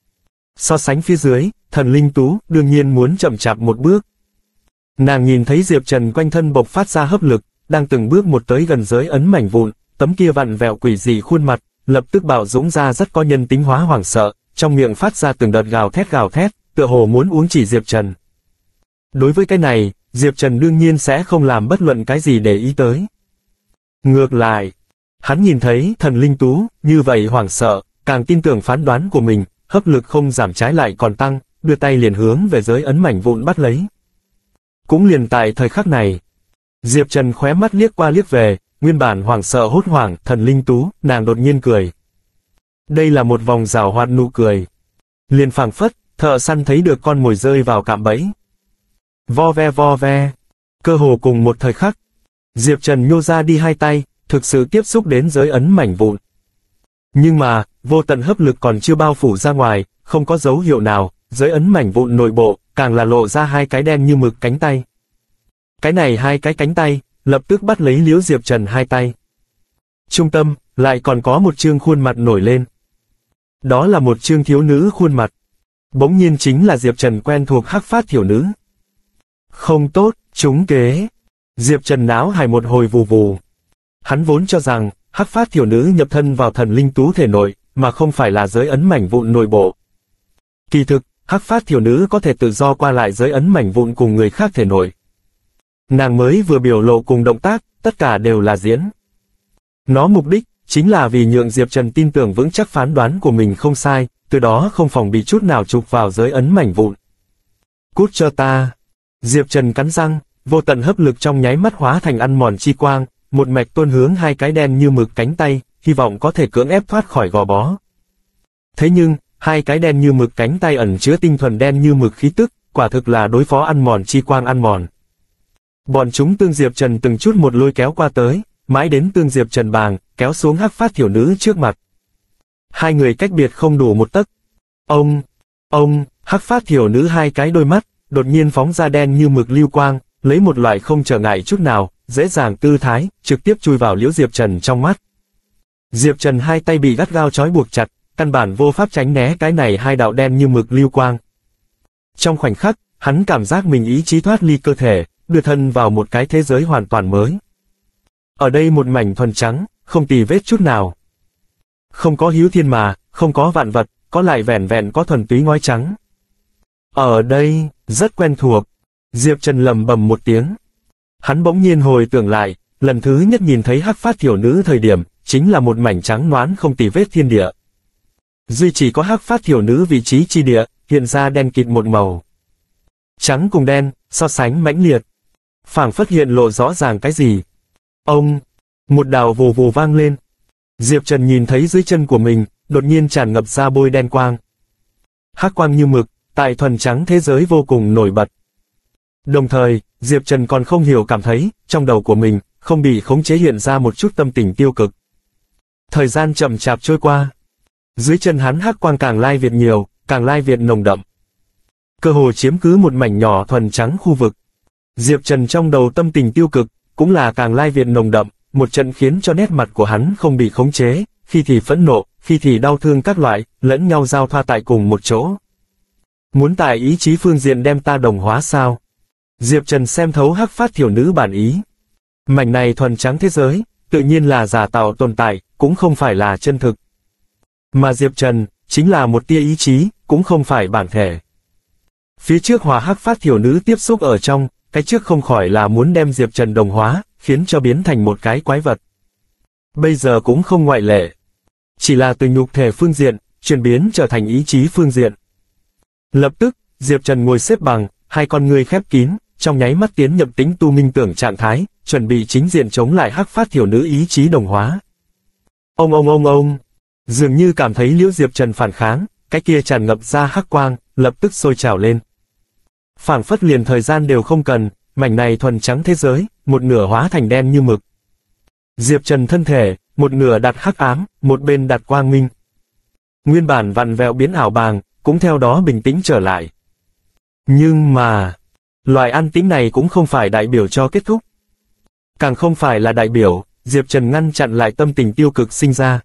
So sánh phía dưới, Thần Linh Tú đương nhiên muốn chậm chạp một bước. Nàng nhìn thấy Diệp Trần quanh thân bộc phát ra hấp lực, đang từng bước một tới gần giới ấn mảnh vụn, tấm kia vặn vẹo quỷ dị khuôn mặt, lập tức bạo dũng ra rất có nhân tính hóa hoảng sợ, trong miệng phát ra từng đợt gào thét, tựa hồ muốn uống chỉ Diệp Trần. Đối với cái này, Diệp Trần đương nhiên sẽ không làm bất luận cái gì để ý tới. Ngược lại, hắn nhìn thấy Thần Linh Tú như vậy hoảng sợ, càng tin tưởng phán đoán của mình, hấp lực không giảm trái lại còn tăng, đưa tay liền hướng về giới ấn mảnh vụn bắt lấy. Cũng liền tại thời khắc này, Diệp Trần khóe mắt liếc qua liếc về, nguyên bản hoảng sợ hốt hoảng Thần Linh Tú, nàng đột nhiên cười. Đây là một vòng giảo hoạt nụ cười. Liền phảng phất, thợ săn thấy được con mồi rơi vào cạm bẫy. Vo ve, cơ hồ cùng một thời khắc, Diệp Trần nhô ra đi hai tay, thực sự tiếp xúc đến giới ấn mảnh vụn. Nhưng mà, vô tận hấp lực còn chưa bao phủ ra ngoài, không có dấu hiệu nào, giới ấn mảnh vụn nội bộ, càng là lộ ra hai cái đen như mực cánh tay. Cái này hai cái cánh tay, lập tức bắt lấy Liễu Diệp Trần hai tay. Trung tâm, lại còn có một trương khuôn mặt nổi lên. Đó là một trương thiếu nữ khuôn mặt. Bỗng nhiên chính là Diệp Trần quen thuộc Hắc Phát Thiểu Nữ. Không tốt, trúng kế. Diệp Trần não hải một hồi vù vù. Hắn vốn cho rằng, Hắc Phát Thiểu Nữ nhập thân vào Thần Linh Tú thể nội, mà không phải là giới ấn mảnh vụn nội bộ. Kỳ thực, Hắc Phát Thiểu Nữ có thể tự do qua lại giới ấn mảnh vụn cùng người khác thể nội. Nàng mới vừa biểu lộ cùng động tác, tất cả đều là diễn. Nó mục đích, chính là vì nhượng Diệp Trần tin tưởng vững chắc phán đoán của mình không sai, từ đó không phòng bị chút nào chụp vào giới ấn mảnh vụn. Cút cho ta. Diệp Trần cắn răng, vô tận hấp lực trong nháy mắt hóa thành ăn mòn chi quang, một mạch tuôn hướng hai cái đen như mực cánh tay, hy vọng có thể cưỡng ép thoát khỏi gò bó. Thế nhưng, hai cái đen như mực cánh tay ẩn chứa tinh thuần đen như mực khí tức, quả thực là đối phó ăn mòn chi quang ăn mòn. Bọn chúng tương Diệp Trần từng chút một lôi kéo qua tới, mãi đến tương Diệp Trần bàng, kéo xuống Hắc Phát Thiểu Nữ trước mặt. Hai người cách biệt không đủ một tấc. Hắc Phát Thiểu Nữ hai cái đôi mắt, đột nhiên phóng ra đen như mực lưu quang, lấy một loại không trở ngại chút nào, dễ dàng tư thái, trực tiếp chui vào Liễu Diệp Trần trong mắt. Diệp Trần hai tay bị gắt gao trói buộc chặt, căn bản vô pháp tránh né cái này hai đạo đen như mực lưu quang. Trong khoảnh khắc, hắn cảm giác mình ý chí thoát ly cơ thể, đưa thân vào một cái thế giới hoàn toàn mới. Ở đây một mảnh thuần trắng, không tì vết chút nào. Không có hiếu thiên mà, không có vạn vật, có lại vẻn vẹn có thuần túy ngói trắng. Ở đây, rất quen thuộc. Diệp Trần lầm bầm một tiếng. Hắn bỗng nhiên hồi tưởng lại, lần thứ nhất nhìn thấy Hắc Phát Thiểu Nữ thời điểm, chính là một mảnh trắng nõn không tì vết thiên địa. Duy chỉ có Hắc Phát Thiểu Nữ vị trí chi địa, hiện ra đen kịt một màu. Trắng cùng đen, so sánh mãnh liệt. Phảng phất hiện lộ rõ ràng cái gì. Một đạo vù vù vang lên. Diệp Trần nhìn thấy dưới chân của mình, đột nhiên tràn ngập ra bôi đen quang. Hắc quang như mực, tại thuần trắng thế giới vô cùng nổi bật. Đồng thời, Diệp Trần còn không hiểu cảm thấy, trong đầu của mình, không bị khống chế hiện ra một chút tâm tình tiêu cực. Thời gian chậm chạp trôi qua. Dưới chân hắn hắc quang càng lai việt nhiều, càng lai việt nồng đậm. Cơ hồ chiếm cứ một mảnh nhỏ thuần trắng khu vực. Diệp Trần trong đầu tâm tình tiêu cực, cũng là càng lai việt nồng đậm, một trận khiến cho nét mặt của hắn không bị khống chế, khi thì phẫn nộ, khi thì đau thương các loại, lẫn nhau giao thoa tại cùng một chỗ. Muốn tại ý chí phương diện đem ta đồng hóa sao? Diệp Trần xem thấu hắc phát thiểu nữ bản ý. Mảnh này thuần trắng thế giới, tự nhiên là giả tạo tồn tại, cũng không phải là chân thực. Mà Diệp Trần, chính là một tia ý chí, cũng không phải bản thể. Phía trước hòa hắc phát thiểu nữ tiếp xúc ở trong, cái trước không khỏi là muốn đem Diệp Trần đồng hóa, khiến cho biến thành một cái quái vật. Bây giờ cũng không ngoại lệ. Chỉ là từ nhục thể phương diện, chuyển biến trở thành ý chí phương diện. Lập tức, Diệp Trần ngồi xếp bằng, hai con ngươi khép kín, trong nháy mắt tiến nhập tĩnh tu minh tưởng trạng thái, chuẩn bị chính diện chống lại hắc phát thiểu nữ ý chí đồng hóa. Ông. Dường như cảm thấy Liễu Diệp Trần phản kháng, cái kia tràn ngập ra hắc quang, lập tức sôi trào lên. Phảng phất liền thời gian đều không cần, mảnh này thuần trắng thế giới, một nửa hóa thành đen như mực. Diệp Trần thân thể, một nửa đặt hắc ám, một bên đặt quang minh. Nguyên bản vặn vẹo biến ảo bàng, cũng theo đó bình tĩnh trở lại. Nhưng mà, loại an tĩnh này cũng không phải đại biểu cho kết thúc. Càng không phải là đại biểu, Diệp Trần ngăn chặn lại tâm tình tiêu cực sinh ra.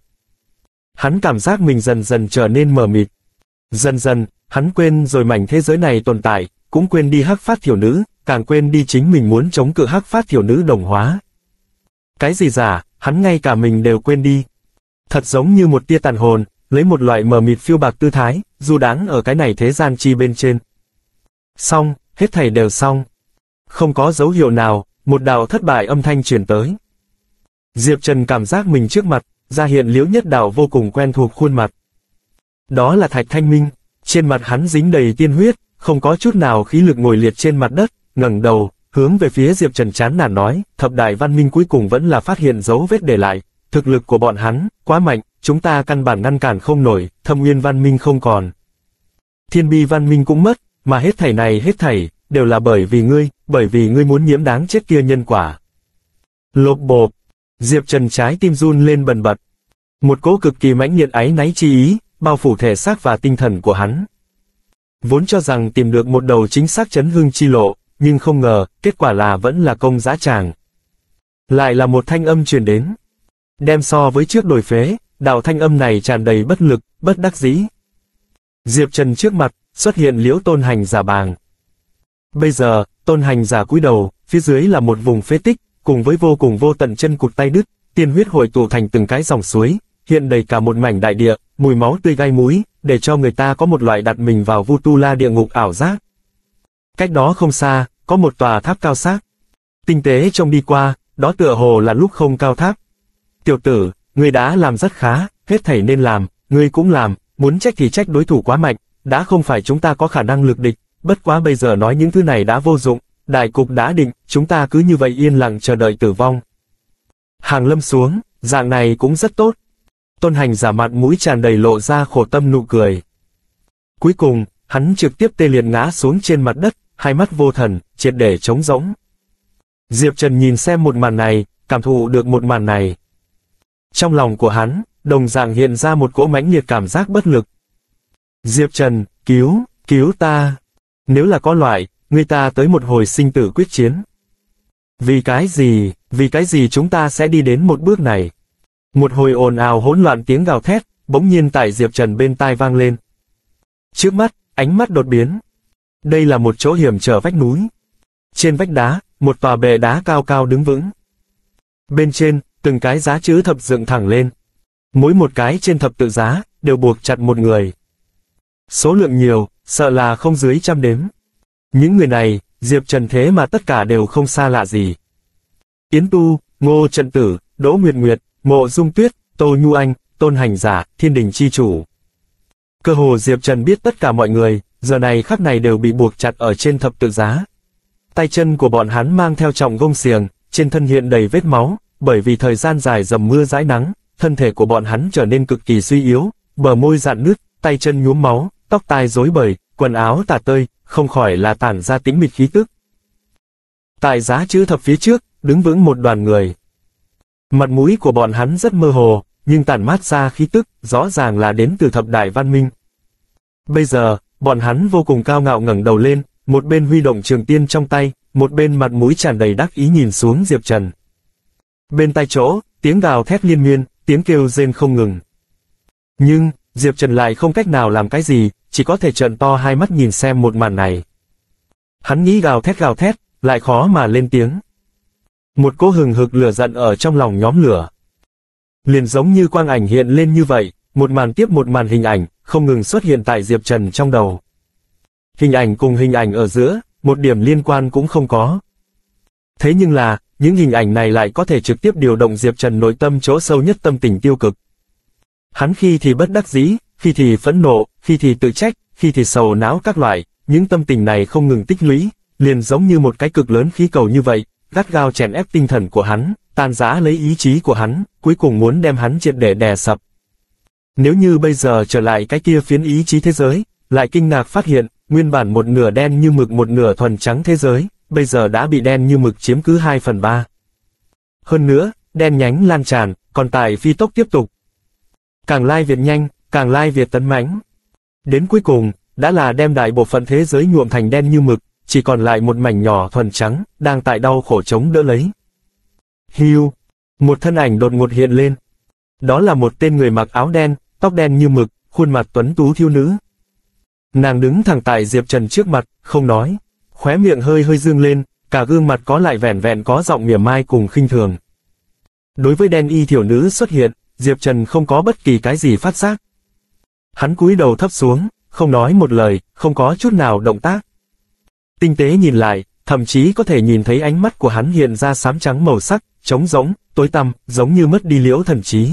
Hắn cảm giác mình dần dần trở nên mờ mịt. Dần dần, hắn quên rồi mảnh thế giới này tồn tại, cũng quên đi hắc phát thiểu nữ, càng quên đi chính mình muốn chống cự hắc phát thiểu nữ đồng hóa. Cái gì giả, hắn ngay cả mình đều quên đi. Thật giống như một tia tàn hồn, lấy một loại mờ mịt phiêu bạc tư thái, du đãng ở cái này thế gian chi bên trên. Xong, hết thảy đều xong. Không có dấu hiệu nào, một đạo thất bại âm thanh truyền tới. Diệp Trần cảm giác mình trước mặt, ra hiện Liễu Nhất Đạo vô cùng quen thuộc khuôn mặt. Đó là Thạch Thanh Minh, trên mặt hắn dính đầy tiên huyết, không có chút nào khí lực ngồi liệt trên mặt đất, ngẩng đầu, hướng về phía Diệp Trần chán nản nói, thập đại văn minh cuối cùng vẫn là phát hiện dấu vết để lại, thực lực của bọn hắn, quá mạnh, chúng ta căn bản ngăn cản không nổi, Thâm Nguyên văn minh không còn. Thiên Bi văn minh cũng mất, mà hết thảy này hết thảy, đều là bởi vì ngươi muốn nhiễm đáng chết kia nhân quả. Lộp bộp, Diệp Trần trái tim run lên bần bật. Một cỗ cực kỳ mãnh liệt áy náy chi ý, bao phủ thể xác và tinh thần của hắn. Vốn cho rằng tìm được một đầu chính xác chấn hưng chi lộ, nhưng không ngờ, kết quả là vẫn là công dã tràng. Lại là một thanh âm truyền đến. Đem so với trước đổi phế, đạo thanh âm này tràn đầy bất lực, bất đắc dĩ. Diệp Trần trước mặt, xuất hiện Liễu Tôn Hành Giả bàng. Bây giờ, Tôn Hành Giả cúi đầu, phía dưới là một vùng phế tích, cùng với vô cùng vô tận chân cụt tay đứt, tiên huyết hội tụ thành từng cái dòng suối, hiện đầy cả một mảnh đại địa, mùi máu tươi gai mũi, để cho người ta có một loại đặt mình vào Vu Tu La địa ngục ảo giác. Cách đó không xa, có một tòa tháp cao xác. Tinh tế trông đi qua, đó tựa hồ là lúc không cao tháp. Tiểu tử, ngươi đã làm rất khá, hết thảy nên làm, ngươi cũng làm, muốn trách thì trách đối thủ quá mạnh, đã không phải chúng ta có khả năng lực địch, bất quá bây giờ nói những thứ này đã vô dụng, đại cục đã định, chúng ta cứ như vậy yên lặng chờ đợi tử vong. Hàng Lâm xuống, dạng này cũng rất tốt. Tôn Hành Giả mặt mũi tràn đầy lộ ra khổ tâm nụ cười. Cuối cùng, hắn trực tiếp tê liệt ngã xuống trên mặt đất, hai mắt vô thần, triệt để trống rỗng. Diệp Trần nhìn xem một màn này, cảm thụ được một màn này. Trong lòng của hắn, đồng dạng hiện ra một cỗ mãnh liệt cảm giác bất lực. Diệp Trần, cứu ta. Nếu là có loại, người ta tới một hồi sinh tử quyết chiến. Vì cái gì chúng ta sẽ đi đến một bước này? Một hồi ồn ào hỗn loạn tiếng gào thét, bỗng nhiên tại Diệp Trần bên tai vang lên. Trước mắt, ánh mắt đột biến. Đây là một chỗ hiểm trở vách núi. Trên vách đá, một tòa bệ đá cao cao đứng vững. Bên trên, từng cái giá chữ thập dựng thẳng lên. Mỗi một cái trên thập tự giá, đều buộc chặt một người. Số lượng nhiều, sợ là không dưới trăm đếm. Những người này, Diệp Trần thế mà tất cả đều không xa lạ gì. Yến Tu, Ngô Trận Tử, Đỗ Nguyệt Nguyệt, Mộ Dung Tuyết, Tô Nhu Anh, Tôn Hành Giả, Thiên Đình Chi Chủ. Cơ hồ Diệp Trần biết tất cả mọi người, giờ này khắc này đều bị buộc chặt ở trên thập tự giá. Tay chân của bọn hắn mang theo trọng gông xiềng, trên thân hiện đầy vết máu, bởi vì thời gian dài dầm mưa dãi nắng, thân thể của bọn hắn trở nên cực kỳ suy yếu, bờ môi rạn nứt, tay chân nhuốm máu, tóc tai rối bời, quần áo tả tơi, không khỏi là tản ra tĩnh mịch khí tức. Tại giá chữ thập phía trước, đứng vững một đoàn người. Mặt mũi của bọn hắn rất mơ hồ, nhưng tản mát ra khí tức, rõ ràng là đến từ thập đại văn minh. Bây giờ, bọn hắn vô cùng cao ngạo ngẩng đầu lên, một bên huy động trường tiên trong tay, một bên mặt mũi tràn đầy đắc ý nhìn xuống Diệp Trần. Bên tai chỗ, tiếng gào thét liên miên, tiếng kêu rên không ngừng. Nhưng, Diệp Trần lại không cách nào làm cái gì, chỉ có thể trợn to hai mắt nhìn xem một màn này. Hắn nghĩ gào thét, lại khó mà lên tiếng. Một cỗ hừng hực lửa giận ở trong lòng nhóm lửa. Liền giống như quang ảnh hiện lên như vậy, một màn tiếp một màn hình ảnh, không ngừng xuất hiện tại Diệp Trần trong đầu. Hình ảnh cùng hình ảnh ở giữa, một điểm liên quan cũng không có. Thế nhưng là, những hình ảnh này lại có thể trực tiếp điều động Diệp Trần nội tâm chỗ sâu nhất tâm tình tiêu cực. Hắn khi thì bất đắc dĩ, khi thì phẫn nộ, khi thì tự trách, khi thì sầu não các loại, những tâm tình này không ngừng tích lũy, liền giống như một cái cực lớn khí cầu như vậy, gắt gao chèn ép tinh thần của hắn, tan rã lấy ý chí của hắn, cuối cùng muốn đem hắn triệt để đè sập. Nếu như bây giờ trở lại cái kia phiến ý chí thế giới, lại kinh ngạc phát hiện, nguyên bản một nửa đen như mực một nửa thuần trắng thế giới, bây giờ đã bị đen như mực chiếm cứ 2/3. Hơn nữa, đen nhánh lan tràn, còn tại phi tốc tiếp tục. Càng lai việt nhanh, càng lai việt tấn mãnh. Đến cuối cùng, đã là đem đại bộ phận thế giới nhuộm thành đen như mực, chỉ còn lại một mảnh nhỏ thuần trắng, đang tại đau khổ chống đỡ lấy. Hiu, một thân ảnh đột ngột hiện lên. Đó là một tên người mặc áo đen, tóc đen như mực, khuôn mặt tuấn tú thiếu nữ. Nàng đứng thẳng tại Diệp Trần trước mặt, không nói, khóe miệng hơi hơi dương lên, cả gương mặt có lại vẻn vẹn có giọng mỉa mai cùng khinh thường. Đối với đen y thiểu nữ xuất hiện, Diệp Trần không có bất kỳ cái gì phát giác. Hắn cúi đầu thấp xuống, không nói một lời, không có chút nào động tác. Tinh tế nhìn lại, thậm chí có thể nhìn thấy ánh mắt của hắn hiện ra xám trắng màu sắc, trống rỗng, tối tăm, giống như mất đi liễu thần trí.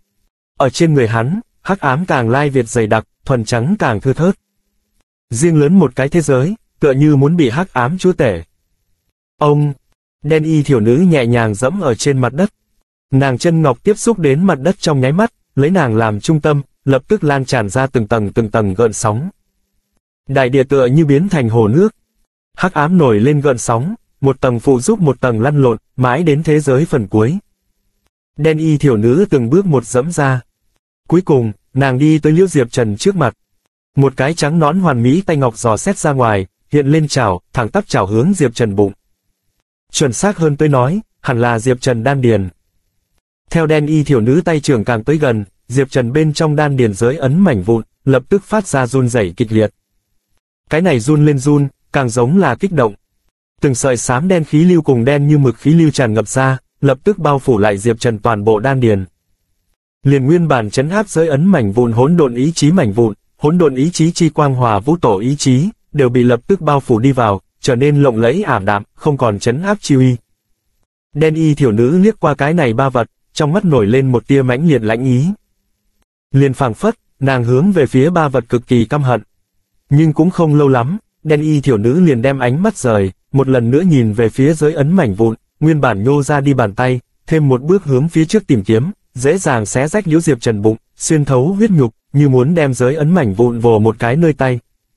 Ở trên người hắn, hắc ám càng lai việt dày đặc, thuần trắng càng thưa thớt. Riêng lớn một cái thế giới, tựa như muốn bị hắc ám chúa tể. Ông, đen y thiểu nữ nhẹ nhàng dẫm ở trên mặt đất. Nàng chân ngọc tiếp xúc đến mặt đất trong nháy mắt, lấy nàng làm trung tâm, lập tức lan tràn ra từng tầng gợn sóng. Đại địa tựa như biến thành hồ nước. Hắc ám nổi lên gợn sóng, một tầng phụ giúp một tầng lăn lộn, mãi đến thế giới phần cuối. Đen y thiểu nữ từng bước một dẫm ra. Cuối cùng, nàng đi tới Liễu Diệp Trần trước mặt. Một cái trắng nõn hoàn mỹ tay ngọc dò xét ra ngoài, hiện lên chảo, thẳng tắp chảo hướng Diệp Trần bụng. Chuẩn xác hơn tôi nói, hẳn là Diệp Trần đan điền. Theo đen y thiểu nữ tay trưởng càng tới gần, Diệp Trần bên trong đan điền giới ấn mảnh vụn, lập tức phát ra run rẩy kịch liệt. Cái này run lên run, càng giống là kích động. Từng sợi xám đen khí lưu cùng đen như mực khí lưu tràn ngập ra, lập tức bao phủ lại Diệp Trần toàn bộ đan điền. Liền nguyên bản trấn áp giới ấn mảnh vụn hỗn độn ý chí mảnh vụn, hỗn độn ý chí chi quang hòa vũ tổ ý chí, đều bị lập tức bao phủ đi vào, trở nên lộng lẫy ảm đạm, không còn trấn áp chi uy. Đen y thiểu nữ liếc qua cái này ba vật, trong mắt nổi lên một tia mãnh liệt lãnh ý. Liền phảng phất, nàng hướng về phía ba vật cực kỳ căm hận. Nhưng cũng không lâu lắm, đen y thiểu nữ liền đem ánh mắt rời, một lần nữa nhìn về phía giới ấn mảnh vụn, nguyên bản nhô ra đi bàn tay, thêm một bước hướng phía trước tìm kiếm, dễ dàng xé rách Liễu Diệp Trần bụng, xuyên thấu huyết nhục, như muốn đem giới ấn mảnh vụn vồ một cái nơi tay.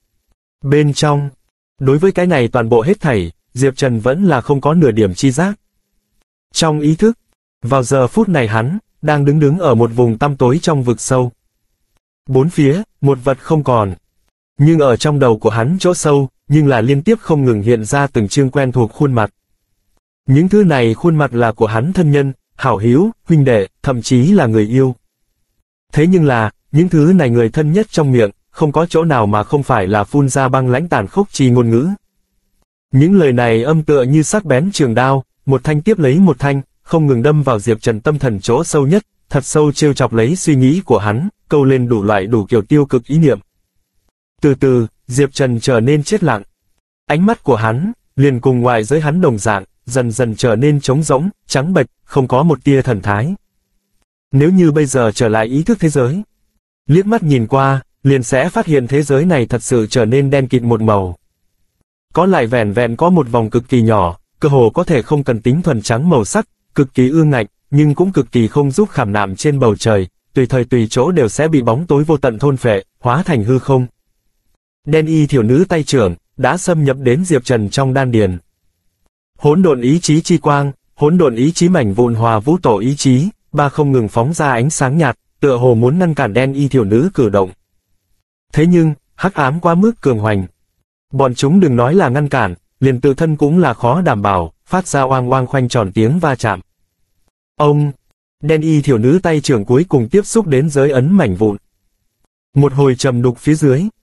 Bên trong, đối với cái này toàn bộ hết thảy, Diệp Trần vẫn là không có nửa điểm chi giác. Trong ý thức, vào giờ phút này hắn, đang đứng ở một vùng tăm tối trong vực sâu. Bốn phía, một vật không còn. Nhưng ở trong đầu của hắn chỗ sâu, nhưng là liên tiếp không ngừng hiện ra từng chương quen thuộc khuôn mặt. Những thứ này khuôn mặt là của hắn thân nhân, hảo hữu, huynh đệ, thậm chí là người yêu. Thế nhưng là, những thứ này người thân nhất trong miệng, không có chỗ nào mà không phải là phun ra băng lãnh tàn khốc chi ngôn ngữ. Những lời này âm tựa như sắc bén trường đao, một thanh tiếp lấy một thanh, không ngừng đâm vào Diệp Trần tâm thần chỗ sâu nhất, thật sâu trêu chọc lấy suy nghĩ của hắn, câu lên đủ loại đủ kiểu tiêu cực ý niệm. Từ từ, Diệp Trần trở nên chết lặng. Ánh mắt của hắn, liền cùng ngoài giới hắn đồng dạng, dần dần trở nên trống rỗng, trắng bệch, không có một tia thần thái. Nếu như bây giờ trở lại ý thức thế giới, liếc mắt nhìn qua, liền sẽ phát hiện thế giới này thật sự trở nên đen kịt một màu. Có lại vẻn vẹn có một vòng cực kỳ nhỏ, cơ hồ có thể không cần tính thuần trắng màu sắc, cực kỳ ương ngạnh, nhưng cũng cực kỳ không giúp khảm nạm trên bầu trời, tùy thời tùy chỗ đều sẽ bị bóng tối vô tận thôn phệ, hóa thành hư không. Đen y thiểu nữ tay trưởng, đã xâm nhập đến Diệp Trần trong đan điền. Hỗn độn ý chí chi quang, hỗn độn ý chí mảnh vụn hòa vũ tổ ý chí, ba không ngừng phóng ra ánh sáng nhạt, tựa hồ muốn ngăn cản đen y thiểu nữ cử động. Thế nhưng, hắc ám quá mức cường hoành. Bọn chúng đừng nói là ngăn cản, liền tự thân cũng là khó đảm bảo, phát ra oang oang khoanh tròn tiếng va chạm. Ông, đen y thiểu nữ tay trưởng cuối cùng tiếp xúc đến giới ấn mảnh vụn. Một hồi trầm đục phía dưới,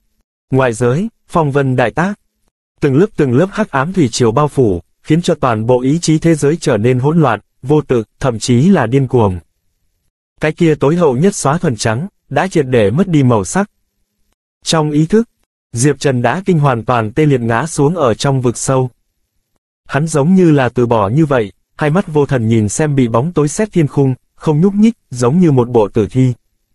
Ngoại giới, phong vân đại tác. Từng lớp hắc ám thủy triều bao phủ, khiến cho toàn bộ ý chí thế giới trở nên hỗn loạn, vô tự, thậm chí là điên cuồng. Cái kia tối hậu nhất xóa thuần trắng, đã triệt để mất đi màu sắc. Trong ý thức, Diệp Trần đã kinh hoàn toàn tê liệt ngã xuống ở trong vực sâu. Hắn giống như là từ bỏ như vậy, hai mắt vô thần nhìn xem bị bóng tối xét thiên khung, không nhúc nhích, giống như một bộ tử thi.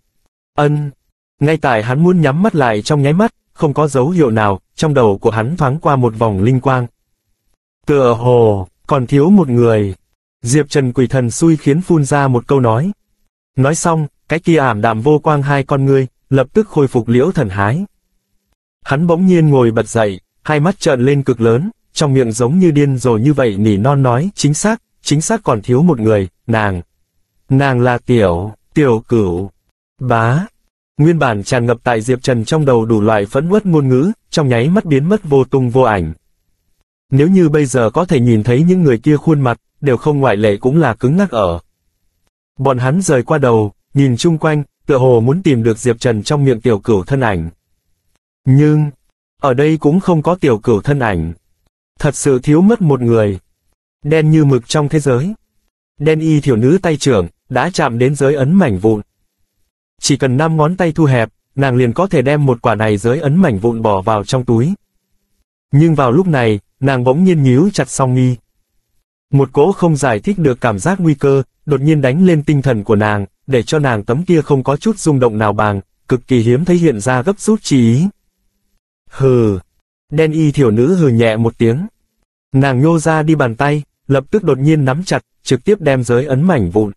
Ngay tại hắn muốn nhắm mắt lại trong nháy mắt, không có dấu hiệu nào, trong đầu của hắn thoáng qua một vòng linh quang. Tựa hồ, còn thiếu một người. Diệp Trần quỷ thần xui khiến phun ra một câu nói. Nói xong, cái kia ảm đạm vô quang hai con ngươi, lập tức khôi phục liễu thần hái. Hắn bỗng nhiên ngồi bật dậy, hai mắt trợn lên cực lớn, trong miệng giống như điên rồ như vậy nỉ non nói, chính xác còn thiếu một người, nàng là tiểu cửu. Bá. Nguyên bản tràn ngập tại Diệp Trần trong đầu đủ loại phẫn uất ngôn ngữ, trong nháy mắt biến mất vô tung vô ảnh. Nếu như bây giờ có thể nhìn thấy những người kia khuôn mặt, đều không ngoại lệ cũng là cứng ngắc ở. Bọn hắn rời qua đầu, nhìn chung quanh, tựa hồ muốn tìm được Diệp Trần trong miệng tiểu cửu thân ảnh. Nhưng, ở đây cũng không có tiểu cửu thân ảnh. Thật sự thiếu mất một người. Đen như mực trong thế giới. Đen y thiểu nữ tay trưởng, đã chạm đến giới ấn mảnh vụn. Chỉ cần 5 ngón tay thu hẹp, nàng liền có thể đem một quả này giới ấn mảnh vụn bỏ vào trong túi. Nhưng vào lúc này, nàng bỗng nhiên nhíu chặt song mi. Một cỗ không giải thích được cảm giác nguy cơ, đột nhiên đánh lên tinh thần của nàng, để cho nàng tấm kia không có chút rung động nào bàng, cực kỳ hiếm thấy hiện ra gấp rút chi ý. Hừ. Đen y thiểu nữ hừ nhẹ một tiếng. Nàng nhô ra đi bàn tay, lập tức đột nhiên nắm chặt, trực tiếp đem giới ấn mảnh vụn.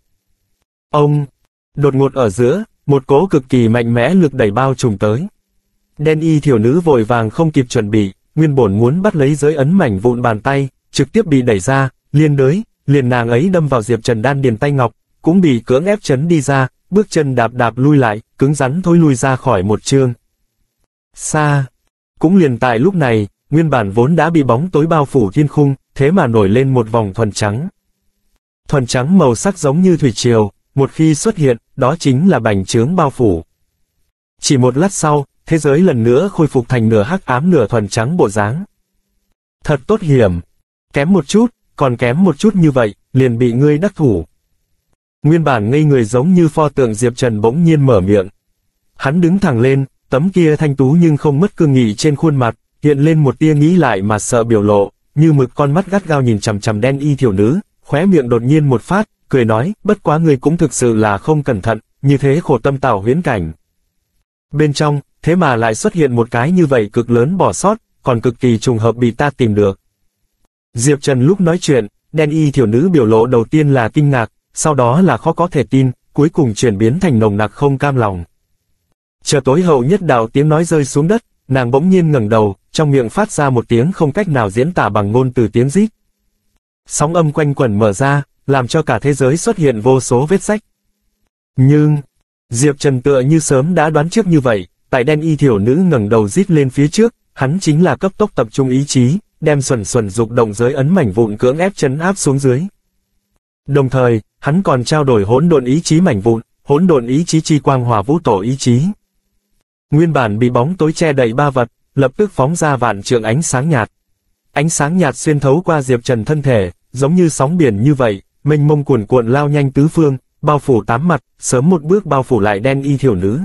Đột ngột ở giữa, một cỗ cực kỳ mạnh mẽ lực đẩy bao trùm tới. Đen y thiểu nữ vội vàng không kịp chuẩn bị, nguyên bổn muốn bắt lấy giới ấn mảnh vụn bàn tay, trực tiếp bị đẩy ra, liền nàng ấy đâm vào Diệp Trần đan điền tay ngọc, cũng bị cưỡng ép chấn đi ra, bước chân đạp lui lại, cứng rắn thối lui ra khỏi một chương. Xa. Cũng liền tại lúc này, nguyên bản vốn đã bị bóng tối bao phủ thiên khung, thế mà nổi lên một vòng thuần trắng. Thuần trắng màu sắc giống như thủy triều, một khi xuất hiện, đó chính là bành trướng bao phủ. Chỉ một lát sau, thế giới lần nữa khôi phục thành nửa hắc ám nửa thuần trắng bộ dáng. Thật tốt hiểm. Kém một chút, còn kém một chút như vậy, liền bị ngươi đắc thủ. Nguyên bản ngây người giống như pho tượng Diệp Trần bỗng nhiên mở miệng. Hắn đứng thẳng lên, tấm kia thanh tú nhưng không mất cương nghị trên khuôn mặt, hiện lên một tia nghĩ lại mà sợ biểu lộ, như mực con mắt gắt gao nhìn chằm chằm đen y thiểu nữ, khóe miệng đột nhiên một phát, cười nói, bất quá ngươi cũng thực sự là không cẩn thận, như thế khổ tâm tảo huyễn cảnh. Bên trong, thế mà lại xuất hiện một cái như vậy cực lớn bỏ sót, còn cực kỳ trùng hợp bị ta tìm được. Diệp Trần lúc nói chuyện, đen y thiểu nữ biểu lộ đầu tiên là kinh ngạc, sau đó là khó có thể tin, cuối cùng chuyển biến thành nồng nặc không cam lòng. Chờ tối hậu nhất đạo tiếng nói rơi xuống đất, nàng bỗng nhiên ngẩng đầu, trong miệng phát ra một tiếng không cách nào diễn tả bằng ngôn từ tiếng rít. Sóng âm quanh quẩn mở ra, làm cho cả thế giới xuất hiện vô số vết rách. Nhưng, Diệp Trần tựa như sớm đã đoán trước như vậy, tại đen y thiểu nữ ngẩng đầu rít lên phía trước, hắn chính là cấp tốc tập trung ý chí, đem xuẩn dục động giới ấn mảnh vụn cưỡng ép chấn áp xuống dưới. Đồng thời, hắn còn trao đổi hỗn độn ý chí mảnh vụn, hỗn độn ý chí chi quang hòa vũ tổ ý chí. Nguyên bản bị bóng tối che đậy ba vật, lập tức phóng ra vạn trượng ánh sáng nhạt. Ánh sáng nhạt xuyên thấu qua Diệp Trần thân thể, giống như sóng biển như vậy, mênh mông cuồn cuộn lao nhanh tứ phương, bao phủ tám mặt, sớm một bước bao phủ lại đen y thiểu nữ.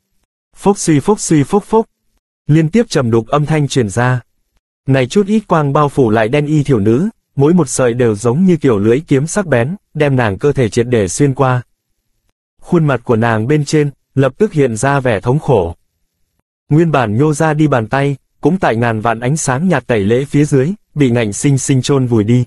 Phốc suy phốc phốc. Liên tiếp trầm đục âm thanh truyền ra. Này chút ít quang bao phủ lại đen y thiểu nữ, mỗi một sợi đều giống như kiểu lưỡi kiếm sắc bén, đem nàng cơ thể triệt để xuyên qua. Khuôn mặt của nàng bên trên, lập tức hiện ra vẻ thống khổ. Nguyên bản nhô ra đi bàn tay, cũng tại ngàn vạn ánh sáng nhạt tẩy lễ phía dưới, bị ngạnh sinh sinh chôn vùi đi.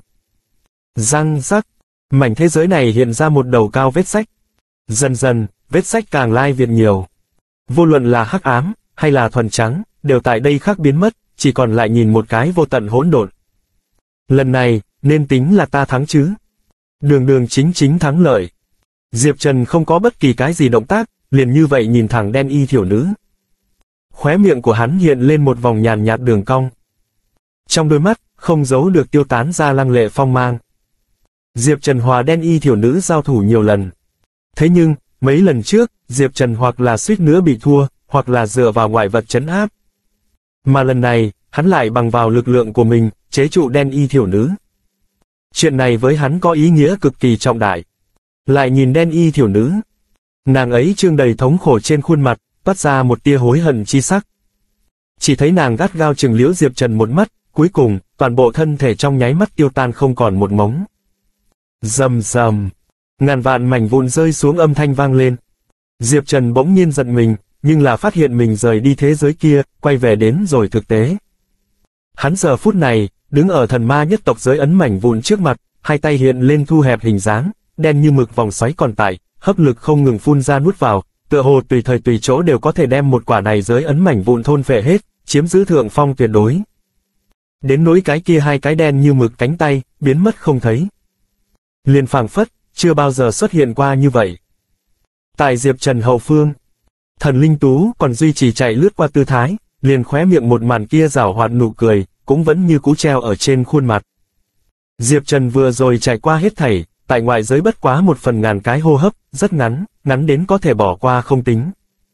Răng rắc, mảnh thế giới này hiện ra một đầu cao vết rách. Dần dần, vết rách càng lai việt nhiều. Vô luận là hắc ám, hay là thuần trắng, đều tại đây khắc biến mất, chỉ còn lại nhìn một cái vô tận hỗn độn. Lần này, nên tính là ta thắng chứ. Đường chính thắng lợi. Diệp Trần không có bất kỳ cái gì động tác, liền như vậy nhìn thẳng đen y thiểu nữ. Khóe miệng của hắn hiện lên một vòng nhàn nhạt đường cong. Trong đôi mắt, không giấu được tiêu tán ra lăng lệ phong mang. Diệp Trần hòa đen y thiểu nữ giao thủ nhiều lần. Thế nhưng, mấy lần trước, Diệp Trần hoặc là suýt nữa bị thua, hoặc là dựa vào ngoại vật trấn áp. Mà lần này, hắn lại bằng vào lực lượng của mình, chế trụ đen y thiểu nữ. Chuyện này với hắn có ý nghĩa cực kỳ trọng đại. Lại nhìn đen y thiểu nữ. Nàng ấy trương đầy thống khổ trên khuôn mặt, toát ra một tia hối hận chi sắc. Chỉ thấy nàng gắt gao chừng Liễu Diệp Trần một mắt, cuối cùng, toàn bộ thân thể trong nháy mắt tiêu tan không còn một mống. Rầm rầm, ngàn vạn mảnh vụn rơi xuống âm thanh vang lên. Diệp Trần bỗng nhiên giật mình, nhưng là phát hiện mình rời đi thế giới kia, quay về đến rồi thực tế. Hắn giờ phút này, đứng ở thần ma nhất tộc giới ấn mảnh vụn trước mặt, hai tay hiện lên thu hẹp hình dáng, đen như mực vòng xoáy còn tại, hấp lực không ngừng phun ra nuốt vào, tựa hồ tùy thời tùy chỗ đều có thể đem một quả này giới ấn mảnh vụn thôn phệ hết, chiếm giữ thượng phong tuyệt đối. Đến nỗi cái kia hai cái đen như mực cánh tay, biến mất không thấy. Liền phảng phất, chưa bao giờ xuất hiện qua như vậy. Tại Diệp Trần hậu phương, Thần Linh Tú còn duy trì chạy lướt qua tư thái, liền khóe miệng một màn kia giảo hoạt nụ cười, cũng vẫn như cũ treo ở trên khuôn mặt. Diệp Trần vừa rồi trải qua hết thảy, tại ngoại giới bất quá 1/1000 cái hô hấp, rất ngắn, ngắn đến có thể bỏ qua không tính.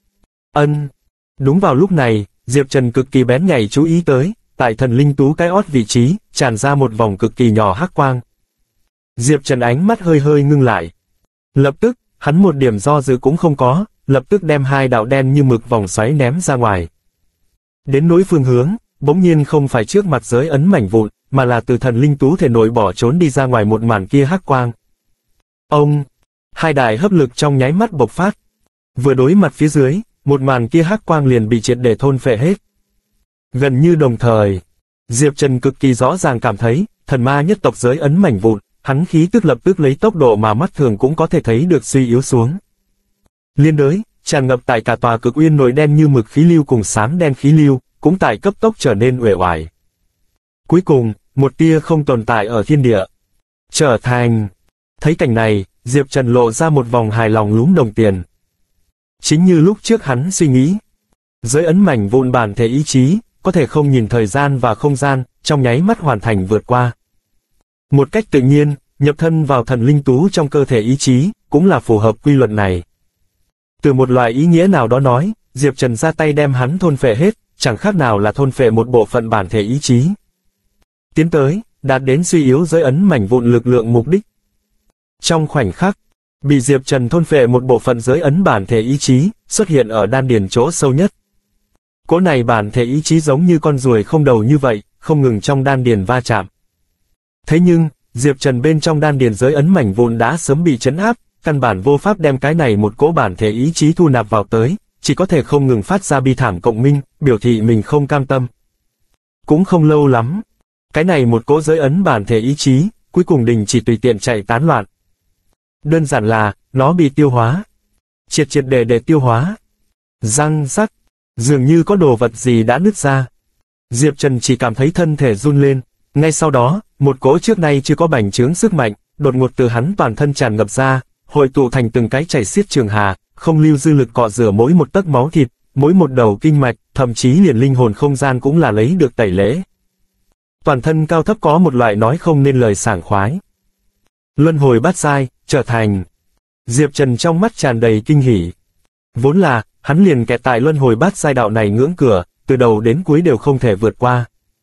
Đúng vào lúc này, Diệp Trần cực kỳ bén nhạy chú ý tới, tại Thần Linh Tú cái ót vị trí, tràn ra một vòng cực kỳ nhỏ hắc quang. Diệp Trần ánh mắt hơi hơi ngưng lại. Lập tức, hắn một điểm do dự cũng không có, lập tức đem hai đạo đen như mực vòng xoáy ném ra ngoài. Đến nỗi phương hướng, bỗng nhiên không phải trước mặt giới ấn mảnh vụn, mà là từ Thần Linh Tú thể nội bỏ trốn đi ra ngoài một màn kia hắc quang. Hai đại hấp lực trong nháy mắt bộc phát. Vừa đối mặt phía dưới, một màn kia hắc quang liền bị triệt để thôn phệ hết. Gần như đồng thời, Diệp Trần cực kỳ rõ ràng cảm thấy, thần ma nhất tộc giới ấn mảnh vụn, hắn khí tức lập tức lấy tốc độ mà mắt thường cũng có thể thấy được suy yếu xuống. Liên đới, tràn ngập tại cả tòa cực uyên nổi đen như mực khí lưu cùng xám đen khí lưu, cũng tại cấp tốc trở nên uể oải. Cuối cùng, một tia không tồn tại ở thiên địa. Trở thành. Thấy cảnh này, Diệp Trần lộ ra một vòng hài lòng lúm đồng tiền. Chính như lúc trước hắn suy nghĩ. Giới ấn mảnh vụn bản thể ý chí, có thể không nhìn thời gian và không gian, trong nháy mắt hoàn thành vượt qua. Một cách tự nhiên, nhập thân vào Thần Linh Tú trong cơ thể ý chí, cũng là phù hợp quy luật này. Từ một loại ý nghĩa nào đó nói, Diệp Trần ra tay đem hắn thôn phệ hết, chẳng khác nào là thôn phệ một bộ phận bản thể ý chí. Tiến tới, đạt đến suy yếu giới ấn mảnh vụn lực lượng mục đích. Trong khoảnh khắc, bị Diệp Trần thôn phệ một bộ phận giới ấn bản thể ý chí, xuất hiện ở đan điền chỗ sâu nhất. Cỗ này bản thể ý chí giống như con ruồi không đầu như vậy, không ngừng trong đan điền va chạm. Thế nhưng, Diệp Trần bên trong đan điền giới ấn mảnh vụn đã sớm bị trấn áp, căn bản vô pháp đem cái này một cỗ bản thể ý chí thu nạp vào tới, chỉ có thể không ngừng phát ra bi thảm cộng minh, biểu thị mình không cam tâm. Cũng không lâu lắm, cái này một cỗ giới ấn bản thể ý chí, cuối cùng đình chỉ tùy tiện chạy tán loạn. Đơn giản là, nó bị tiêu hóa. Triệt để tiêu hóa. Răng rắc, dường như có đồ vật gì đã nứt ra. Diệp Trần chỉ cảm thấy thân thể run lên, ngay sau đó, một cỗ trước nay chưa có bành trướng sức mạnh, đột ngột từ hắn toàn thân tràn ngập ra, hội tụ thành từng cái chảy xiết trường hà, không lưu dư lực cọ rửa mỗi một tấc máu thịt, mỗi một đầu kinh mạch, thậm chí liền linh hồn không gian cũng là lấy được tẩy lễ. Toàn thân cao thấp có một loại nói không nên lời sảng khoái. Luân hồi bát giai, trở thành. Diệp Trần trong mắt tràn đầy kinh hỉ. Vốn là, hắn liền kẹt tại luân hồi bát giai đạo này ngưỡng cửa, từ đầu đến cuối đều không thể vượt qua.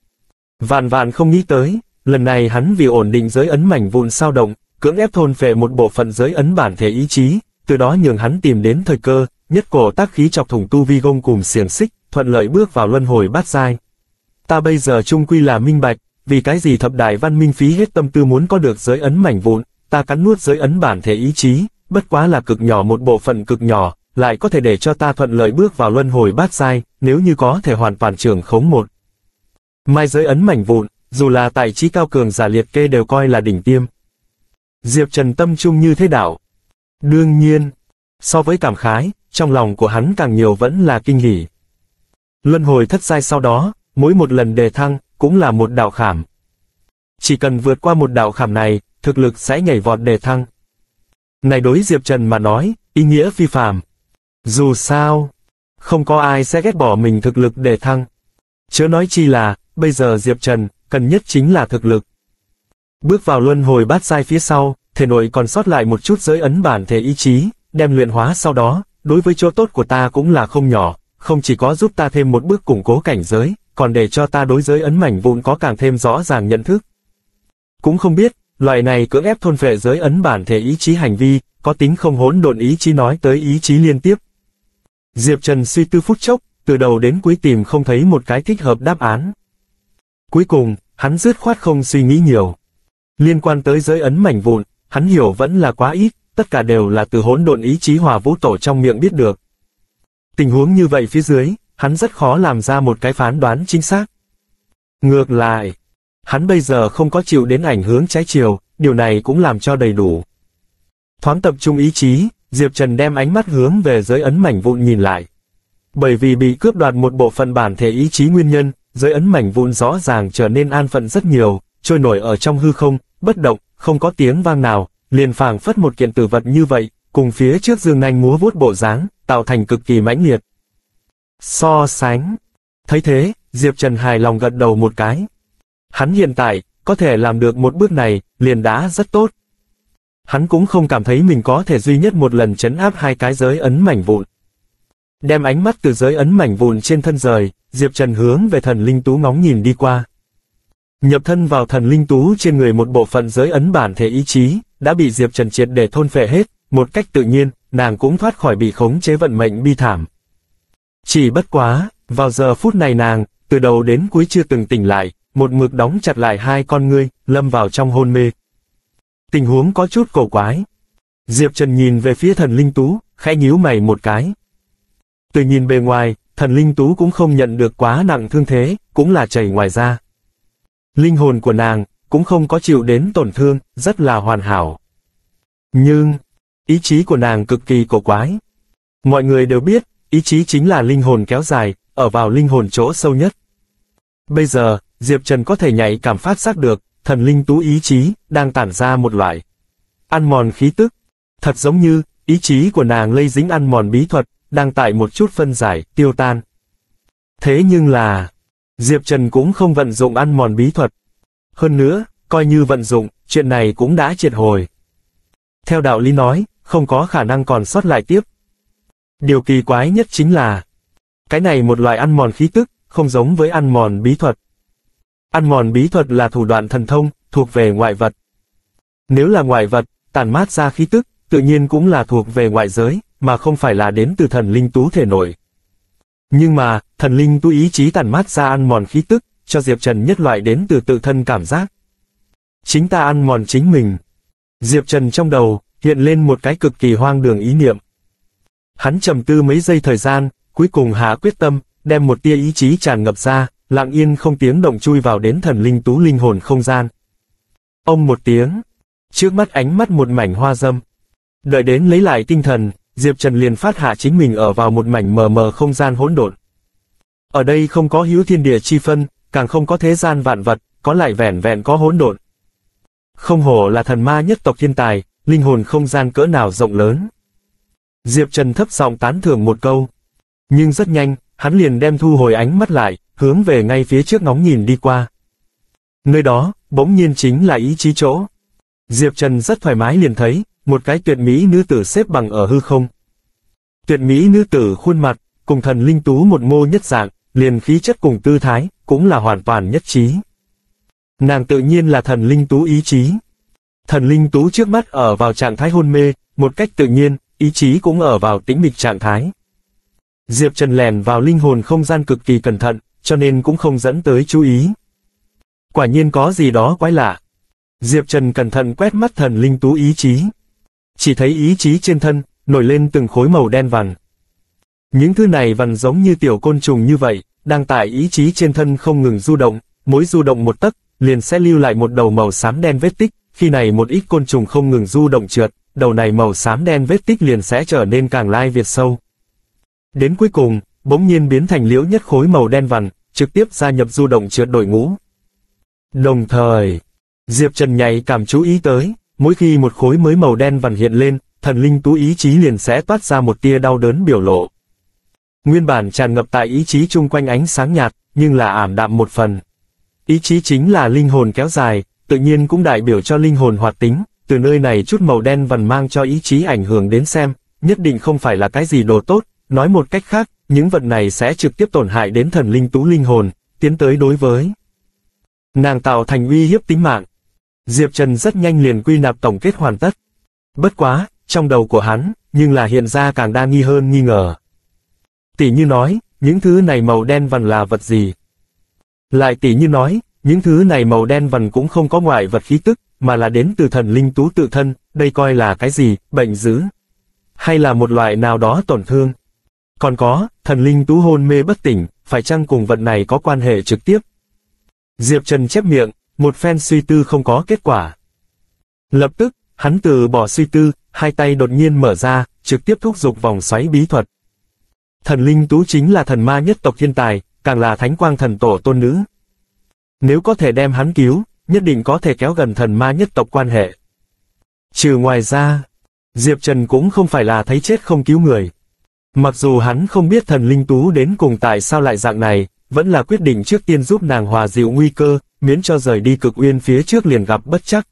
Vạn vạn không nghĩ tới, lần này hắn vì ổn định giới ấn mảnh vụn sao động, cưỡng ép thôn phệ một bộ phận giới ấn bản thể ý chí, từ đó nhường hắn tìm đến thời cơ, nhất cổ tác khí chọc thủng tu vi gông cùm xiềng xích, thuận lợi bước vào luân hồi bát giai. Ta bây giờ chung quy là minh bạch, vì cái gì thập đại văn minh phí hết tâm tư muốn có được giới ấn mảnh vụn, ta cắn nuốt giới ấn bản thể ý chí, bất quá là cực nhỏ một bộ phận cực nhỏ, lại có thể để cho ta thuận lợi bước vào luân hồi bát giai, nếu như có thể hoàn toàn trưởng khống một mai giới ấn mảnh vụn, dù là tại trí cao cường giả liệt kê đều coi là đỉnh tiêm. Diệp Trần tâm trung như thế đạo. Đương nhiên, so với cảm khái, trong lòng của hắn càng nhiều vẫn là kinh hỉ. Luân hồi thất giai sau đó, mỗi một lần đề thăng, cũng là một đạo khảm. Chỉ cần vượt qua một đạo khảm này, thực lực sẽ nhảy vọt đề thăng. Này đối Diệp Trần mà nói, ý nghĩa phi phàm. Dù sao, không có ai sẽ ghét bỏ mình thực lực đề thăng. Chớ nói chi là, bây giờ Diệp Trần, cần nhất chính là thực lực. Bước vào luân hồi bát giai phía sau, thể nội còn sót lại một chút giới ấn bản thể ý chí, đem luyện hóa sau đó, đối với chỗ tốt của ta cũng là không nhỏ, không chỉ có giúp ta thêm một bước củng cố cảnh giới, còn để cho ta đối giới ấn mảnh vụn có càng thêm rõ ràng nhận thức. Cũng không biết, loại này cưỡng ép thôn phệ giới ấn bản thể ý chí hành vi, có tính không hỗn độn ý chí nói tới ý chí liên tiếp. Diệp Trần suy tư phút chốc, từ đầu đến cuối tìm không thấy một cái thích hợp đáp án. Cuối cùng, hắn dứt khoát không suy nghĩ nhiều. Liên quan tới giới ấn mảnh vụn, hắn hiểu vẫn là quá ít, tất cả đều là từ hỗn độn ý chí Hòa Vũ Tổ trong miệng biết được. Tình huống như vậy phía dưới, hắn rất khó làm ra một cái phán đoán chính xác. Ngược lại, hắn bây giờ không có chịu đến ảnh hưởng trái chiều, điều này cũng làm cho đầy đủ. Thoáng tập trung ý chí, Diệp Trần đem ánh mắt hướng về giới ấn mảnh vụn nhìn lại. Bởi vì bị cướp đoạt một bộ phận bản thể ý chí nguyên nhân, giới ấn mảnh vụn rõ ràng trở nên an phận rất nhiều, trôi nổi ở trong hư không, bất động, không có tiếng vang nào, liền phảng phất một kiện tử vật như vậy, cùng phía trước dương nanh múa vuốt bộ dáng, tạo thành cực kỳ mãnh liệt. So sánh. Thấy thế, Diệp Trần hài lòng gật đầu một cái. Hắn hiện tại, có thể làm được một bước này, liền đã rất tốt. Hắn cũng không cảm thấy mình có thể duy nhất một lần trấn áp hai cái giới ấn mảnh vụn. Đem ánh mắt từ giới ấn mảnh vụn trên thân rời, Diệp Trần hướng về thần linh tú ngóng nhìn đi qua. Nhập thân vào thần linh tú trên người một bộ phận giới ấn bản thể ý chí, đã bị Diệp Trần triệt để thôn phệ hết, một cách tự nhiên, nàng cũng thoát khỏi bị khống chế vận mệnh bi thảm. Chỉ bất quá, vào giờ phút này nàng, từ đầu đến cuối chưa từng tỉnh lại, một mực đóng chặt lại hai con ngươi, lâm vào trong hôn mê. Tình huống có chút cổ quái. Diệp Trần nhìn về phía thần linh tú, khẽ nhíu mày một cái. Từ nhìn bề ngoài, thần linh tú cũng không nhận được quá nặng thương thế, cũng là chảy ngoài da. Linh hồn của nàng, cũng không có chịu đến tổn thương, rất là hoàn hảo. Nhưng, ý chí của nàng cực kỳ cổ quái. Mọi người đều biết, ý chí chính là linh hồn kéo dài, ở vào linh hồn chỗ sâu nhất. Bây giờ, Diệp Trần có thể nhạy cảm phát giác được, thần linh tú ý chí, đang tản ra một loại ăn mòn khí tức. Thật giống như, ý chí của nàng lây dính ăn mòn bí thuật, đang tại một chút phân giải, tiêu tan. Thế nhưng là, Diệp Trần cũng không vận dụng ăn mòn bí thuật. Hơn nữa, coi như vận dụng, chuyện này cũng đã triệt hồi. Theo đạo lý nói, không có khả năng còn sót lại tiếp. Điều kỳ quái nhất chính là, cái này một loại ăn mòn khí tức, không giống với ăn mòn bí thuật. Ăn mòn bí thuật là thủ đoạn thần thông, thuộc về ngoại vật. Nếu là ngoại vật, tản mát ra khí tức, tự nhiên cũng là thuộc về ngoại giới, mà không phải là đến từ thần linh tú thể nội. Nhưng mà, thần linh tú ý chí tản mát ra ăn mòn khí tức, cho Diệp Trần nhất loại đến từ tự thân cảm giác. Chính ta ăn mòn chính mình. Diệp Trần trong đầu, hiện lên một cái cực kỳ hoang đường ý niệm. Hắn trầm tư mấy giây thời gian, cuối cùng hạ quyết tâm, đem một tia ý chí tràn ngập ra, lặng yên không tiếng động chui vào đến thần linh tú linh hồn không gian. Ông một tiếng, trước mắt ánh mắt một mảnh hoa dâm. Đợi đến lấy lại tinh thần, Diệp Trần liền phát hạ chính mình ở vào một mảnh mờ mờ không gian hỗn độn. Ở đây không có hữu thiên địa chi phân, càng không có thế gian vạn vật, có lại vẻn vẹn có hỗn độn. Không hổ là thần ma nhất tộc thiên tài, linh hồn không gian cỡ nào rộng lớn. Diệp Trần thấp giọng tán thưởng một câu. Nhưng rất nhanh, hắn liền đem thu hồi ánh mắt lại, hướng về ngay phía trước ngóng nhìn đi qua. Nơi đó, bỗng nhiên chính là ý chí chỗ. Diệp Trần rất thoải mái liền thấy, một cái tuyệt mỹ nữ tử xếp bằng ở hư không. Tuyệt mỹ nữ tử khuôn mặt, cùng thần linh tú một mô nhất dạng, liền khí chất cùng tư thái, cũng là hoàn toàn nhất trí. Nàng tự nhiên là thần linh tú ý chí. Thần linh tú trước mắt ở vào trạng thái hôn mê, một cách tự nhiên, ý chí cũng ở vào tĩnh mịch trạng thái. Diệp Trần lèn vào linh hồn không gian cực kỳ cẩn thận, cho nên cũng không dẫn tới chú ý. Quả nhiên có gì đó quái lạ. Diệp Trần cẩn thận quét mắt thần linh tú ý chí. Chỉ thấy ý chí trên thân, nổi lên từng khối màu đen vằn. Những thứ này vằn giống như tiểu côn trùng như vậy, đang tại ý chí trên thân không ngừng du động, mỗi du động một tấc, liền sẽ lưu lại một đầu màu xám đen vết tích, khi này một ít côn trùng không ngừng du động trượt, đầu này màu xám đen vết tích liền sẽ trở nên càng lai việt sâu. Đến cuối cùng, bỗng nhiên biến thành liễu nhất khối màu đen vằn, trực tiếp gia nhập du động trượt đội ngũ. Đồng thời, Diệp Trần nhạy cảm chú ý tới, mỗi khi một khối mới màu đen vằn hiện lên, thần linh tú ý chí liền sẽ toát ra một tia đau đớn biểu lộ. Nguyên bản tràn ngập tại ý chí chung quanh ánh sáng nhạt, nhưng là ảm đạm một phần. Ý chí chính là linh hồn kéo dài, tự nhiên cũng đại biểu cho linh hồn hoạt tính, từ nơi này chút màu đen vằn mang cho ý chí ảnh hưởng đến xem, nhất định không phải là cái gì đồ tốt, nói một cách khác, những vật này sẽ trực tiếp tổn hại đến thần linh tú linh hồn, tiến tới đối với nàng tạo thành uy hiếp tính mạng. Diệp Trần rất nhanh liền quy nạp tổng kết hoàn tất. Bất quá, trong đầu của hắn, nhưng là hiện ra càng đa nghi hơn nghi ngờ. Tỷ như nói, những thứ này màu đen vằn là vật gì? Lại tỷ như nói, những thứ này màu đen vằn cũng không có ngoại vật khí tức, mà là đến từ thần linh tú tự thân, đây coi là cái gì, bệnh dữ? Hay là một loại nào đó tổn thương? Còn có, thần linh tú hôn mê bất tỉnh, phải chăng cùng vật này có quan hệ trực tiếp? Diệp Trần chép miệng, một phen suy tư không có kết quả. Lập tức, hắn từ bỏ suy tư, hai tay đột nhiên mở ra, trực tiếp thúc giục vòng xoáy bí thuật. Thần linh tú chính là thần ma nhất tộc thiên tài, càng là thánh quang thần tổ tôn nữ. Nếu có thể đem hắn cứu, nhất định có thể kéo gần thần ma nhất tộc quan hệ. Trừ ngoài ra, Diệp Trần cũng không phải là thấy chết không cứu người. Mặc dù hắn không biết thần linh tú đến cùng tại sao lại dạng này, vẫn là quyết định trước tiên giúp nàng hòa dịu nguy cơ, miễn cho rời đi Cực Uyên phía trước liền gặp bất trắc.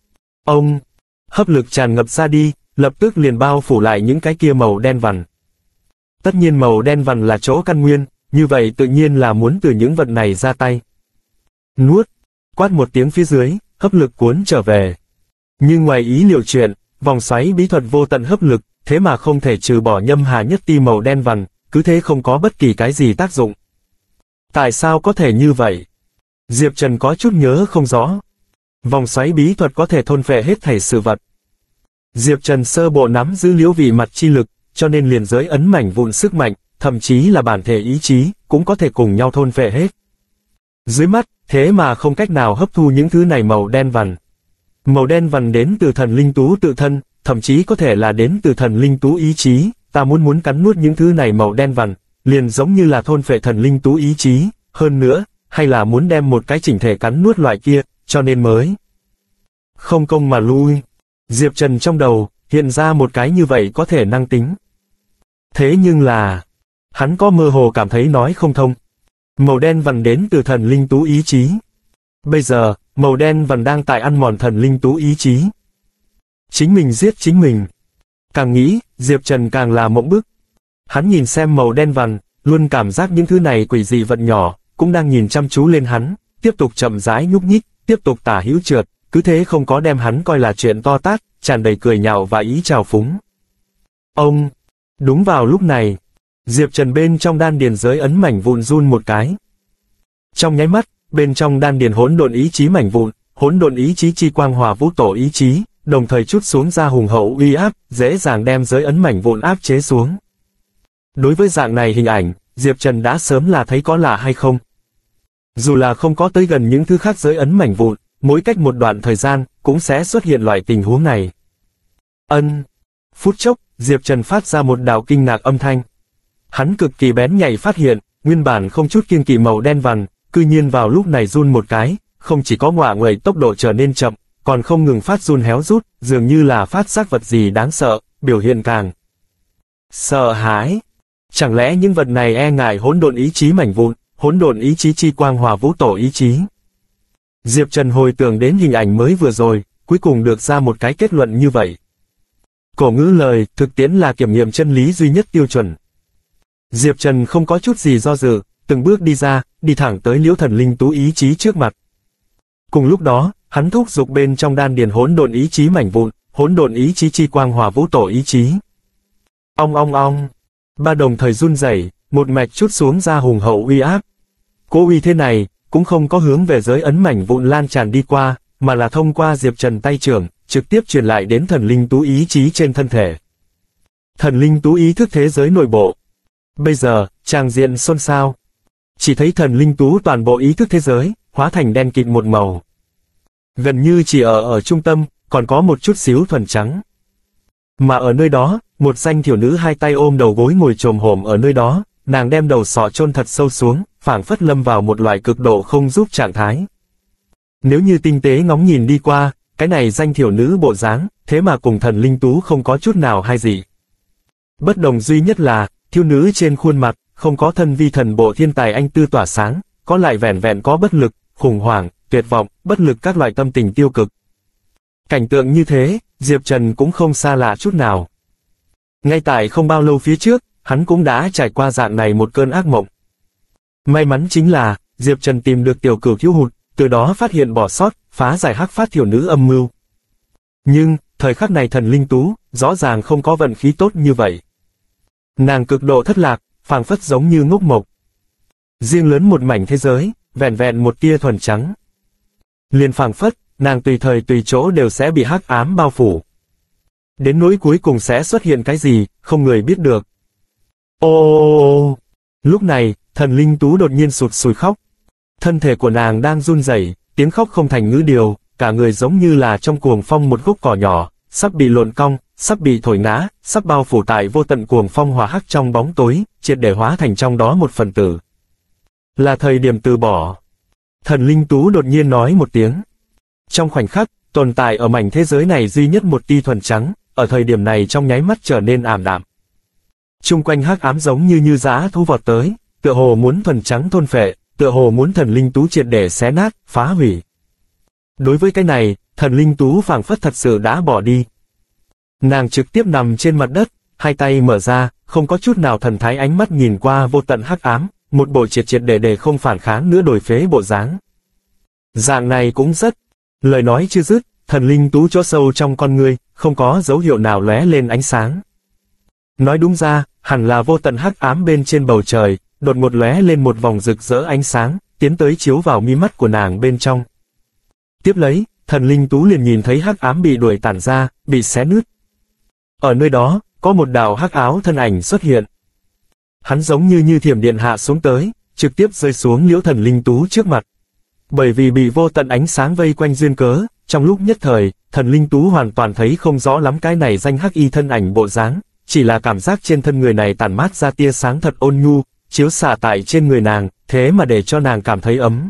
Ông, hấp lực tràn ngập ra đi, lập tức liền bao phủ lại những cái kia màu đen vằn. Tất nhiên màu đen vằn là chỗ căn nguyên, như vậy tự nhiên là muốn từ những vật này ra tay. Nuốt, quát một tiếng phía dưới, hấp lực cuốn trở về. Nhưng ngoài ý liệu chuyện, vòng xoáy bí thuật vô tận hấp lực, thế mà không thể trừ bỏ nhâm hà nhất ti màu đen vằn, cứ thế không có bất kỳ cái gì tác dụng. Tại sao có thể như vậy? Diệp Trần có chút nhớ không rõ. Vòng xoáy bí thuật có thể thôn phệ hết thảy sự vật. Diệp Trần sơ bộ nắm giữ liễu vị mặt chi lực, cho nên liền giới ấn mảnh vụn sức mạnh, thậm chí là bản thể ý chí, cũng có thể cùng nhau thôn phệ hết. Dưới mắt, thế mà không cách nào hấp thu những thứ này màu đen vằn. Màu đen vằn đến từ thần linh tú tự thân, thậm chí có thể là đến từ thần linh tú ý chí, ta muốn cắn nuốt những thứ này màu đen vằn, liền giống như là thôn phệ thần linh tú ý chí, hơn nữa, hay là muốn đem một cái chỉnh thể cắn nuốt loại kia, cho nên mới không công mà lui. Diệp Trần trong đầu, hiện ra một cái như vậy có thể năng tính. Thế nhưng là, hắn có mơ hồ cảm thấy nói không thông. Màu đen vằn đến từ thần linh tú ý chí. Bây giờ, màu đen vằn đang tại ăn mòn thần linh tú ý chí. Chính mình giết chính mình. Càng nghĩ, Diệp Trần càng là mộng bức. Hắn nhìn xem màu đen vằn, luôn cảm giác những thứ này quỷ dị vật nhỏ, cũng đang nhìn chăm chú lên hắn, tiếp tục chậm rãi nhúc nhích, tiếp tục tả hữu trượt, cứ thế không có đem hắn coi là chuyện to tát, tràn đầy cười nhạo và ý trào phúng. Ông, đúng vào lúc này, Diệp Trần bên trong đan điền giới ấn mảnh vụn run một cái. Trong nháy mắt, bên trong đan điền hỗn độn ý chí mảnh vụn, hỗn độn ý chí chi quang hòa vũ tổ ý chí, đồng thời trút xuống ra hùng hậu uy áp, dễ dàng đem giới ấn mảnh vụn áp chế xuống. Đối với dạng này hình ảnh, Diệp Trần đã sớm là thấy có lạ hay không. Dù là không có tới gần những thứ khác giới ấn mảnh vụn, mỗi cách một đoạn thời gian, cũng sẽ xuất hiện loại tình huống này. Phút chốc, Diệp Trần phát ra một đạo kinh ngạc âm thanh. Hắn cực kỳ bén nhạy phát hiện, nguyên bản không chút kiêng kỵ màu đen vằn, cư nhiên vào lúc này run một cái, không chỉ có ngọa nguậy tốc độ trở nên chậm, còn không ngừng phát run héo rút, dường như là phát giác vật gì đáng sợ, biểu hiện càng sợ hãi. Chẳng lẽ những vật này e ngại hỗn độn ý chí mảnh vụn, hỗn độn ý chí chi quang hòa vũ tổ ý chí? Diệp Trần hồi tưởng đến hình ảnh mới vừa rồi, cuối cùng được ra một cái kết luận như vậy. Cổ ngữ lời, thực tiễn là kiểm nghiệm chân lý duy nhất tiêu chuẩn. Diệp Trần không có chút gì do dự, từng bước đi ra, đi thẳng tới liễu thần linh tú ý chí trước mặt. Cùng lúc đó, hắn thúc giục bên trong đan điền hỗn độn ý chí mảnh vụn, hỗn độn ý chí chi quang hòa vũ tổ ý chí. Ong ong ong, ba đồng thời run rẩy, một mạch chút xuống ra hùng hậu uy áp. Cố uy thế này, cũng không có hướng về giới ấn mảnh vụn lan tràn đi qua, mà là thông qua Diệp Trần tay trưởng, trực tiếp truyền lại đến thần linh tú ý chí trên thân thể. Thần linh tú ý thức thế giới nội bộ. Bây giờ, tràng diện xôn xao. Chỉ thấy thần linh tú toàn bộ ý thức thế giới, hóa thành đen kịt một màu. Gần như chỉ ở trung tâm, còn có một chút xíu thuần trắng. Mà ở nơi đó, một danh thiểu nữ hai tay ôm đầu gối ngồi chồm hổm ở nơi đó, nàng đem đầu sọ chôn thật sâu xuống, phảng phất lâm vào một loại cực độ không giúp trạng thái. Nếu như tinh tế ngóng nhìn đi qua, cái này danh thiểu nữ bộ dáng, thế mà cùng thần linh tú không có chút nào hay gì. Bất đồng duy nhất là, thiếu nữ trên khuôn mặt, không có thân vi thần bộ thiên tài anh tư tỏa sáng, có lại vẻn vẹn có bất lực, khủng hoảng, tuyệt vọng, bất lực các loại tâm tình tiêu cực. Cảnh tượng như thế, Diệp Trần cũng không xa lạ chút nào. Ngay tại không bao lâu phía trước, hắn cũng đã trải qua dạng này một cơn ác mộng. May mắn chính là, Diệp Trần tìm được tiểu cửu thiếu hụt, từ đó phát hiện bỏ sót, phá giải hắc phát thiểu nữ âm mưu. Nhưng, thời khắc này Thần Linh Tú, rõ ràng không có vận khí tốt như vậy. Nàng cực độ thất lạc, phảng phất giống như ngốc mộc. Riêng lớn một mảnh thế giới, vẹn vẹn một tia thuần trắng. Liền phảng phất, nàng tùy thời tùy chỗ đều sẽ bị hắc ám bao phủ. Đến nỗi cuối cùng sẽ xuất hiện cái gì, không người biết được. Ô. Lúc này, Thần Linh Tú đột nhiên sụt sùi khóc. Thân thể của nàng đang run rẩy, tiếng khóc không thành ngữ điều, cả người giống như là trong cuồng phong một gốc cỏ nhỏ, sắp bị lộn cong, sắp bị thổi ngã, sắp bao phủ tại vô tận cuồng phong hòa hắc trong bóng tối, triệt để hóa thành trong đó một phần tử. Là thời điểm từ bỏ. Thần Linh Tú đột nhiên nói một tiếng. Trong khoảnh khắc, tồn tại ở mảnh thế giới này duy nhất một tia thuần trắng, ở thời điểm này trong nháy mắt trở nên ảm đạm. Chung quanh hắc ám giống như dã thú vọt tới, tựa hồ muốn thuần trắng thôn phệ, tựa hồ muốn Thần Linh Tú triệt để xé nát, phá hủy. Đối với cái này, Thần Linh Tú phảng phất thật sự đã bỏ đi. Nàng trực tiếp nằm trên mặt đất, hai tay mở ra, không có chút nào thần thái, ánh mắt nhìn qua vô tận hắc ám, một bộ triệt triệt để không phản kháng nữa đổi phế bộ dáng. Dạng này cũng rất. Lời nói chưa dứt, Thần Linh Tú chỗ sâu trong con ngươi, không có dấu hiệu nào lóe lên ánh sáng. Nói đúng ra, hẳn là vô tận hắc ám bên trên bầu trời, đột ngột lóe lên một vòng rực rỡ ánh sáng, tiến tới chiếu vào mi mắt của nàng bên trong. Tiếp lấy, Thần Linh Tú liền nhìn thấy hắc ám bị đuổi tản ra, bị xé nứt. Ở nơi đó, có một đạo hắc áo thân ảnh xuất hiện. Hắn giống như thiểm điện hạ xuống tới, trực tiếp rơi xuống liễu Thần Linh Tú trước mặt. Bởi vì bị vô tận ánh sáng vây quanh duyên cớ, trong lúc nhất thời, Thần Linh Tú hoàn toàn thấy không rõ lắm cái này danh hắc y thân ảnh bộ dáng, chỉ là cảm giác trên thân người này tản mát ra tia sáng thật ôn nhu, chiếu xạ tại trên người nàng, thế mà để cho nàng cảm thấy ấm.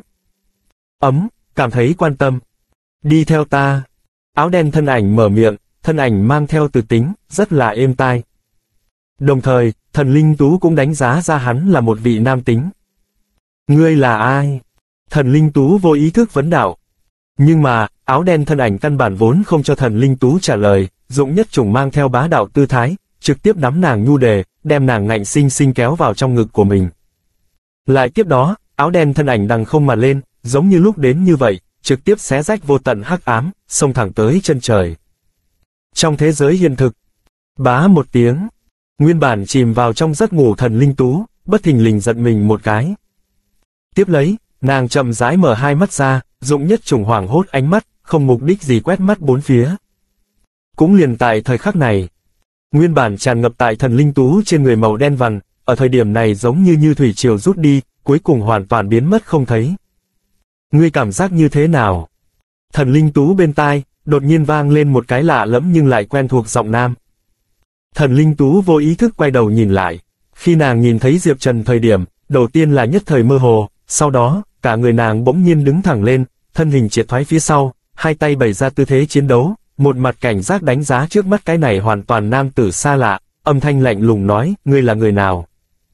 Cảm thấy quan tâm. Đi theo ta. Áo đen thân ảnh mở miệng, thân ảnh mang theo từ tính, rất là êm tai. Đồng thời, Thần Linh Tú cũng đánh giá ra hắn là một vị nam tính. Ngươi là ai? Thần Linh Tú vô ý thức vấn đạo. Nhưng mà, áo đen thân ảnh căn bản vốn không cho Thần Linh Tú trả lời, Dụng Nhất Trùng mang theo bá đạo tư thái, trực tiếp nắm nàng nhu đề, đem nàng ngạnh xinh xinh kéo vào trong ngực của mình. Lại tiếp đó, áo đen thân ảnh đằng không mà lên, giống như lúc đến như vậy, trực tiếp xé rách vô tận hắc ám, xông thẳng tới chân trời. Trong thế giới hiện thực, bá một tiếng, nguyên bản chìm vào trong giấc ngủ Thần Linh Tú, bất thình lình giật mình một cái. Tiếp lấy, nàng chậm rãi mở hai mắt ra, Dụng Nhất Trùng hoảng hốt ánh mắt, không mục đích gì quét mắt bốn phía. Cũng liền tại thời khắc này, nguyên bản tràn ngập tại Thần Linh Tú trên người màu đen vằn, ở thời điểm này giống như thủy triều rút đi, cuối cùng hoàn toàn biến mất không thấy. Ngươi cảm giác như thế nào? Thần Linh Tú bên tai, đột nhiên vang lên một cái lạ lẫm nhưng lại quen thuộc giọng nam. Thần Linh Tú vô ý thức quay đầu nhìn lại. Khi nàng nhìn thấy Diệp Trần thời điểm, đầu tiên là nhất thời mơ hồ, sau đó, cả người nàng bỗng nhiên đứng thẳng lên, thân hình triệt thoái phía sau, hai tay bày ra tư thế chiến đấu, một mặt cảnh giác đánh giá trước mắt cái này hoàn toàn nam tử xa lạ, âm thanh lạnh lùng nói, ngươi là người nào?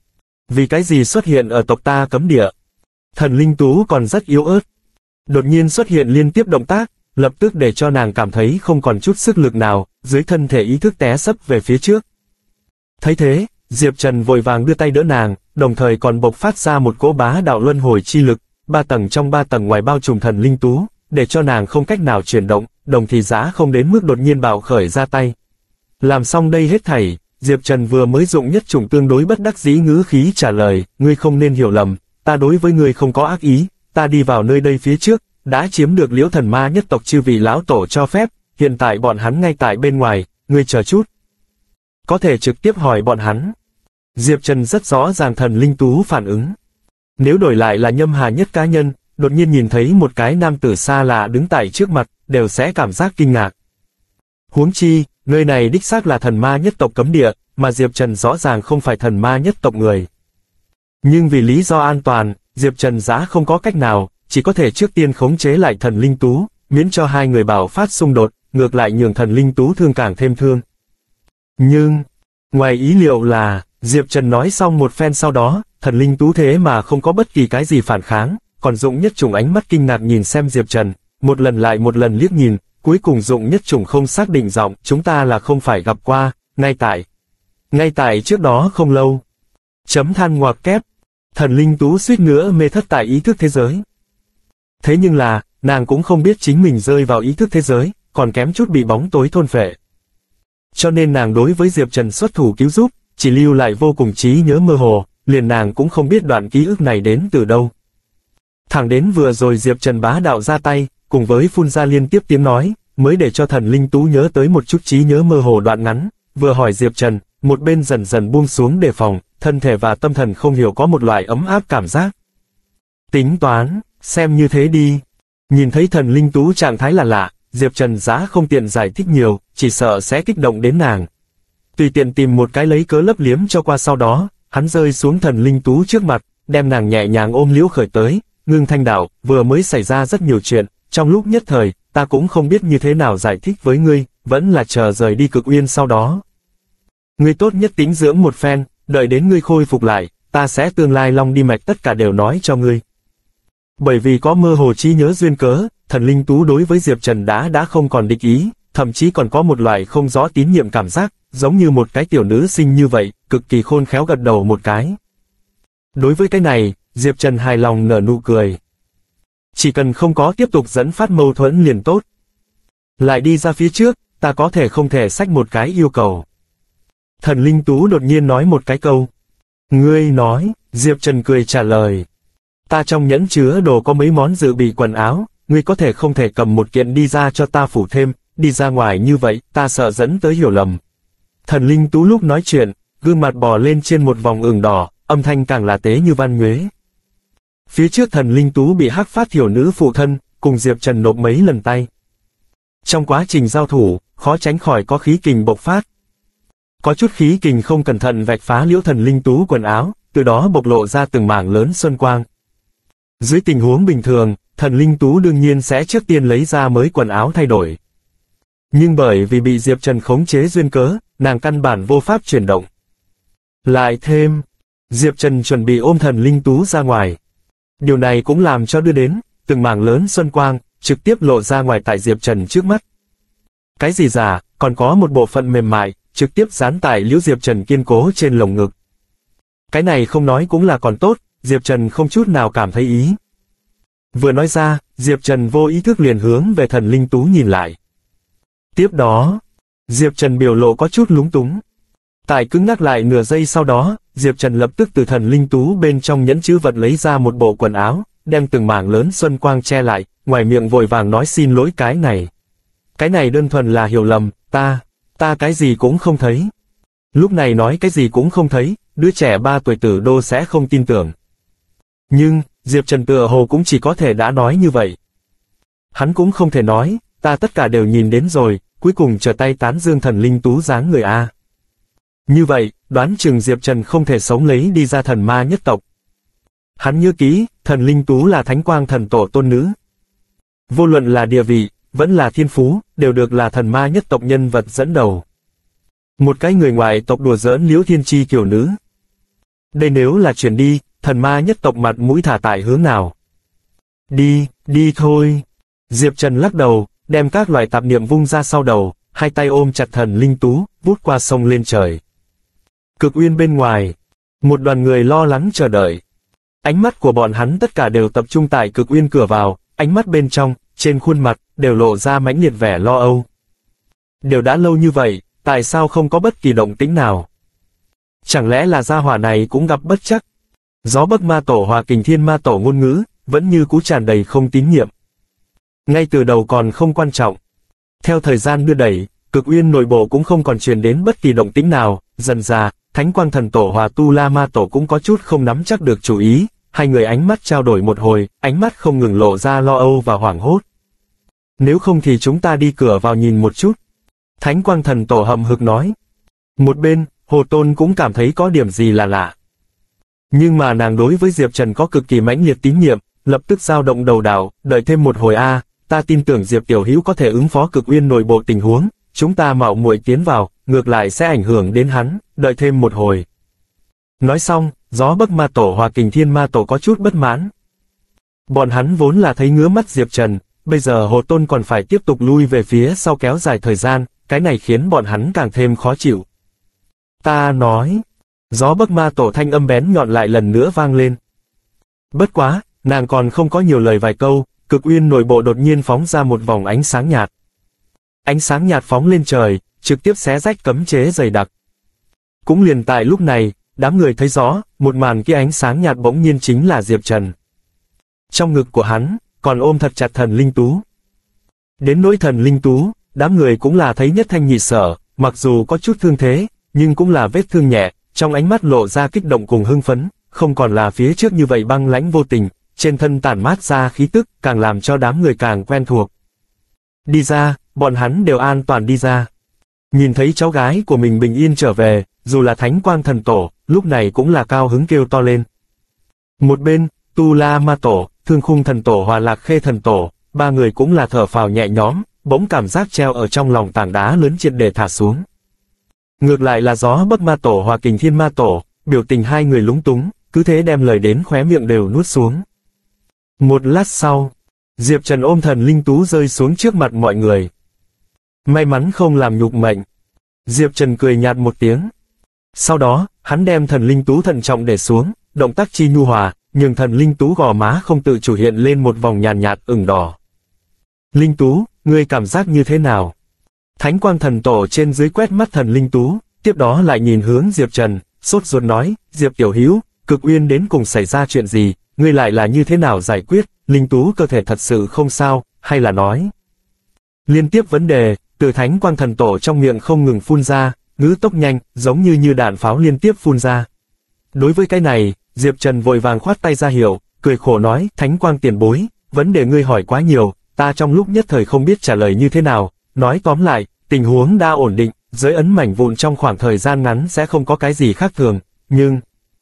Vì cái gì xuất hiện ở tộc ta cấm địa? Thần Linh Tú còn rất yếu ớt. Đột nhiên xuất hiện liên tiếp động tác, lập tức để cho nàng cảm thấy không còn chút sức lực nào, dưới thân thể ý thức té sấp về phía trước. Thấy thế, Diệp Trần vội vàng đưa tay đỡ nàng, đồng thời còn bộc phát ra một cỗ bá đạo luân hồi chi lực, 3 tầng trong 3 tầng ngoài bao trùm Thần Linh Tú, để cho nàng không cách nào chuyển động, đồng thì giá không đến mức đột nhiên bạo khởi ra tay. Làm xong đây hết thảy, Diệp Trần vừa mới Dụng Nhất Trùng tương đối bất đắc dĩ ngữ khí trả lời, ngươi không nên hiểu lầm, ta đối với ngươi không có ác ý, ta đi vào nơi đây phía trước, đã chiếm được Liễu Thần Ma nhất tộc chư vị lão tổ cho phép, hiện tại bọn hắn ngay tại bên ngoài, ngươi chờ chút. Có thể trực tiếp hỏi bọn hắn. Diệp Trần rất rõ ràng Thần Linh Tú phản ứng. Nếu đổi lại là Nhâm Hà Nhất cá nhân, đột nhiên nhìn thấy một cái nam tử xa lạ đứng tại trước mặt, đều sẽ cảm giác kinh ngạc. Huống chi, nơi này đích xác là thần ma nhất tộc cấm địa, mà Diệp Trần rõ ràng không phải thần ma nhất tộc người. Nhưng vì lý do an toàn, Diệp Trần giá không có cách nào, chỉ có thể trước tiên khống chế lại Thần Linh Tú, miễn cho hai người bạo phát xung đột, ngược lại nhường Thần Linh Tú thương càng thêm thương. Nhưng, ngoài ý liệu là, Diệp Trần nói xong một phen sau đó, Thần Linh Tú thế mà không có bất kỳ cái gì phản kháng, còn Dụng Nhất Trùng ánh mắt kinh ngạc nhìn xem Diệp Trần, một lần lại một lần liếc nhìn, cuối cùng Dụng Nhất Trùng không xác định giọng, chúng ta là không phải gặp qua, ngay tại trước đó không lâu. Chấm than ngoặc kép. Thần Linh Tú suýt nữa mê thất tại ý thức thế giới. Thế nhưng là, nàng cũng không biết chính mình rơi vào ý thức thế giới, còn kém chút bị bóng tối thôn phệ. Cho nên nàng đối với Diệp Trần xuất thủ cứu giúp, chỉ lưu lại vô cùng trí nhớ mơ hồ, liền nàng cũng không biết đoạn ký ức này đến từ đâu. Thẳng đến vừa rồi Diệp Trần bá đạo ra tay, cùng với phun ra liên tiếp tiếng nói, mới để cho Thần Linh Tú nhớ tới một chút trí nhớ mơ hồ đoạn ngắn, vừa hỏi Diệp Trần, một bên dần dần buông xuống đề phòng, thân thể và tâm thần không hiểu có một loại ấm áp cảm giác. Tính toán, xem như thế đi. Nhìn thấy Thần Linh Tú trạng thái là lạ, Diệp Trần giá không tiện giải thích nhiều, chỉ sợ sẽ kích động đến nàng. Tùy tiện tìm một cái lấy cớ lấp liếm cho qua, sau đó, hắn rơi xuống Thần Linh Tú trước mặt, đem nàng nhẹ nhàng ôm liễu khởi tới, Ngưng Thanh đạo, vừa mới xảy ra rất nhiều chuyện, trong lúc nhất thời, ta cũng không biết như thế nào giải thích với ngươi, vẫn là chờ rời đi Cực Uyên sau đó. Ngươi tốt nhất tĩnh dưỡng một phen, đợi đến ngươi khôi phục lại, ta sẽ tương lai long đi mạch tất cả đều nói cho ngươi. Bởi vì có mơ hồ trí nhớ duyên cớ, Thần Linh Tú đối với Diệp Trần đã không còn địch ý, thậm chí còn có một loại không rõ tín nhiệm cảm giác, giống như một cái tiểu nữ sinh như vậy, cực kỳ khôn khéo gật đầu một cái. Đối với cái này, Diệp Trần hài lòng nở nụ cười. Chỉ cần không có tiếp tục dẫn phát mâu thuẫn liền tốt. Lại đi ra phía trước, ta có thể không thể xách một cái yêu cầu. Thần Linh Tú đột nhiên nói một cái câu. Ngươi nói, Diệp Trần cười trả lời. Ta trong nhẫn chứa đồ có mấy món dự bị quần áo, ngươi có thể không thể cầm một kiện đi ra cho ta phủ thêm, đi ra ngoài như vậy, ta sợ dẫn tới hiểu lầm. Thần Linh Tú lúc nói chuyện, gương mặt bò lên trên một vòng ửng đỏ, âm thanh càng là tế như văn nhuế. Phía trước Thần Linh Tú bị hắc phát thiểu nữ phụ thân, cùng Diệp Trần nộp mấy lần tay. Trong quá trình giao thủ, khó tránh khỏi có khí kình bộc phát. Có chút khí kình không cẩn thận vạch phá liễu Thần Linh Tú quần áo, từ đó bộc lộ ra từng mảng lớn xuân quang. Dưới tình huống bình thường, Thần Linh Tú đương nhiên sẽ trước tiên lấy ra mới quần áo thay đổi. Nhưng bởi vì bị Diệp Trần khống chế duyên cớ, nàng căn bản vô pháp chuyển động. Lại thêm, Diệp Trần chuẩn bị ôm Thần Linh Tú ra ngoài. Điều này cũng làm cho đưa đến, từng mảng lớn xuân quang, trực tiếp lộ ra ngoài tại Diệp Trần trước mắt. Cái gì giả, còn có một bộ phận mềm mại, trực tiếp dán tại liễu Diệp Trần kiên cố trên lồng ngực. Cái này không nói cũng là còn tốt, Diệp Trần không chút nào cảm thấy ý. Vừa nói ra, Diệp Trần vô ý thức liền hướng về Thần Linh Tú nhìn lại. Tiếp đó, Diệp Trần biểu lộ có chút lúng túng. Tại cứng nhắc lại nửa giây sau đó, Diệp Trần lập tức từ Thần Linh Tú bên trong nhẫn chữ vật lấy ra một bộ quần áo, đem từng mảng lớn xuân quang che lại, ngoài miệng vội vàng nói xin lỗi cái này. Cái này đơn thuần là hiểu lầm, ta cái gì cũng không thấy. Lúc này nói cái gì cũng không thấy, đứa trẻ 3 tuổi Tử Đô sẽ không tin tưởng. Nhưng, Diệp Trần tựa hồ cũng chỉ có thể đã nói như vậy. Hắn cũng không thể nói, ta tất cả đều nhìn đến rồi, cuối cùng trở tay tán dương Thần Linh Tú dáng người a. Như vậy, đoán chừng Diệp Trần không thể sống lấy đi ra thần ma nhất tộc. Hắn nhớ kỹ, Thần Linh Tú là Thánh Quang Thần Tổ tôn nữ. Vô luận là địa vị, vẫn là thiên phú, đều được là thần ma nhất tộc nhân vật dẫn đầu. Một cái người ngoài tộc đùa giỡn liễu thiên chi kiểu nữ. Đây nếu là chuyển đi, thần ma nhất tộc mặt mũi thả tại hướng nào? Đi thôi. Diệp Trần lắc đầu, đem các loại tạp niệm vung ra sau đầu, hai tay ôm chặt Thần Linh Tú, vút qua sông lên trời. Cực Uyên bên ngoài, một đoàn người lo lắng chờ đợi. Ánh mắt của bọn hắn tất cả đều tập trung tại Cực Uyên cửa vào, ánh mắt bên trong, trên khuôn mặt, đều lộ ra mãnh liệt vẻ lo âu. Đều đã lâu như vậy, tại sao không có bất kỳ động tĩnh nào? Chẳng lẽ là gia hỏa này cũng gặp bất trắc? Gió Bấc Ma Tổ Hòa Kình Thiên Ma Tổ ngôn ngữ, vẫn như cũ tràn đầy không tín nhiệm. Ngay từ đầu còn không quan trọng. Theo thời gian đưa đẩy, Cực Uyên nội bộ cũng không còn truyền đến bất kỳ động tĩnh nào, dần dà, Thánh Quang Thần Tổ Hòa Tu La Ma Tổ cũng có chút không nắm chắc được chủ ý, hai người ánh mắt trao đổi một hồi, ánh mắt không ngừng lộ ra lo âu và hoảng hốt. Nếu không thì chúng ta đi cửa vào nhìn một chút. Thánh Quang Thần Tổ hậm hực nói. Một bên, Hồ Tôn cũng cảm thấy có điểm gì là lạ. Nhưng mà nàng đối với Diệp Trần có cực kỳ mãnh liệt tín nhiệm, lập tức dao động đầu đảo, đợi thêm một hồi ta tin tưởng Diệp Tiểu Hữu có thể ứng phó Cực Uyên nội bộ tình huống, chúng ta mạo muội tiến vào, ngược lại sẽ ảnh hưởng đến hắn, đợi thêm một hồi. Nói xong, Gió Bấc Ma Tổ Hòa Kình Thiên Ma Tổ có chút bất mãn. Bọn hắn vốn là thấy ngứa mắt Diệp Trần, bây giờ Hồ Tôn còn phải tiếp tục lui về phía sau kéo dài thời gian, cái này khiến bọn hắn càng thêm khó chịu. Ta nói, Gió Bấc Ma Tổ thanh âm bén nhọn lại lần nữa vang lên, Bất quá, nàng còn không có nhiều lời vài câu, Cực Uyên nội bộ đột nhiên phóng ra một vòng ánh sáng nhạt. Ánh sáng nhạt phóng lên trời, trực tiếp xé rách cấm chế dày đặc. Cũng liền tại lúc này, đám người thấy rõ, một màn kia ánh sáng nhạt bỗng nhiên chính là Diệp Trần. Trong ngực của hắn, còn ôm thật chặt thần linh tú. Đến nỗi thần linh tú, đám người cũng là thấy nhất thanh nhị sở, mặc dù có chút thương thế, nhưng cũng là vết thương nhẹ, trong ánh mắt lộ ra kích động cùng hưng phấn, không còn là phía trước như vậy băng lãnh vô tình, trên thân tản mát ra khí tức, càng làm cho đám người càng quen thuộc. Đi ra, bọn hắn đều an toàn đi ra. Nhìn thấy cháu gái của mình bình yên trở về, dù là Thánh Quang Thần Tổ, lúc này cũng là cao hứng kêu to lên. Một bên, Tu La Ma Tổ, Thương Khung Thần Tổ Hòa Lạc Khê Thần Tổ, ba người cũng là thở phào nhẹ nhõm, bỗng cảm giác treo ở trong lòng tảng đá lớn triệt để thả xuống. Ngược lại là Gió Bắc Ma Tổ Hòa Kình Thiên Ma Tổ, biểu tình hai người lúng túng, cứ thế đem lời đến khóe miệng đều nuốt xuống. Một lát sau, Diệp Trần ôm thần linh tú rơi xuống trước mặt mọi người. May mắn không làm nhục mệnh. Diệp Trần cười nhạt một tiếng. Sau đó, hắn đem thần linh tú thận trọng để xuống, động tác chi nhu hòa, nhưng thần linh tú gò má không tự chủ hiện lên một vòng nhàn nhạt ửng đỏ. Linh tú, ngươi cảm giác như thế nào? Thánh Quang Thần Tổ trên dưới quét mắt thần linh tú, tiếp đó lại nhìn hướng Diệp Trần, sốt ruột nói, Diệp tiểu hữu, Cực Uyên đến cùng xảy ra chuyện gì, ngươi lại là như thế nào giải quyết, linh tú cơ thể thật sự không sao, hay là nói? Liên tiếp vấn đề, từ Thánh Quang Thần Tổ trong miệng không ngừng phun ra, ngữ tốc nhanh, giống như đạn pháo liên tiếp phun ra. Đối với cái này, Diệp Trần vội vàng khoát tay ra hiệu, cười khổ nói, Thánh Quang tiền bối, vấn đề ngươi hỏi quá nhiều, ta trong lúc nhất thời không biết trả lời như thế nào, nói tóm lại, tình huống đã ổn định, giới ấn mảnh vụn trong khoảng thời gian ngắn sẽ không có cái gì khác thường, nhưng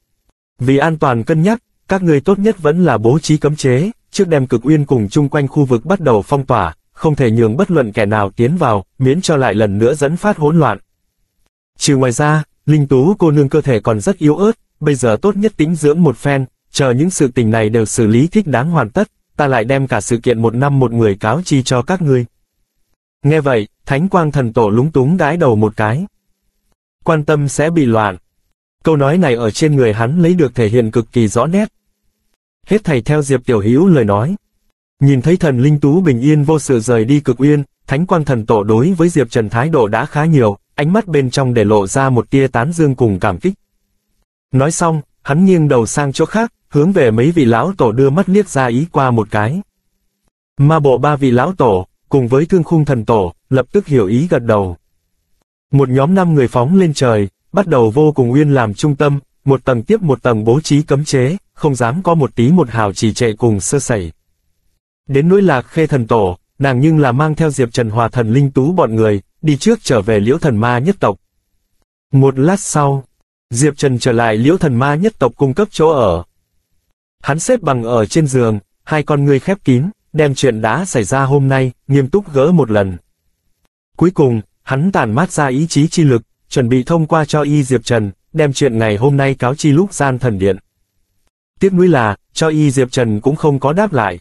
vì an toàn cân nhắc, các ngươi tốt nhất vẫn là bố trí cấm chế, trước đem Cực Uyên cùng chung quanh khu vực bắt đầu phong tỏa, không thể nhường bất luận kẻ nào tiến vào, miễn cho lại lần nữa dẫn phát hỗn loạn. Trừ ngoài ra, linh tú cô nương cơ thể còn rất yếu ớt, bây giờ tốt nhất tĩnh dưỡng một phen, chờ những sự tình này đều xử lý thích đáng hoàn tất, ta lại đem cả sự kiện một năm một người cáo chi cho các ngươi. Nghe vậy, Thánh Quang Thần Tổ lúng túng gãi đầu một cái. Quan tâm sẽ bị loạn. Câu nói này ở trên người hắn lấy được thể hiện cực kỳ rõ nét. Hết thảy theo Diệp tiểu hữu lời nói. Nhìn thấy thần linh tú bình yên vô sự rời đi Cực Uyên, Thánh Quang Thần Tổ đối với Diệp Trần thái độ đã khá nhiều, ánh mắt bên trong để lộ ra một tia tán dương cùng cảm kích. Nói xong, hắn nghiêng đầu sang chỗ khác, hướng về mấy vị lão tổ đưa mắt liếc ra ý qua một cái. Ma bộ ba vị lão tổ, cùng với Thương Khung Thần Tổ, lập tức hiểu ý gật đầu. Một nhóm 5 người phóng lên trời, bắt đầu vô cùng Uyên làm trung tâm, một tầng tiếp một tầng bố trí cấm chế, không dám có một tí một hào trì trệ cùng sơ sẩy. Đến nỗi Lạc Khê Thần Tổ, nàng nhưng là mang theo Diệp Trần hòa thần linh tú bọn người, đi trước trở về Liễu Thần Ma nhất tộc. Một lát sau, Diệp Trần trở lại Liễu Thần Ma nhất tộc cung cấp chỗ ở. Hắn xếp bằng ở trên giường, hai con ngươi khép kín, đem chuyện đã xảy ra hôm nay, nghiêm túc gỡ một lần. Cuối cùng, hắn tản mát ra ý chí chi lực, chuẩn bị thông qua cho y Diệp Trần, đem chuyện ngày hôm nay cáo chi lúc Gian Thần Điện. Tiếc nuối là, cho y Diệp Trần cũng không có đáp lại.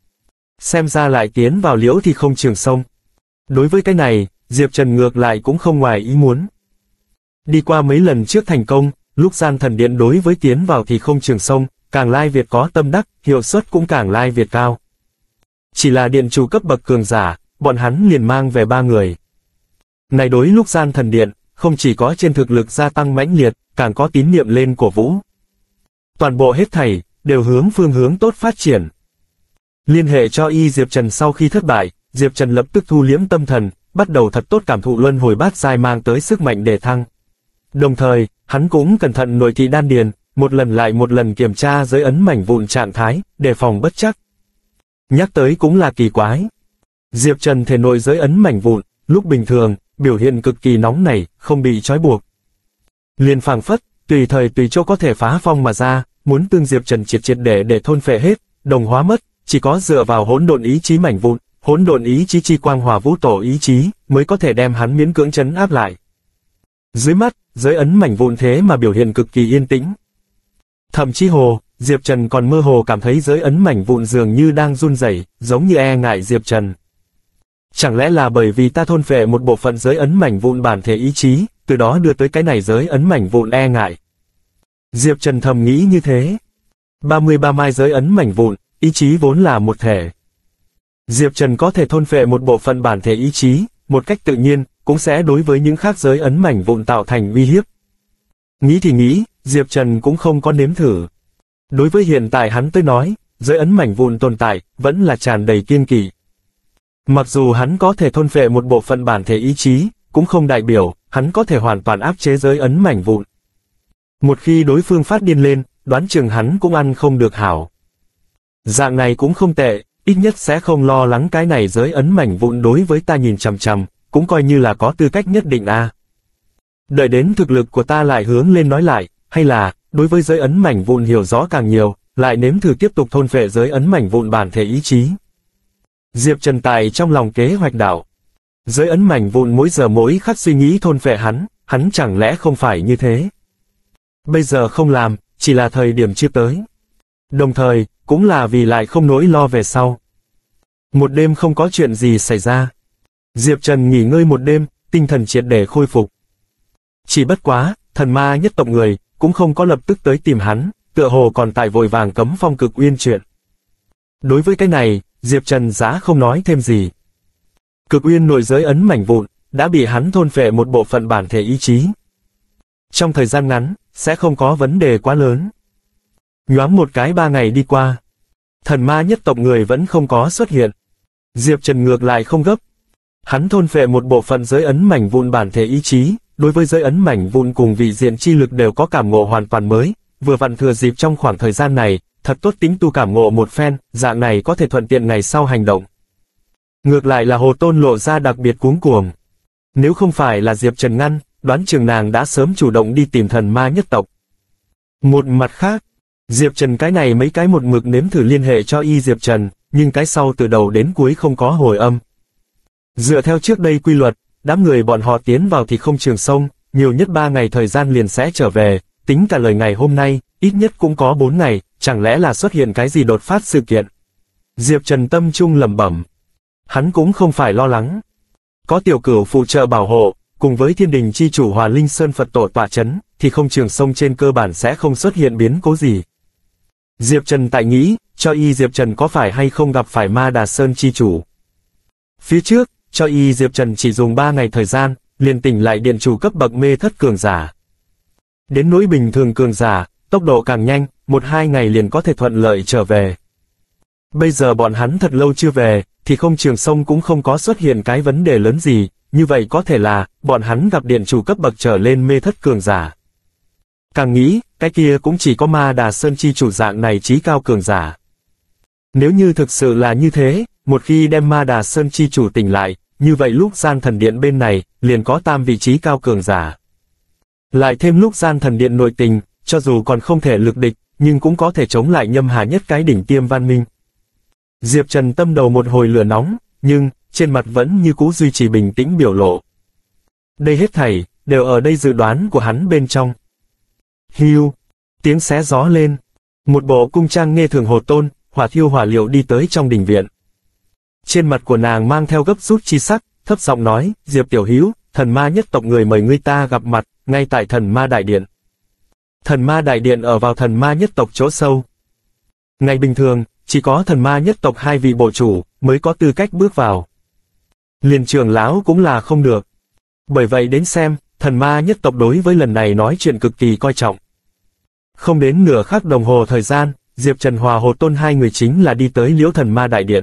Xem ra lại tiến vào Liễu thì không trường sông. Đối với cái này, Diệp Trần ngược lại cũng không ngoài ý muốn. Đi qua mấy lần trước thành công, lúc Gian Thần Điện đối với tiến vào thì không trường sông, càng lai việt có tâm đắc, hiệu suất cũng càng lai việt cao. Chỉ là điện chủ cấp bậc cường giả, bọn hắn liền mang về 3 người. Này đối lúc Gian Thần Điện, không chỉ có trên thực lực gia tăng mãnh liệt, càng có tín niệm lên cổ vũ. Toàn bộ hết thảy, đều hướng phương hướng tốt phát triển. Liên hệ cho y Diệp Trần sau khi thất bại, Diệp Trần lập tức thu liễm tâm thần, bắt đầu thật tốt cảm thụ luân hồi bát giai mang tới sức mạnh đề thăng. Đồng thời, hắn cũng cẩn thận nội thị đan điền, một lần lại một lần kiểm tra giới ấn mảnh vụn trạng thái, đề phòng bất trắc. Nhắc tới cũng là kỳ quái. Diệp Trần thể nội giới ấn mảnh vụn, lúc bình thường, biểu hiện cực kỳ nóng nảy, không bị trói buộc. Liền phảng phất, tùy thời tùy chỗ có thể phá phong mà ra, muốn tương Diệp Trần triệt triệt để thôn phệ hết, đồng hóa mất, chỉ có dựa vào hỗn độn ý chí mảnh vụn, hỗn độn ý chí chi quang hòa vũ tổ ý chí, mới có thể đem hắn miễn cưỡng trấn áp lại. Dưới mắt, giới ấn mảnh vụn thế mà biểu hiện cực kỳ yên tĩnh. Thậm chí Diệp Trần còn mơ hồ cảm thấy giới ấn mảnh vụn dường như đang run rẩy, giống như e ngại Diệp Trần. Chẳng lẽ là bởi vì ta thôn phệ một bộ phận giới ấn mảnh vụn bản thể ý chí, từ đó đưa tới cái này giới ấn mảnh vụn e ngại. Diệp Trần thầm nghĩ như thế. 33 mai giới ấn mảnh vụn, ý chí vốn là một thể. Diệp Trần có thể thôn phệ một bộ phận bản thể ý chí, một cách tự nhiên, cũng sẽ đối với những khác giới ấn mảnh vụn tạo thành uy hiếp. Nghĩ thì nghĩ, Diệp Trần cũng không có nếm thử. Đối với hiện tại hắn tới nói, giới ấn mảnh vụn tồn tại, vẫn là tràn đầy kiêng kỵ. Mặc dù hắn có thể thôn phệ một bộ phận bản thể ý chí, cũng không đại biểu, hắn có thể hoàn toàn áp chế giới ấn mảnh vụn. Một khi đối phương phát điên lên, đoán chừng hắn cũng ăn không được hảo. Dạng này cũng không tệ, ít nhất sẽ không lo lắng cái này giới ấn mảnh vụn đối với ta nhìn chằm chằm, cũng coi như là có tư cách nhất định a. Đợi đến thực lực của ta lại hướng lên nói lại, hay là, đối với giới ấn mảnh vụn hiểu rõ càng nhiều, lại nếm thử tiếp tục thôn phệ giới ấn mảnh vụn bản thể ý chí. Diệp Trần tại trong lòng kế hoạch đạo. Giới ấn mảnh vụn mỗi giờ mỗi khắc suy nghĩ thôn phệ hắn chẳng lẽ không phải như thế. Bây giờ không làm, chỉ là thời điểm chưa tới. Đồng thời, cũng là vì lại không nỗi lo về sau. Một đêm không có chuyện gì xảy ra. Diệp Trần nghỉ ngơi một đêm, tinh thần triệt để khôi phục. Chỉ bất quá, thần ma nhất tộc người, cũng không có lập tức tới tìm hắn, tựa hồ còn tại vội vàng cấm Phong Cực Uyên chuyện. Đối với cái này, Diệp Trần giá không nói thêm gì. Cực Uyên nội giới ấn mảnh vụn, đã bị hắn thôn phệ một bộ phận bản thể ý chí. Trong thời gian ngắn, sẽ không có vấn đề quá lớn. Nhoáng một cái 3 ngày đi qua. Thần ma nhất tộc người vẫn không có xuất hiện. Diệp Trần ngược lại không gấp. Hắn thôn phệ một bộ phận giới ấn mảnh vụn bản thể ý chí, đối với giới ấn mảnh vụn cùng vị diện chi lực đều có cảm ngộ hoàn toàn mới, vừa vặn thừa dịp trong khoảng thời gian này, thật tốt tính tu cảm ngộ một phen, dạng này có thể thuận tiện ngày sau hành động. Ngược lại là Hồ Tôn lộ ra đặc biệt cuống cuồng. Nếu không phải là Diệp Trần ngăn, đoán chừng nàng đã sớm chủ động đi tìm thần ma nhất tộc. Một mặt khác, Diệp Trần cái này mấy cái một mực nếm thử liên hệ cho y Diệp Trần, nhưng cái sau từ đầu đến cuối không có hồi âm. Dựa theo trước đây quy luật, đám người bọn họ tiến vào thì không trường sông, nhiều nhất 3 ngày thời gian liền sẽ trở về, tính cả lời ngày hôm nay, ít nhất cũng có 4 ngày, chẳng lẽ là xuất hiện cái gì đột phát sự kiện. Diệp Trần tâm trung lẩm bẩm. Hắn cũng không phải lo lắng. Có tiểu cửu phụ trợ bảo hộ, cùng với thiên đình chi chủ Hòa Linh Sơn Phật tổ tọa chấn, thì không trường sông trên cơ bản sẽ không xuất hiện biến cố gì. Diệp Trần tại nghĩ, cho y Diệp Trần có phải hay không gặp phải Ma Đà Sơn chi chủ. Phía trước, cho y Diệp Trần chỉ dùng 3 ngày thời gian, liền tỉnh lại điện chủ cấp bậc mê thất cường giả. Đến nỗi bình thường cường giả, tốc độ càng nhanh, 1-2 ngày liền có thể thuận lợi trở về. Bây giờ bọn hắn thật lâu chưa về, thì không trường sông cũng không có xuất hiện cái vấn đề lớn gì, như vậy có thể là, bọn hắn gặp điện chủ cấp bậc trở lên mê thất cường giả. Càng nghĩ, cái kia cũng chỉ có Ma Đà Sơn chi chủ dạng này chí cao cường giả. Nếu như thực sự là như thế, một khi đem Ma Đà Sơn chi chủ tỉnh lại, như vậy lúc gian thần điện bên này, liền có 3 vị trí cao cường giả. Lại thêm lúc gian thần điện nội tình, cho dù còn không thể lực địch, nhưng cũng có thể chống lại Nhâm Hà nhất cái đỉnh tiêm văn minh. Diệp Trần tâm đầu một hồi lửa nóng, nhưng, trên mặt vẫn như cũ duy trì bình tĩnh biểu lộ. Đây hết thảy, đều ở đây dự đoán của hắn bên trong. Hiu, tiếng xé gió lên. Một bộ cung trang nghe thường Hồ Tôn, hỏa thiêu hỏa liệu đi tới trong đình viện. Trên mặt của nàng mang theo gấp rút chi sắc, thấp giọng nói, Diệp tiểu hữu, thần ma nhất tộc người mời ngươi ta gặp mặt, ngay tại thần ma đại điện. Thần ma đại điện ở vào thần ma nhất tộc chỗ sâu. Ngày bình thường, chỉ có thần ma nhất tộc 2 vị bộ chủ, mới có tư cách bước vào. Liền trưởng lão cũng là không được. Bởi vậy đến xem, thần ma nhất tộc đối với lần này nói chuyện cực kỳ coi trọng. Không đến nửa khắc đồng hồ thời gian, Diệp Trần hòa Hồ Tôn 2 người chính là đi tới Liễu thần ma đại điện.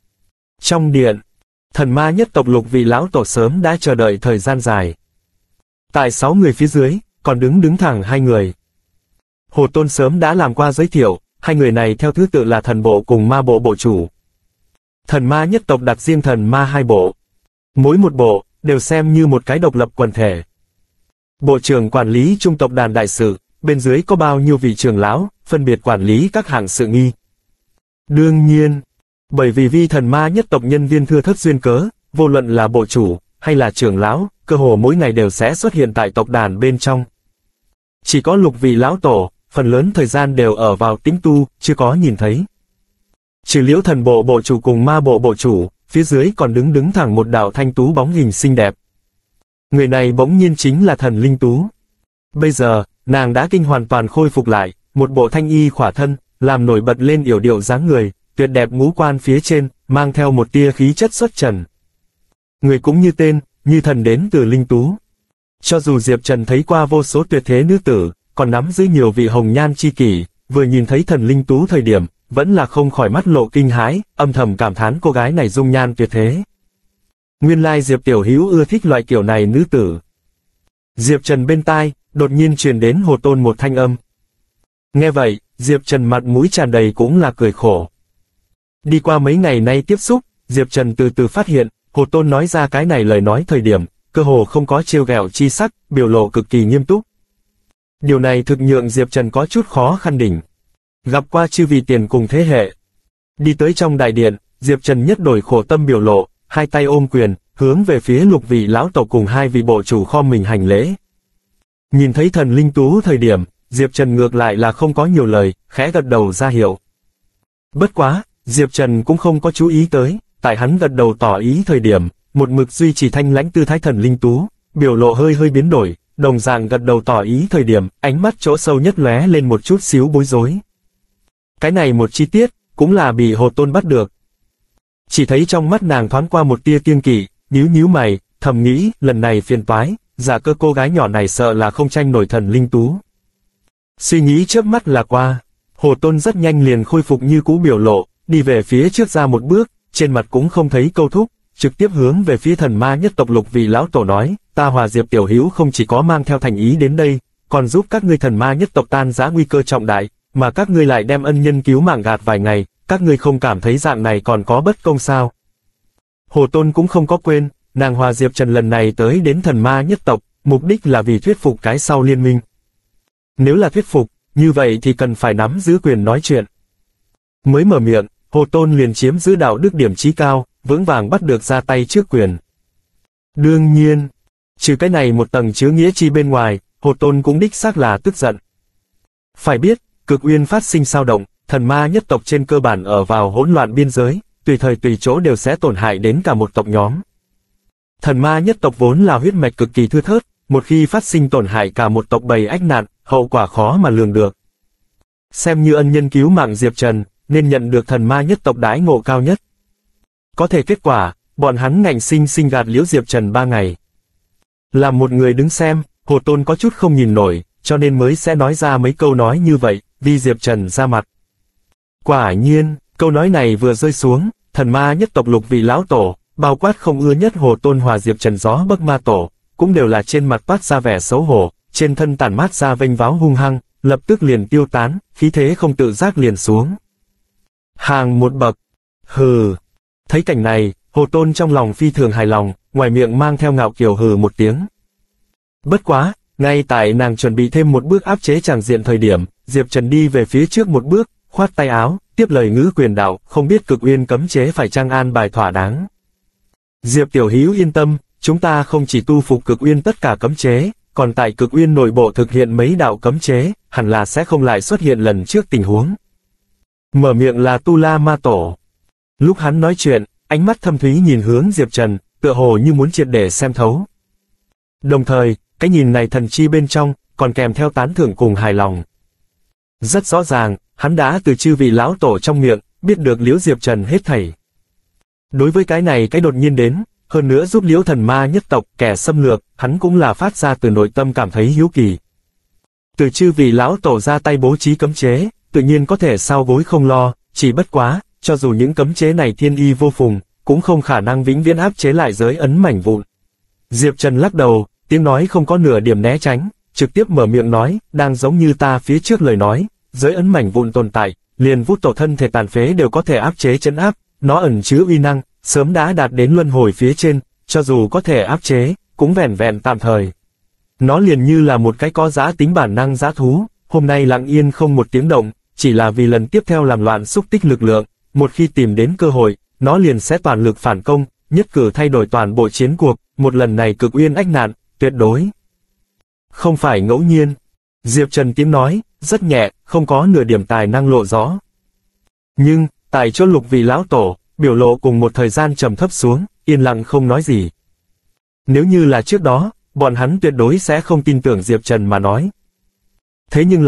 Trong điện, thần ma nhất tộc lục vị lão tổ sớm đã chờ đợi thời gian dài. Tại 6 người phía dưới, còn đứng thẳng 2 người. Hồ Tôn sớm đã làm qua giới thiệu, 2 người này theo thứ tự là thần bộ cùng ma bộ bộ chủ. Thần ma nhất tộc đặt riêng thần ma 2 bộ. Mỗi một bộ, đều xem như một cái độc lập quần thể. Bộ trưởng quản lý trung tộc đàn đại sự, bên dưới có bao nhiêu vị trưởng lão, phân biệt quản lý các hạng sự nghi. Đương nhiên, bởi vì vi thần ma nhất tộc nhân viên thưa thớt duyên cớ, vô luận là bộ chủ, hay là trưởng lão, cơ hồ mỗi ngày đều sẽ xuất hiện tại tộc đàn bên trong. Chỉ có lục vị lão tổ, phần lớn thời gian đều ở vào tĩnh tu, chưa có nhìn thấy. Trừ Liễu thần bộ bộ chủ cùng ma bộ bộ chủ, phía dưới còn đứng thẳng một đạo thanh tú bóng hình xinh đẹp. Người này bỗng nhiên chính là thần Linh Tú. Bây giờ, nàng đã kinh hoàn toàn khôi phục lại, một bộ thanh y khỏa thân, làm nổi bật lên yểu điệu dáng người, tuyệt đẹp ngũ quan phía trên, mang theo một tia khí chất xuất trần. Người cũng như tên, như thần đến từ Linh Tú. Cho dù Diệp Trần thấy qua vô số tuyệt thế nữ tử, còn nắm giữ nhiều vị hồng nhan chi kỷ, vừa nhìn thấy thần Linh Tú thời điểm, vẫn là không khỏi mắt lộ kinh hãi, âm thầm cảm thán cô gái này dung nhan tuyệt thế. Nguyên lai Diệp Tiểu Hữu ưa thích loại kiểu này nữ tử. Diệp Trần bên tai, đột nhiên truyền đến Hồ Tôn một thanh âm. Nghe vậy, Diệp Trần mặt mũi tràn đầy cũng là cười khổ. Đi qua mấy ngày nay tiếp xúc, Diệp Trần từ từ phát hiện, Hồ Tôn nói ra cái này lời nói thời điểm, cơ hồ không có trêu ghẹo chi sắc, biểu lộ cực kỳ nghiêm túc. Điều này thực nhượng Diệp Trần có chút khó khăn đỉnh. Gặp qua chư vị tiền cùng thế hệ. Đi tới trong đại điện, Diệp Trần nhất đổi khổ tâm biểu lộ, hai tay ôm quyền, hướng về phía lục vị lão tổ cùng hai vị bộ chủ kho mình hành lễ. Nhìn thấy thần Linh Tú thời điểm, Diệp Trần ngược lại là không có nhiều lời, khẽ gật đầu ra hiệu. Bất quá, Diệp Trần cũng không có chú ý tới, tại hắn gật đầu tỏ ý thời điểm, một mực duy trì thanh lãnh tư thái thần Linh Tú, biểu lộ hơi biến đổi, đồng dạng gật đầu tỏ ý thời điểm, ánh mắt chỗ sâu nhất lóe lên một chút xíu bối rối. Cái này một chi tiết, cũng là bị Hồ Tôn bắt được. Chỉ thấy trong mắt nàng thoáng qua một tia kiêng kỵ, nhíu mày, thầm nghĩ, lần này phiền toái, giả cơ cô gái nhỏ này sợ là không tranh nổi thần Linh Tú. Suy nghĩ chớp mắt là qua, Hồ Tôn rất nhanh liền khôi phục như cũ biểu lộ, đi về phía trước ra một bước, trên mặt cũng không thấy câu thúc, trực tiếp hướng về phía thần ma nhất tộc lục vị lão tổ nói, ta Hòa Diệp Tiểu Hữu không chỉ có mang theo thành ý đến đây, còn giúp các ngươi thần ma nhất tộc tan rã nguy cơ trọng đại, mà các ngươi lại đem ân nhân cứu mạng gạt vài ngày, các ngươi không cảm thấy dạng này còn có bất công sao? Hồ Tôn cũng không có quên, nàng Hòa Diệp Trần lần này tới đến thần ma nhất tộc, mục đích là vì thuyết phục cái sau liên minh. Nếu là thuyết phục, như vậy thì cần phải nắm giữ quyền nói chuyện. Mới mở miệng, Hồ Tôn liền chiếm giữ đạo đức điểm chí cao, vững vàng bắt được ra tay trước quyền. Đương nhiên, trừ cái này một tầng chứa nghĩa chi bên ngoài, Hồ Tôn cũng đích xác là tức giận. Phải biết, Cực Uyên phát sinh sao động, thần ma nhất tộc trên cơ bản ở vào hỗn loạn biên giới, tùy thời tùy chỗ đều sẽ tổn hại đến cả một tộc nhóm. Thần ma nhất tộc vốn là huyết mạch cực kỳ thưa thớt, một khi phát sinh tổn hại cả một tộc bầy ách nạn, hậu quả khó mà lường được. Xem như ân nhân cứu mạng Diệp Trần, nên nhận được thần ma nhất tộc đãi ngộ cao nhất. Có thể kết quả, bọn hắn ngạnh sinh gạt liễu Diệp Trần 3 ngày. Làm một người đứng xem, Hồ Tôn có chút không nhìn nổi, cho nên mới sẽ nói ra mấy câu nói như vậy, vì Diệp Trần ra mặt. Quả nhiên, câu nói này vừa rơi xuống, thần ma nhất tộc lục vị lão tổ, bao quát không ưa nhất Hồ Tôn Hòa Diệp Trần gió bấc ma tổ, cũng đều là trên mặt toát ra vẻ xấu hổ, trên thân tản mát ra vênh váo hung hăng, lập tức liền tiêu tán, khí thế không tự giác liền xuống. Hàng một bậc. Hừ. Thấy cảnh này, Hồ Tôn trong lòng phi thường hài lòng, ngoài miệng mang theo ngạo kiều hừ một tiếng. Bất quá, ngay tại nàng chuẩn bị thêm một bước áp chế tràng diện thời điểm, Diệp Trần đi về phía trước một bước, khoát tay áo, tiếp lời ngữ quyền đạo, không biết Cực Uyên cấm chế phải chăng an bài thỏa đáng. Diệp Tiểu Hữu yên tâm, chúng ta không chỉ tu phục Cực Uyên tất cả cấm chế, còn tại Cực Uyên nội bộ thực hiện mấy đạo cấm chế, hẳn là sẽ không lại xuất hiện lần trước tình huống. Mở miệng là Tu La Ma Tổ. Lúc hắn nói chuyện, ánh mắt thâm thúy nhìn hướng Diệp Trần, tựa hồ như muốn triệt để xem thấu. Đồng thời, cái nhìn này thần chi bên trong, còn kèm theo tán thưởng cùng hài lòng. Rất rõ ràng, hắn đã từ chư vị lão tổ trong miệng, biết được liễu Diệp Trần hết thảy. Đối với cái này cái đột nhiên đến, hơn nữa giúp liễu thần ma nhất tộc kẻ xâm lược, hắn cũng là phát ra từ nội tâm cảm thấy hiếu kỳ. Từ chư vị lão tổ ra tay bố trí cấm chế, tự nhiên có thể sao gối không lo, chỉ bất quá, cho dù những cấm chế này thiên y vô phùng, cũng không khả năng vĩnh viễn áp chế lại giới ấn mảnh vụn. Diệp Trần lắc đầu, tiếng nói không có nửa điểm né tránh, trực tiếp mở miệng nói, đang giống như ta phía trước lời nói, giới ấn mảnh vụn tồn tại, liền vút tổ thân thể tàn phế đều có thể áp chế trấn áp, nó ẩn chứa uy năng, sớm đã đạt đến luân hồi phía trên, cho dù có thể áp chế, cũng vẻn vẹn tạm thời. Nó liền như là một cái có dã tính bản năng dã thú, hôm nay lặng yên không một tiếng động, chỉ là vì lần tiếp theo làm loạn xúc tích lực lượng, một khi tìm đến cơ hội, nó liền sẽ toàn lực phản công, nhất cử thay đổi toàn bộ chiến cuộc, một lần này Cực Uyên ách nạn, tuyệt đối không phải ngẫu nhiên. Diệp Trần tiếng nói, rất nhẹ, không có nửa điểm tài năng lộ rõ. Nhưng, tại chỗ lục vị lão tổ, biểu lộ cùng một thời gian trầm thấp xuống, yên lặng không nói gì. Nếu như là trước đó, bọn hắn tuyệt đối sẽ không tin tưởng Diệp Trần mà nói. Thế nhưng là,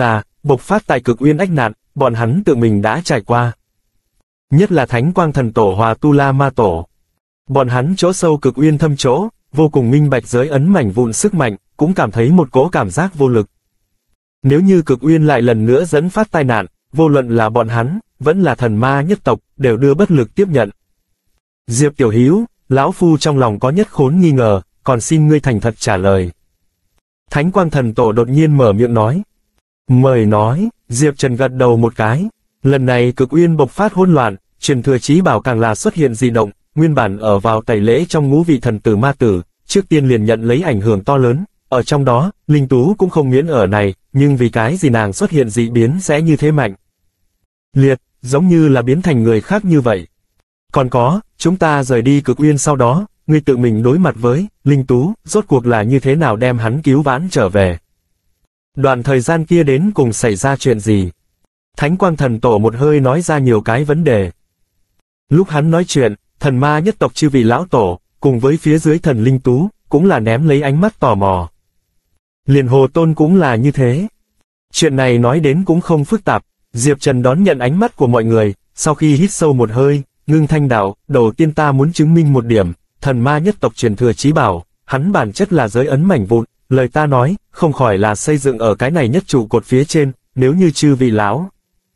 bộc phát tại Cực Uyên ách nạn, bọn hắn tự mình đã trải qua. Nhất là Thánh Quang Thần Tổ hòa Tu La Ma Tổ. Bọn hắn chỗ sâu Cực Uyên thâm chỗ, vô cùng minh bạch giới ấn mảnh vụn sức mạnh, cũng cảm thấy một cỗ cảm giác vô lực. Nếu như Cực Uyên lại lần nữa dẫn phát tai nạn, vô luận là bọn hắn, vẫn là thần ma nhất tộc, đều đưa bất lực tiếp nhận. Diệp Tiểu Hữu, lão phu trong lòng có nhất khốn nghi ngờ, còn xin ngươi thành thật trả lời. Thánh Quang Thần Tổ đột nhiên mở miệng nói. Mời nói, Diệp Trần gật đầu một cái. Lần này Cực Uyên bộc phát hỗn loạn, truyền thừa chí bảo càng là xuất hiện dị động, nguyên bản ở vào tẩy lễ trong ngũ vị thần tử ma tử, trước tiên liền nhận lấy ảnh hưởng to lớn. Ở trong đó, Linh Tú cũng không miễn ở này, nhưng vì cái gì nàng xuất hiện dị biến sẽ như thế mạnh. Liệt, giống như là biến thành người khác như vậy. Còn có, chúng ta rời đi Cực Uyên sau đó, ngươi tự mình đối mặt với Linh Tú, rốt cuộc là như thế nào đem hắn cứu vãn trở về. Đoạn thời gian kia đến cùng xảy ra chuyện gì? Thánh Quang Thần Tổ một hơi nói ra nhiều cái vấn đề. Lúc hắn nói chuyện, thần ma nhất tộc chư vị lão tổ, cùng với phía dưới thần Linh Tú, cũng là ném lấy ánh mắt tò mò. Liền Hồ Tôn cũng là như thế. Chuyện này nói đến cũng không phức tạp, Diệp Trần đón nhận ánh mắt của mọi người, sau khi hít sâu một hơi, ngưng thanh đạo, đầu tiên ta muốn chứng minh một điểm, thần ma nhất tộc truyền thừa chí bảo, hắn bản chất là giới ấn mảnh vụn, lời ta nói, không khỏi là xây dựng ở cái này nhất trụ cột phía trên, nếu như chư vị lão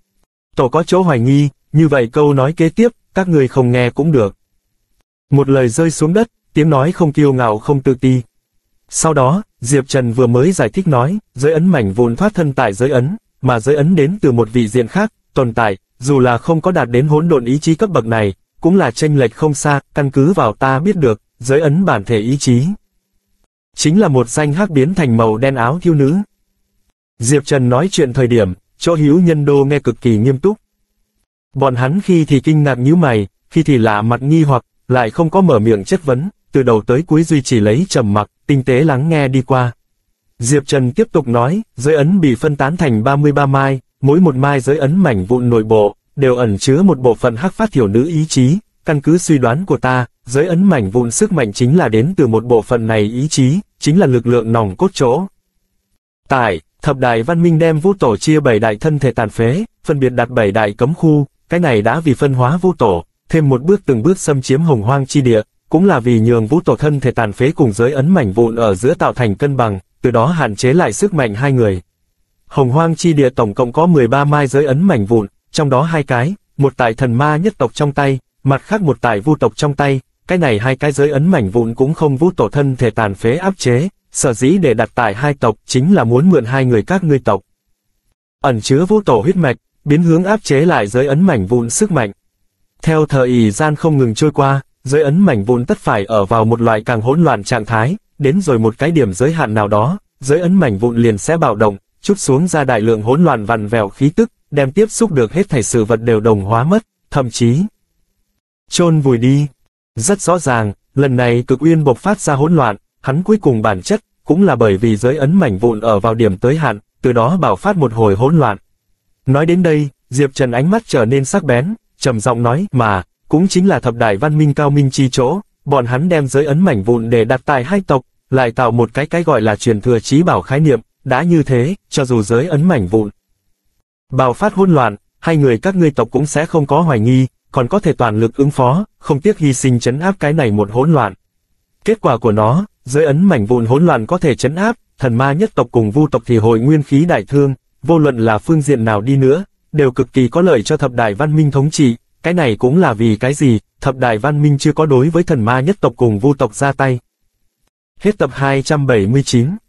tổ có chỗ hoài nghi, như vậy câu nói kế tiếp, các người không nghe cũng được. Một lời rơi xuống đất, tiếng nói không kiêu ngạo không tự ti. Sau đó, Diệp Trần vừa mới giải thích nói, giới ấn mảnh vụn thoát thân tại giới ấn, mà giới ấn đến từ một vị diện khác, tồn tại, dù là không có đạt đến hỗn độn ý chí cấp bậc này, cũng là chênh lệch không xa, căn cứ vào ta biết được, giới ấn bản thể ý chí. Chính là một danh hắc biến thành màu đen áo thiếu nữ. Diệp Trần nói chuyện thời điểm, chỗ hữu nhân đô nghe cực kỳ nghiêm túc. Bọn hắn khi thì kinh ngạc nhíu mày, khi thì lạ mặt nghi hoặc, lại không có mở miệng chất vấn, từ đầu tới cuối duy trì lấy trầm mặc, tinh tế lắng nghe đi qua. Diệp Trần tiếp tục nói, giới ấn bị phân tán thành 33 mai, mỗi một mai giới ấn mảnh vụn nội bộ, đều ẩn chứa một bộ phận hắc phát thiểu nữ ý chí, căn cứ suy đoán của ta, giới ấn mảnh vụn sức mạnh chính là đến từ một bộ phận này ý chí, chính là lực lượng nòng cốt chỗ. Tại, thập đại văn minh đem vũ tổ chia 7 đại thân thể tàn phế, phân biệt đặt 7 đại cấm khu, cái này đã vì phân hóa vũ tổ, thêm một bước từng bước xâm chiếm hồng hoang chi địa, cũng là vì nhường vũ tổ thân thể tàn phế cùng giới ấn mảnh vụn ở giữa tạo thành cân bằng, từ đó hạn chế lại sức mạnh hai người. Hồng hoang chi địa tổng cộng có 13 mai giới ấn mảnh vụn, trong đó 2 cái, một tại thần ma nhất tộc trong tay, mặt khác một tại vu tộc trong tay, cái này 2 cái giới ấn mảnh vụn cũng không vũ tổ thân thể tàn phế áp chế, sở dĩ để đặt tại 2 tộc chính là muốn mượn 2 người các ngươi tộc. Ẩn chứa vũ tổ huyết mạch, biến hướng áp chế lại giới ấn mảnh vụn sức mạnh. Theo thời gian không ngừng trôi qua, giới ấn mảnh vụn tất phải ở vào một loại càng hỗn loạn trạng thái, đến rồi một cái điểm giới hạn nào đó, giới ấn mảnh vụn liền sẽ bạo động, trút xuống ra đại lượng hỗn loạn vặn vẹo khí tức, đem tiếp xúc được hết thảy sự vật đều đồng hóa mất, thậm chí chôn vùi đi. Rất rõ ràng, lần này Cực Uyên bộc phát ra hỗn loạn, hắn cuối cùng bản chất cũng là bởi vì giới ấn mảnh vụn ở vào điểm tới hạn, từ đó bạo phát một hồi hỗn loạn. Nói đến đây, Diệp Trần ánh mắt trở nên sắc bén, trầm giọng nói, mà cũng chính là thập đại văn minh cao minh chi chỗ, bọn hắn đem giới ấn mảnh vụn để đặt tại 2 tộc, lại tạo một cái gọi là truyền thừa chí bảo khái niệm, đã như thế, cho dù giới ấn mảnh vụn bạo phát hỗn loạn, 2 người các ngươi tộc cũng sẽ không có hoài nghi, còn có thể toàn lực ứng phó, không tiếc hy sinh trấn áp cái này một hỗn loạn. Kết quả của nó, giới ấn mảnh vụn hỗn loạn có thể trấn áp, thần ma nhất tộc cùng vu tộc thì hội nguyên khí đại thương, vô luận là phương diện nào đi nữa, đều cực kỳ có lợi cho thập đại văn minh thống trị, cái này cũng là vì cái gì, thập đại văn minh chưa có đối với thần ma nhất tộc cùng vu tộc ra tay. Hết tập 279.